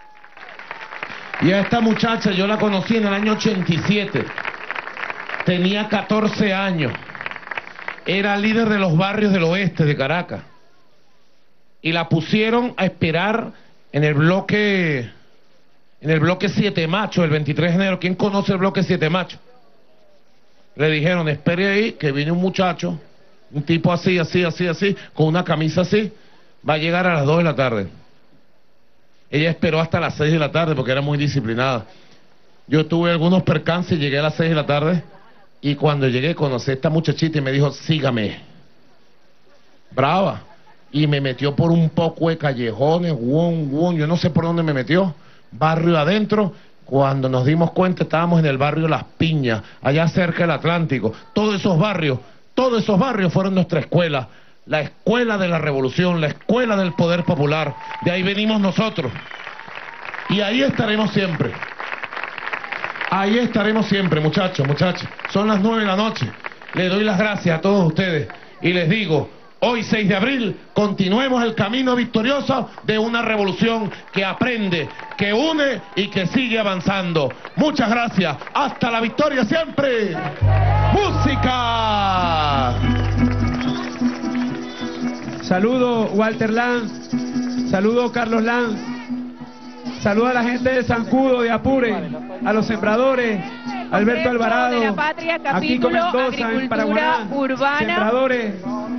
Y a esta muchacha yo la conocí en el año ochenta y siete, tenía catorce años, era líder de los barrios del oeste de Caracas, y la pusieron a esperar en el bloque, en el bloque Siete Machos, el veintitrés de enero. ¿Quién conoce el bloque Siete Machos? Le dijeron, espere ahí, que viene un muchacho, un tipo así, así, así, así, con una camisa así, va a llegar a las dos de la tarde. Ella esperó hasta las seis de la tarde porque era muy disciplinada. Yo tuve algunos percances, llegué a las seis de la tarde, y cuando llegué conocí a esta muchachita y me dijo, sígame. Brava. Y me metió por un poco de callejones, won, won, yo no sé por dónde me metió, barrio adentro. Cuando nos dimos cuenta estábamos en el barrio Las Piñas, allá cerca del Atlántico. Todos esos barrios, todos esos barrios fueron nuestra escuela, la escuela de la revolución, la escuela del poder popular. De ahí venimos nosotros. Y ahí estaremos siempre. Ahí estaremos siempre, muchachos, muchachos. Son las nueve de la noche. Les doy las gracias a todos ustedes y les digo, hoy seis de abril, continuemos el camino victorioso de una revolución que aprende, que une y que sigue avanzando. Muchas gracias. Hasta la victoria siempre. ¡Música! Saludo Walter Lanz, saludo Carlos Lanz, saludo a la gente de Zancudo, de Apure, a los sembradores, Alberto Alvarado, de la Patria, aquí con capítulo Mendoza, en Paraguaná, Agricultura Urbana. sembradores.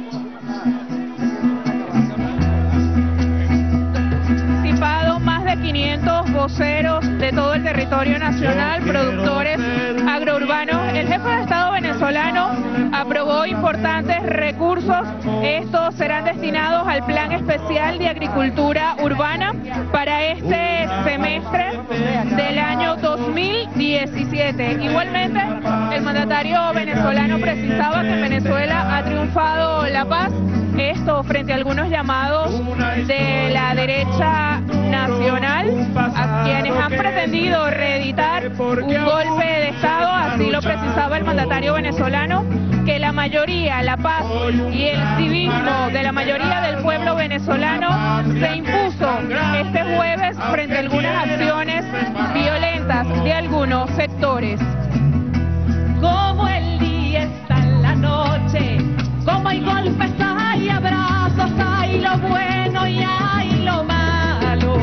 Más de quinientos voceros de todo el territorio nacional, productores agrourbanos. El jefe de Estado venezolano aprobó importantes recursos. Estos serán destinados al Plan Especial de Agricultura Urbana para este semestre del año dos mil diecisiete. Igualmente, el mandatario venezolano precisaba que en Venezuela ha triunfado la paz. Esto frente a algunos llamados de la derecha nacional, a quienes han pretendido reeditar un golpe de Estado. Así lo precisaba el mandatario venezolano, que la mayoría, la paz y el civismo de la mayoría del pueblo venezolano se impuso este jueves frente a algunas acciones violentas de algunos sectores. Como el día está en la noche, como hay golpes, hay abrazos, hay lo bueno y hay lo malo.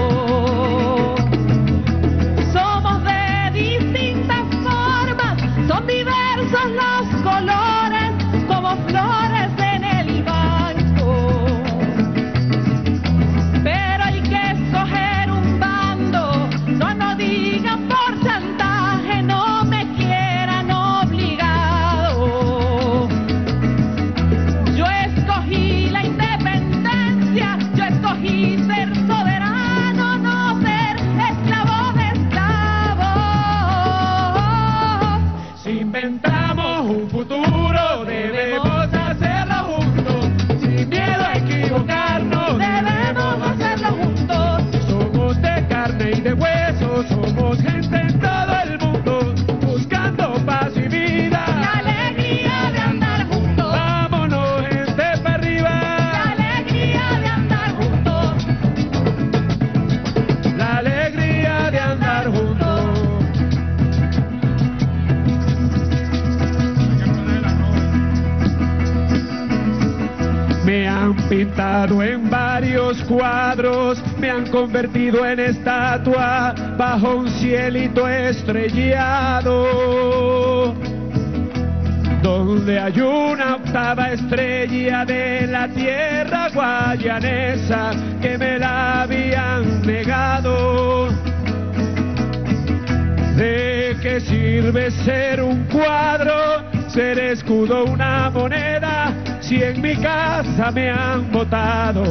Somos de distintas formas, son diversos los colores, como flores en el banco. Pero hay que escoger un bando, no nos digan por chantaje, no me quieran obligado. Yo escogí la independencia, yo escogí ser soberano, no ser esclavo de esclavos. Si inventamos un futuro, debemos hacer pintado en varios cuadros, me han convertido en estatua bajo un cielito estrellado, donde hay una octava estrella de la tierra guayanesa que me la habían negado. ¿De qué sirve ser un cuadro, ser escudo una moneda, si en mi casa me han botado?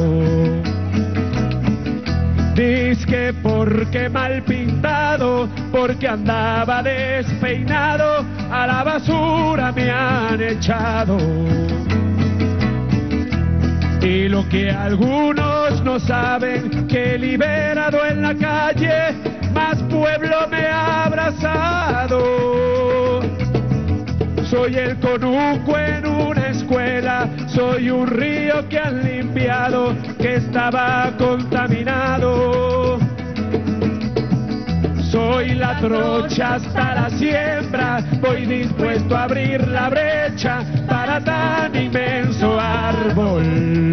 Dizque porque mal pintado, porque andaba despeinado, a la basura me han echado. Y lo que algunos no saben, que liberado en la calle, más pueblo me ha abrazado. Soy el conuco en una escuela, soy un río que han limpiado, que estaba contaminado. Soy la trocha hasta la siembra, voy dispuesto a abrir la brecha para tan inmenso árbol,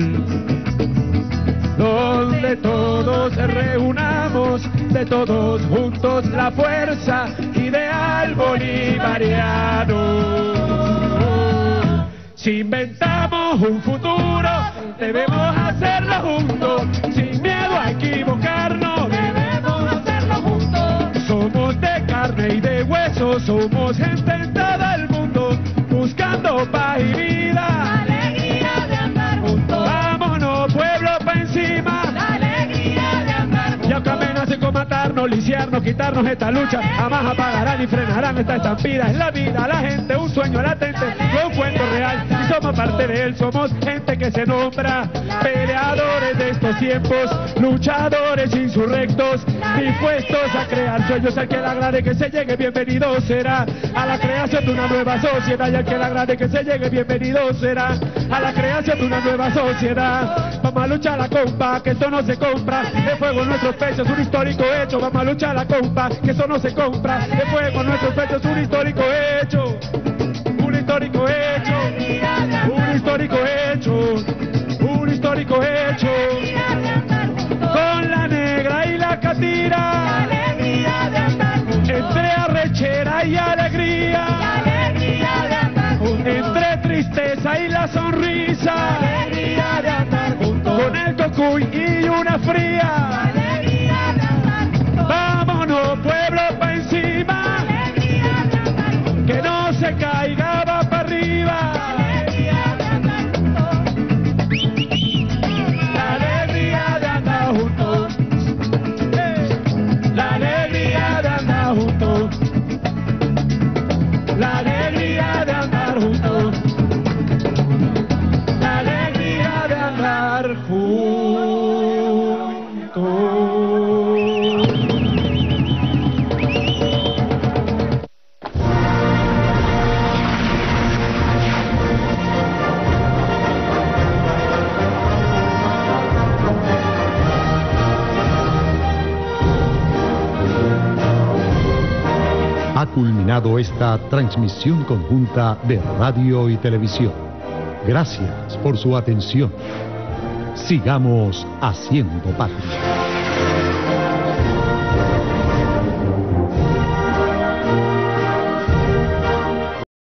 donde todos reunamos, de todos juntos la fuerza ideal bolivariano. Si inventamos un futuro, debemos hacerlo juntos, sin miedo a equivocarnos, debemos hacerlo juntos. Somos de carne y de hueso, somos gente en todo el mundo, buscando paz y vida, la alegría de andar juntos. Vámonos pueblo pa' encima, la alegría de andar juntos. Y aunque amenacen con matarnos, lisiarnos, quitarnos esta lucha, jamás apagarán ni frenarán esta estampida. Es la vida, la gente, un sueño latente, no un cuento real, y somos parte de él, somos gente que se nombra peleadores de estos tiempos, luchadores insurrectos, dispuestos a crear sueños. Al que le agrade que se llegue, bienvenido será a la creación de una nueva sociedad. Y al que le agrade que se llegue, bienvenido será a la creación de una nueva sociedad. Vamos a luchar la compa, que esto no se compra, de fuego en nuestros pechos un histórico hecho. Vamos a luchar la compa, que esto no se compra, de fuego en nuestros pechos un histórico hecho. Un histórico hecho, un histórico hecho, un histórico hecho, con la negra y la catira, entre arrechera y alegría, entre tristeza y la sonrisa, con el cocuy y una fría. Vámonos pueblo pa' encima, que no se caiga, va para arriba. La alegría de andar juntos, la alegría de andar juntos, la alegría de andar juntos, la alegría de andar juntos. Ha culminado esta transmisión conjunta de radio y televisión. Gracias por su atención. Sigamos haciendo patria.